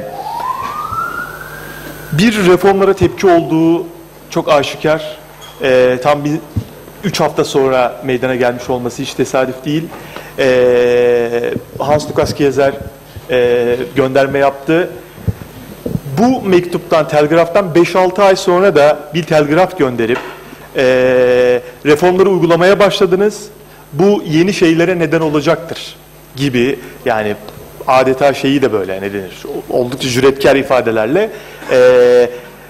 bir reformlara tepki olduğu çok aşikar. E, tam bir üç hafta sonra meydana gelmiş olması hiç tesadüf değil. E, Hans Lukas Kieser e, gönderme yaptı. Bu mektuptan, telgraftan beş altı ay sonra da bir telgraf gönderip e, reformları uygulamaya başladınız. Bu yeni şeylere neden olacaktır gibi, yani adeta şeyi de böyle ne denir, oldukça cüretkar ifadelerle e,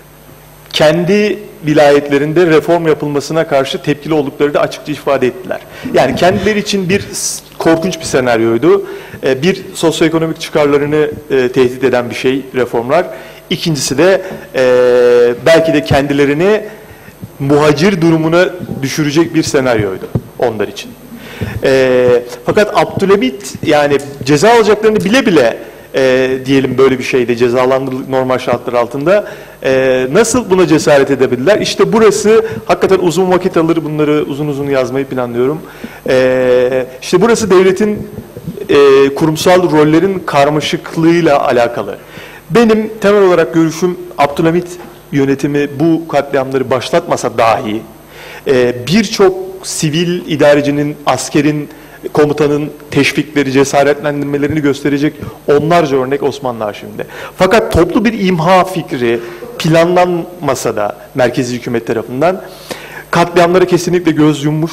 kendi vilayetlerinde reform yapılmasına karşı tepkili oldukları da açıkça ifade ettiler. Yani kendileri için bir korkunç bir senaryoydu. E, bir sosyoekonomik çıkarlarını e, tehdit eden bir şey reformlar. İkincisi de e, belki de kendilerini muhacir durumuna düşürecek bir senaryoydu onlar için. E, fakat Abdülhamit, yani ceza alacaklarını bile bile e, diyelim böyle bir şeyde cezalandırılık normal şartlar altında e, nasıl buna cesaret edebilirler? İşte burası hakikaten uzun vakit alır, bunları uzun uzun yazmayı planlıyorum. E, işte burası devletin e, kurumsal rollerin karmaşıklığıyla alakalı. Benim temel olarak görüşüm, Abdülhamit yönetimi bu katliamları başlatmasa dahi e, birçok sivil idarecinin, askerin, komutanın teşvikleri, cesaretlendirmelerini gösterecek onlarca örnek Osmanlı arşivinde. Fakat toplu bir imha fikri planlanmasa da merkezi hükümet tarafından katliamlara kesinlikle göz yummuş,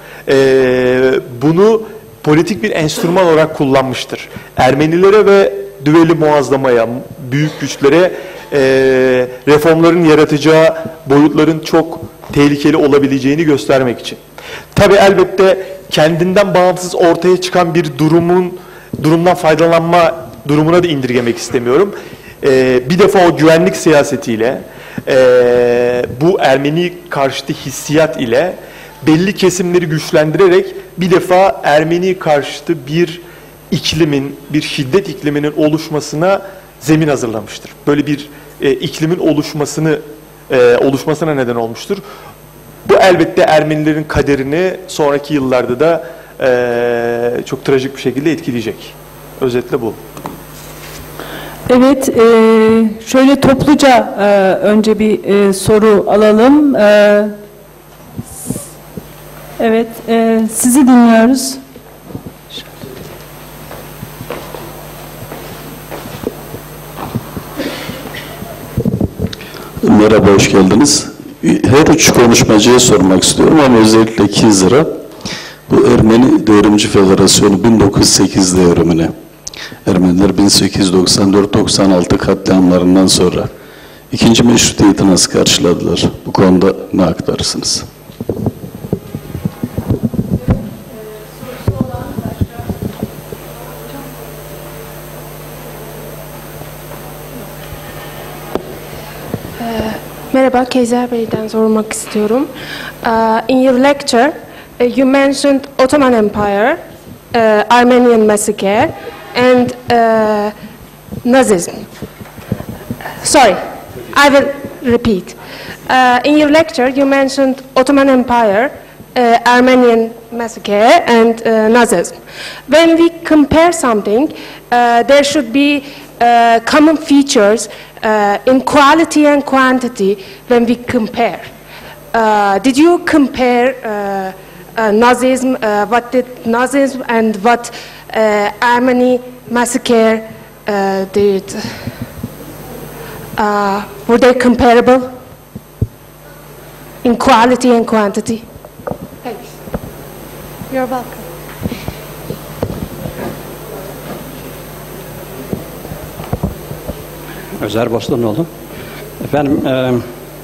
e, bunu politik bir enstrüman olarak kullanmıştır. Ermenilere ve düveli muazzamaya, büyük güçlere e, reformların yaratacağı boyutların çok tehlikeli olabileceğini göstermek için. Tabii elbette kendinden bağımsız ortaya çıkan bir durumun durumdan faydalanma durumuna da indirgemek istemiyorum. E, bir defa o güvenlik siyasetiyle, e, bu Ermeni karşıtı hissiyat ile belli kesimleri güçlendirerek bir defa Ermeni karşıtı bir iklimin, bir şiddet ikliminin oluşmasına zemin hazırlamıştır. Böyle bir e, iklimin oluşmasını e, oluşmasına neden olmuştur. Bu elbette Ermenilerin kaderini sonraki yıllarda da e, çok trajik bir şekilde etkileyecek. Özetle bu. Evet, e, şöyle topluca e, önce bir e, soru alalım. E, evet, e, sizi dinliyoruz. Merhaba, hoş geldiniz. Her üç konuşmacıya sormak istiyorum ama özellikle Kizer'a. Bu Ermeni Devrimci Federasyonu bin dokuz yüz sekiz devrimine, Ermeniler bin sekiz yüz doksan dört doksan altı katliamlarından sonra ikinci meşrutiyeti nasıl karşıladılar? Bu konuda ne aktarırsınız? Merhaba, Keyzer Bey'den sormak istiyorum. Uh, in your lecture, uh, you mentioned Ottoman Empire uh, Armenian massacre and uh, Nazism. Sorry, I will repeat. Uh, in your lecture, you mentioned Ottoman Empire, uh, Armenian massacre, and uh, Nazism. When we compare something, uh, there should be uh, common features uh, in quality and quantity when we compare. Uh, did you compare uh, uh, Nazism, uh, what did Nazism and what uh, Armenian massacre uh, did? Uh, were they comparable in quality and quantity? Thanks. You're welcome. Özer Boslanoğlu. Efendim, e,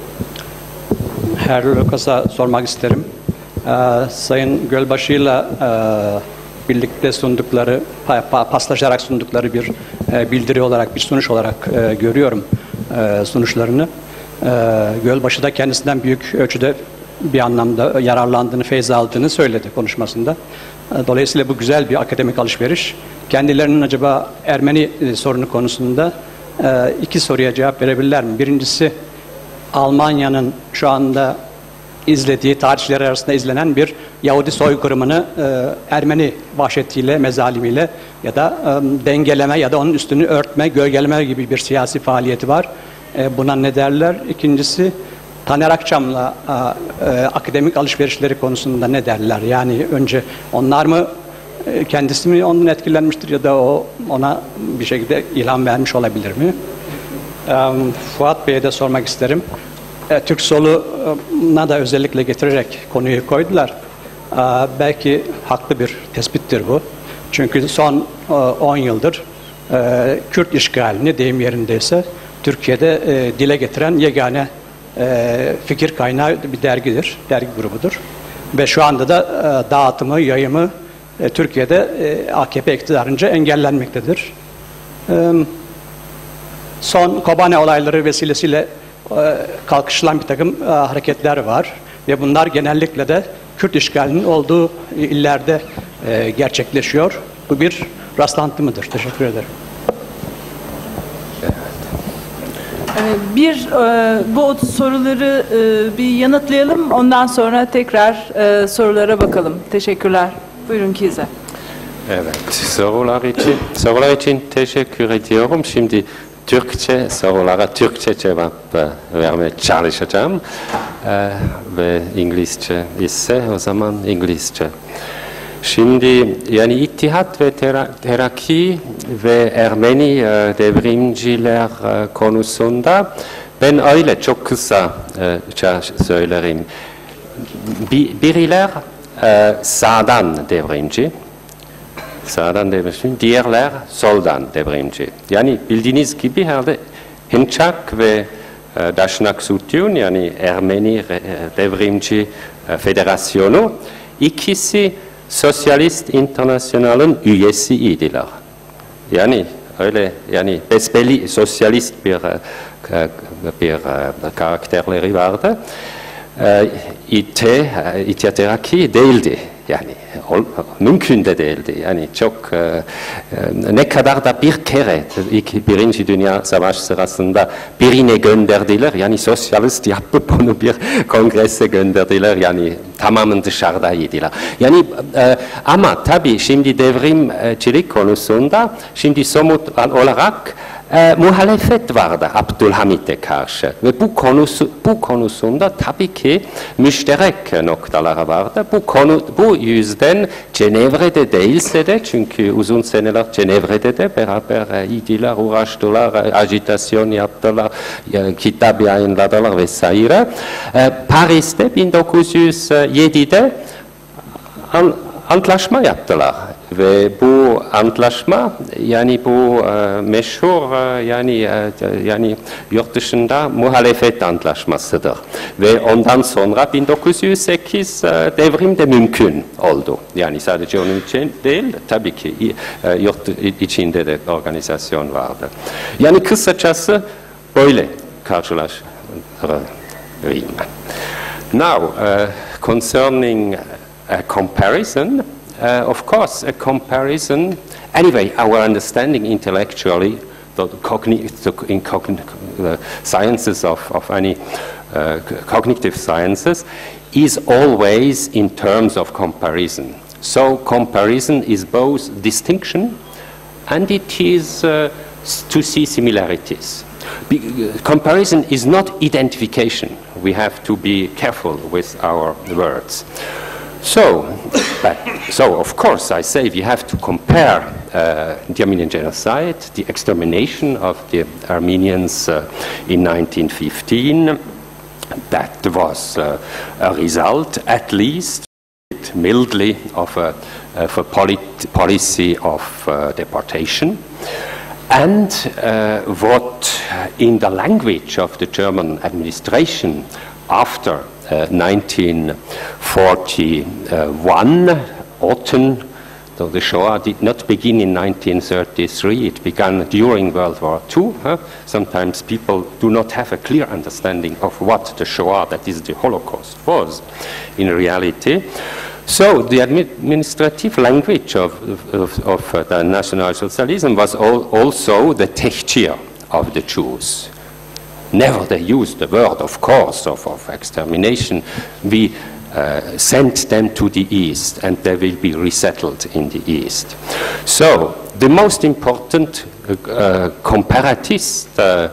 Herr Lucas'a sormak isterim. E, Sayın Gölbaşı'yla e, birlikte sundukları, pa, paslaşarak sundukları bir e, bildiri olarak, bir sunuş olarak e, görüyorum e, sunuşlarını. E, Gölbaşı da kendisinden büyük ölçüde bir anlamda yararlandığını, feyz aldığını söyledi konuşmasında. E, dolayısıyla bu güzel bir akademik alışveriş. Kendilerinin acaba Ermeni e, sorunu konusunda e, iki soruya cevap verebilirler mi? Birincisi, Almanya'nın şu anda izlediği, tarihçiler arasında izlenen bir Yahudi soykırımını e, Ermeni vahşetiyle, mezalimiyle ya da e, dengeleme ya da onun üstünü örtme, gölgeleme gibi bir siyasi faaliyeti var. E, buna ne derler? İkincisi, Taner Akçam'la e, e, akademik alışverişleri konusunda ne derler? Yani önce onlar mı, e, kendisi mi ondan etkilenmiştir ya da o ona bir şekilde ilham vermiş olabilir mi? E, Fuat Bey'e de sormak isterim. E, Türk soluna da özellikle getirerek konuyu koydular. E, belki haklı bir tespittir bu. Çünkü son on yıldır e, Kürt işgalini, deyim yerindeyse, Türkiye'de e, dile getiren yegane e, fikir kaynağı bir dergidir, dergi grubudur. Ve şu anda da e, dağıtımı, yayımı e, Türkiye'de e, A K P iktidarınca engellenmektedir. E, son Kobane olayları vesilesiyle e, kalkışılan bir takım e, hareketler var. Ve bunlar genellikle de Kürt işgalinin olduğu illerde e, gerçekleşiyor. Bu bir rastlantı mıdır? Teşekkür ederim. Bir e, bu soruları e, bir yanıtlayalım. Ondan sonra tekrar e, sorulara bakalım. Teşekkürler. Buyurun Kize. Evet, sorular için, sorular için teşekkür ediyorum. Şimdi Türkçe sorulara Türkçe cevap vermeye çalışacağım. Ee, ve İngilizce ise o zaman İngilizce. Şimdi yani İttihat ve Terakki ve Ermeni e, devrimciler e, konusunda ben öyle çok kısa e, söylerim. Bir, biriler e, sağdan devrimci, sağdan devrimci, diğerler soldan devrimci. Yani bildiğiniz gibi herhalde Hınçak ve e, Daşnak Sütun yani Ermeni e, devrimci e, federasyonu ikisi Sosyalist Internasyonal'ın üyesiydiler. Yani öyle yani besbelli sosyalist bir bir karakterleri vardı. İte, İttihat Terakki değildi. Yani mümkün de değildi. Yani çok ne kadar da bir kere Birinci Dünya Savaşı sırasında birine gönderdiler. Yani sosyalist yapıp onu bir kongrese gönderdiler. Yani tamamen dışarıdaydılar. Yani ama tabii şimdi devrimcilik konusunda şimdi somut olarak E, muhalefet vardı Abdülhamit'e karşı ve bu konusu bu konusunda tabii ki müşterek noktaları vardı. Bu konu bu yüzden Cenevre'de değilse de çünkü uzun seneler Cenevre'de de beraber idiler, uğraştılar, ajitasyon yaptılar, e, kitap yayınladılar vesaire. E, Paris'te bin dokuz yüz yedi'de an, antlaşma yaptılar. Ve bu antlaşma yani bu e, meşhur e, yani e, yani yurt dışında muhalefet antlaşmasıdır. Ve ondan sonra bin dokuz yüz sekiz e, devrim de mümkün oldu. Yani sadece onun için değil, tabii ki e, yurt içinde de organizasyon vardı. Yani kısacası böyle karşılaştırayım. Now, uh, concerning a comparison, uh, of course, a comparison. Anyway, our understanding intellectually, the, cogni the, in cogn the sciences of, of any uh, cognitive sciences, is always in terms of comparison. So comparison is both distinction and it is uh, to see similarities. Be comparison is not identification. We have to be careful with our words. So, but, so of course, I say we have to compare uh, the Armenian genocide, the extermination of the Armenians uh, in nineteen fifteen. That was uh, a result, at least, mildly, of a, of a polit policy of uh, deportation. And uh, what, in the language of the German administration after uh, nineteen forty-one, autumn, though the Shoah did not begin in nineteen thirty-three, it began during World War Two. Huh? Sometimes people do not have a clear understanding of what the Shoah, that is the Holocaust, was in reality. So the administrative language of, of, of uh, the National Socialism was al also the tehcir of the Jews. Never they used the word, of course, of, of extermination. We uh, sent them to the East, and they will be resettled in the East. So the most important uh, comparatist uh,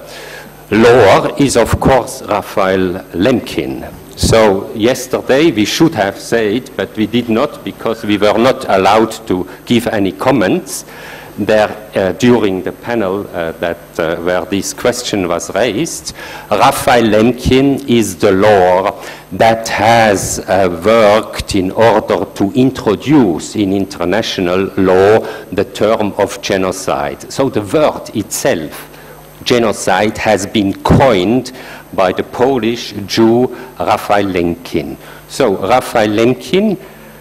law is, of course, Raphael Lemkin. So yesterday we should have said, but we did not because we were not allowed to give any comments there uh, during the panel uh, that uh, where this question was raised. Raphael Lemkin is the law that has uh, worked in order to introduce in international law the term of genocide. So the word itself, genocide, has been coined by the Polish Jew Raphael Lemkin. So Raphael Lemkin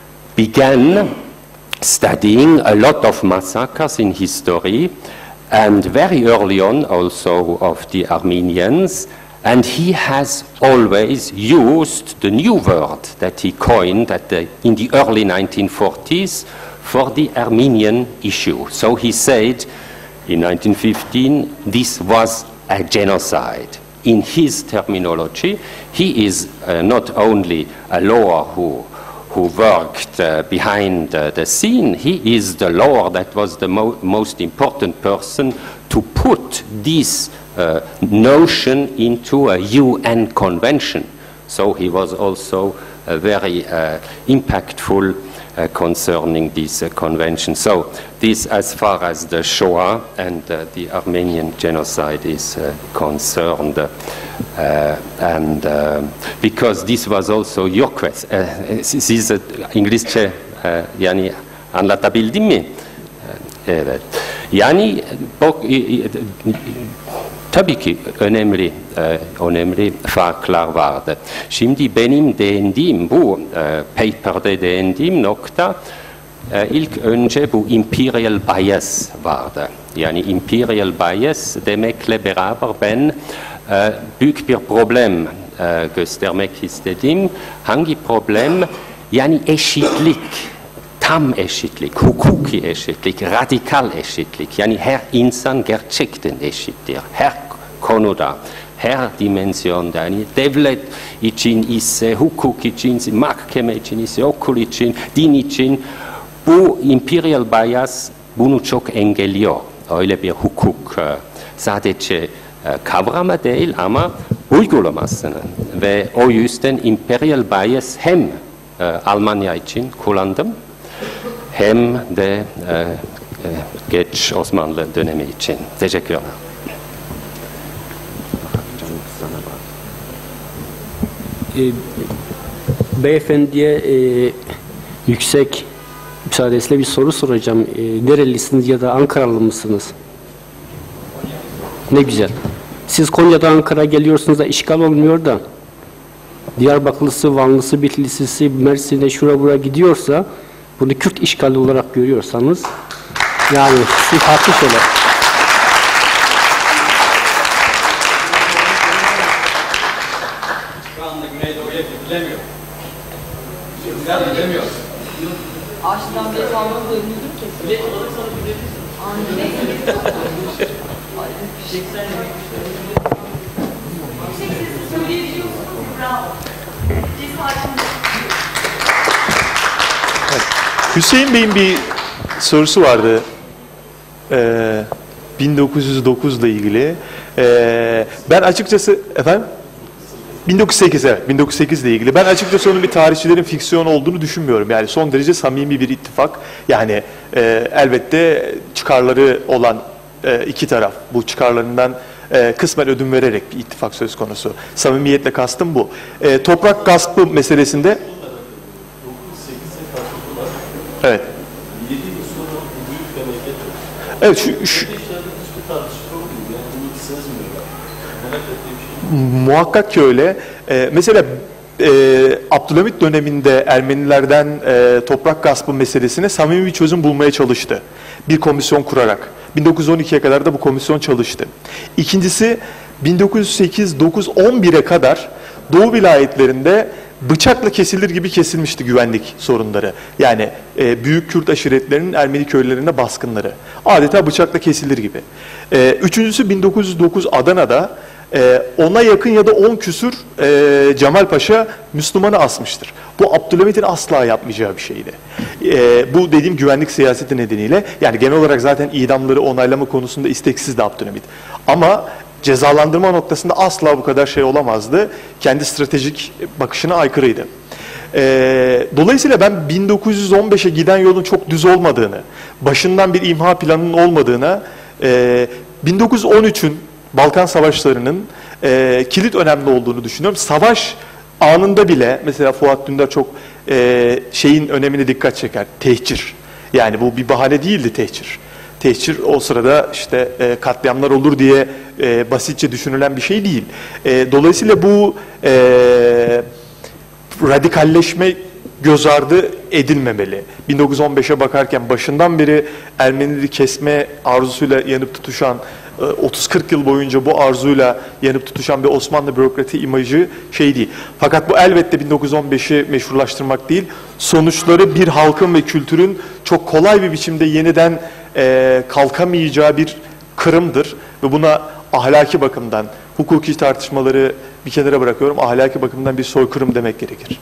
began studying a lot of massacres in history, and very early on also of the Armenians, and he has always used the new word that he coined at the, in the early nineteen forties for the Armenian issue. So he said in nineteen fifteen this was a genocide. In his terminology, he is uh, not only a lawyer who, who worked uh, behind uh, the scene, he is the lawyer that was the mo most important person to put this uh, notion into a U N convention. So he was also uh, very uh, impactful Uh, concerning this uh, convention. So this as far as the Shoah and uh, the Armenian genocide is uh, concerned. Uh, and uh, because this was also your question. Uh, siz İngilizce uh, yani anlatabildim mi? Evet. Yani tabii ki önemli e, önemli farklar vardı. Şimdi benim değindiğim bu e, paper'de değindiğim nokta e, ilk önce bu imperial bias vardı. Yani imperial bias demekle beraber ben e, büyük bir problem e, göstermek istedim. Hangi problem? Yani eşitlik. Tam eşitlik, hukuki eşitlik, radikal eşitlik. Yani her insan gerçekten eşittir. Her konuda, her dimensionda. Yani devlet için ise, hukuk için ise, mahkeme için ise, okul için, din için bu imperial bias bunu çok engelliyor. Öyle bir hukuk sadece kavrama değil ama uygulamasını. Ve o yüzden imperial bias hem Almanya için kullandım, hem de e, e, geç Osmanlı dönemi için. Teşekkürler. E, beyefendiye e, yüksek müsaadesiyle bir soru soracağım. E, nerelisiniz ya da Ankaralı mısınız? Ne güzel. Siz Konya'da Ankara geliyorsunuz da işgal olmuyor da Diyarbakırlısı, Vanlısı, Bitlisisi, Mersin'e şura bura gidiyorsa bunu Kürt işgali olarak görüyorsanız yani siz farklı şeyler. Şu anda Güneydoğu'ya gidilemiyor. Gidilemiyor. Ağaçtan Hüseyin Bey'in bir sorusu vardı. Ee, bin dokuz yüz dokuz ile ilgili. Ee, ben açıkçası efendim bin dokuz yüz sekiz evet bin dokuz yüz sekiz ile ilgili. Ben açıkçası onun bir tarihçilerin fiksiyon olduğunu düşünmüyorum. Yani son derece samimi bir ittifak. Yani e, elbette çıkarları olan e, iki taraf bu çıkarlarından e, kısmen ödün vererek bir ittifak söz konusu. Samimiyetle kastım bu. E, toprak gaspı meselesinde evet. Evet şu, şu muhakkak ki öyle. Ee, mesela e, Abdülhamit döneminde Ermenilerden e, toprak gaspı meselesine samimi bir çözüm bulmaya çalıştı. Bir komisyon kurarak. bin dokuz yüz on ikiye kadar da bu komisyon çalıştı. İkincisi bin dokuz yüz sekiz, dokuz, on bire kadar Doğu vilayetlerinde bıçakla kesilir gibi kesilmişti güvenlik sorunları. Yani e, büyük Kürt aşiretlerinin Ermeni köylerine baskınları. Adeta bıçakla kesilir gibi. E, üçüncüsü bin dokuz yüz dokuz Adana'da e, ona yakın ya da on küsür e, Cemal Paşa Müslümanı asmıştır. Bu Abdülhamit'in asla yapmayacağı bir şeydi. E, bu dediğim güvenlik siyaseti nedeniyle yani genel olarak zaten idamları onaylama konusunda isteksizdi Abdülhamit. Ama cezalandırma noktasında asla bu kadar şey olamazdı. Kendi stratejik bakışına aykırıydı. Ee, dolayısıyla ben bin dokuz yüz on beşe giden yolun çok düz olmadığını, başından bir imha planının olmadığına, e, bin dokuz yüz on üçün Balkan Savaşları'nın e, kilit önemli olduğunu düşünüyorum. Savaş anında bile, mesela Fuat Dündar çok e, şeyin önemine dikkat çeker, tehcir. Yani bu bir bahane değildi tehcir. Tehcir o sırada işte e, katliamlar olur diye e, basitçe düşünülen bir şey değil. E, dolayısıyla bu e, radikalleşme göz ardı edilmemeli. bin dokuz yüz on beşe bakarken başından beri Ermenileri kesme arzusuyla yanıp tutuşan, e, otuz kırk yıl boyunca bu arzuyla yanıp tutuşan bir Osmanlı bürokrati imajı şey değil. Fakat bu elbette bin dokuz yüz on beşi meşrulaştırmak değil, sonuçları bir halkın ve kültürün çok kolay bir biçimde yeniden E, kalkamayacağı bir kırımdır ve buna ahlaki bakımdan, hukuki tartışmaları bir kenara bırakıyorum, ahlaki bakımdan bir soykırım demek gerekir.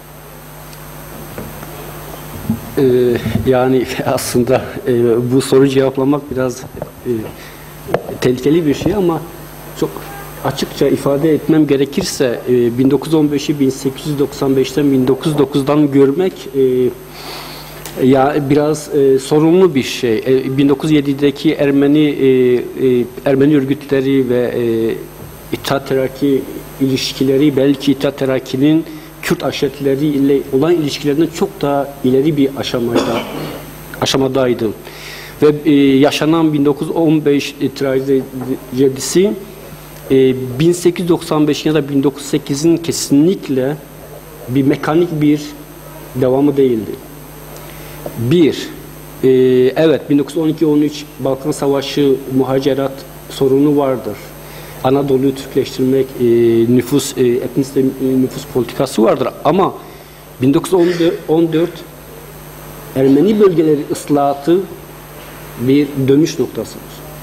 Ee, yani aslında e, bu soruyu cevaplamak biraz e, tehlikeli bir şey ama çok açıkça ifade etmem gerekirse e, bin dokuz yüz on beşi bin sekiz yüz doksan beşten bin dokuz yüz dokuzdan görmek e, ya biraz e, sorunlu bir şey. E, bin dokuz yüz yedideki Ermeni e, e, Ermeni örgütleri ve e, İttihat Terakki ilişkileri belki İttihat Terakki'nin Kürt aşiretleri ile olan ilişkilerinden çok daha ileri bir aşamada aşamadaydı. Ve e, yaşanan bin dokuz yüz on beş trajedisi e, bin sekiz yüz doksan beş ya da bin dokuz yüz sekizin kesinlikle bir mekanik bir devamı değildi. Bir, e, evet bin dokuz yüz on iki on üç Balkan Savaşı muhacirat sorunu vardır. Anadolu'yu Türkleştirmek, e, nüfus, e, etnik e, nüfus politikası vardır. Ama bin dokuz yüz on dört Ermeni bölgeleri ıslahatı bir dönüş noktasıdır.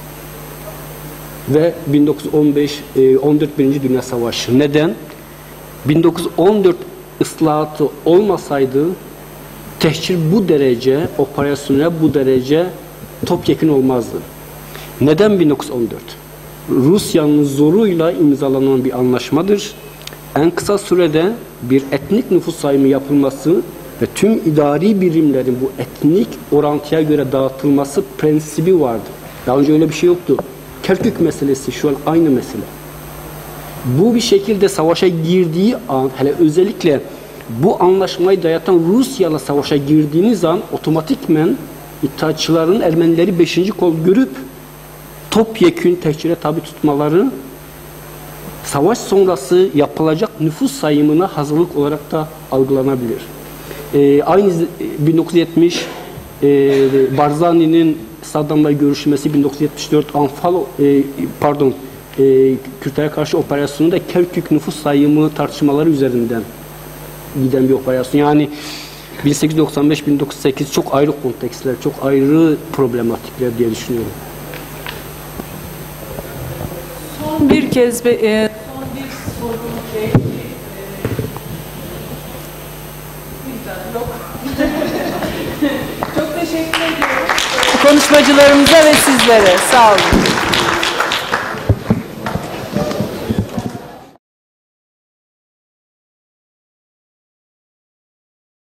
Ve bin dokuz yüz on beş on dört Birinci Dünya Savaşı. Neden? bin dokuz yüz on dört ıslahatı olmasaydı tehcir bu derece, operasyonel bu derece topyekun olmazdı. Neden bin dokuz yüz on dört? Rusya'nın zoruyla imzalanan bir anlaşmadır. En kısa sürede bir etnik nüfus sayımı yapılması ve tüm idari birimlerin bu etnik orantıya göre dağıtılması prensibi vardı. Daha önce öyle bir şey yoktu. Kerkük meselesi şu an aynı mesele. Bu bir şekilde savaşa girdiği an, hele özellikle bu anlaşmayı dayatan Rusya'la savaşa girdiğiniz an otomatikmen İttihatçıların Ermenileri beşinci kol görüp topyekün tehcire tabi tutmaları savaş sonrası yapılacak nüfus sayımına hazırlık olarak da algılanabilir. Ee, aynı bin dokuz yüz yetmiş e, Barzani'nin Saddam'la görüşmesi, bin dokuz yüz yetmiş dört Anfal e, pardon e, Kürtler'e karşı operasyonunda Kerkük nüfus sayımı tartışmaları üzerinden giden bir operasyon. Yani bin sekiz yüz doksan beş bin dokuz yüz sekiz çok ayrı kontekstler, çok ayrı problematikler diye düşünüyorum. Son bir kez be, e, son bir soru belki, e, yok. Çok teşekkür ediyorum konuşmacılarımıza ve sizlere. Sağ olun.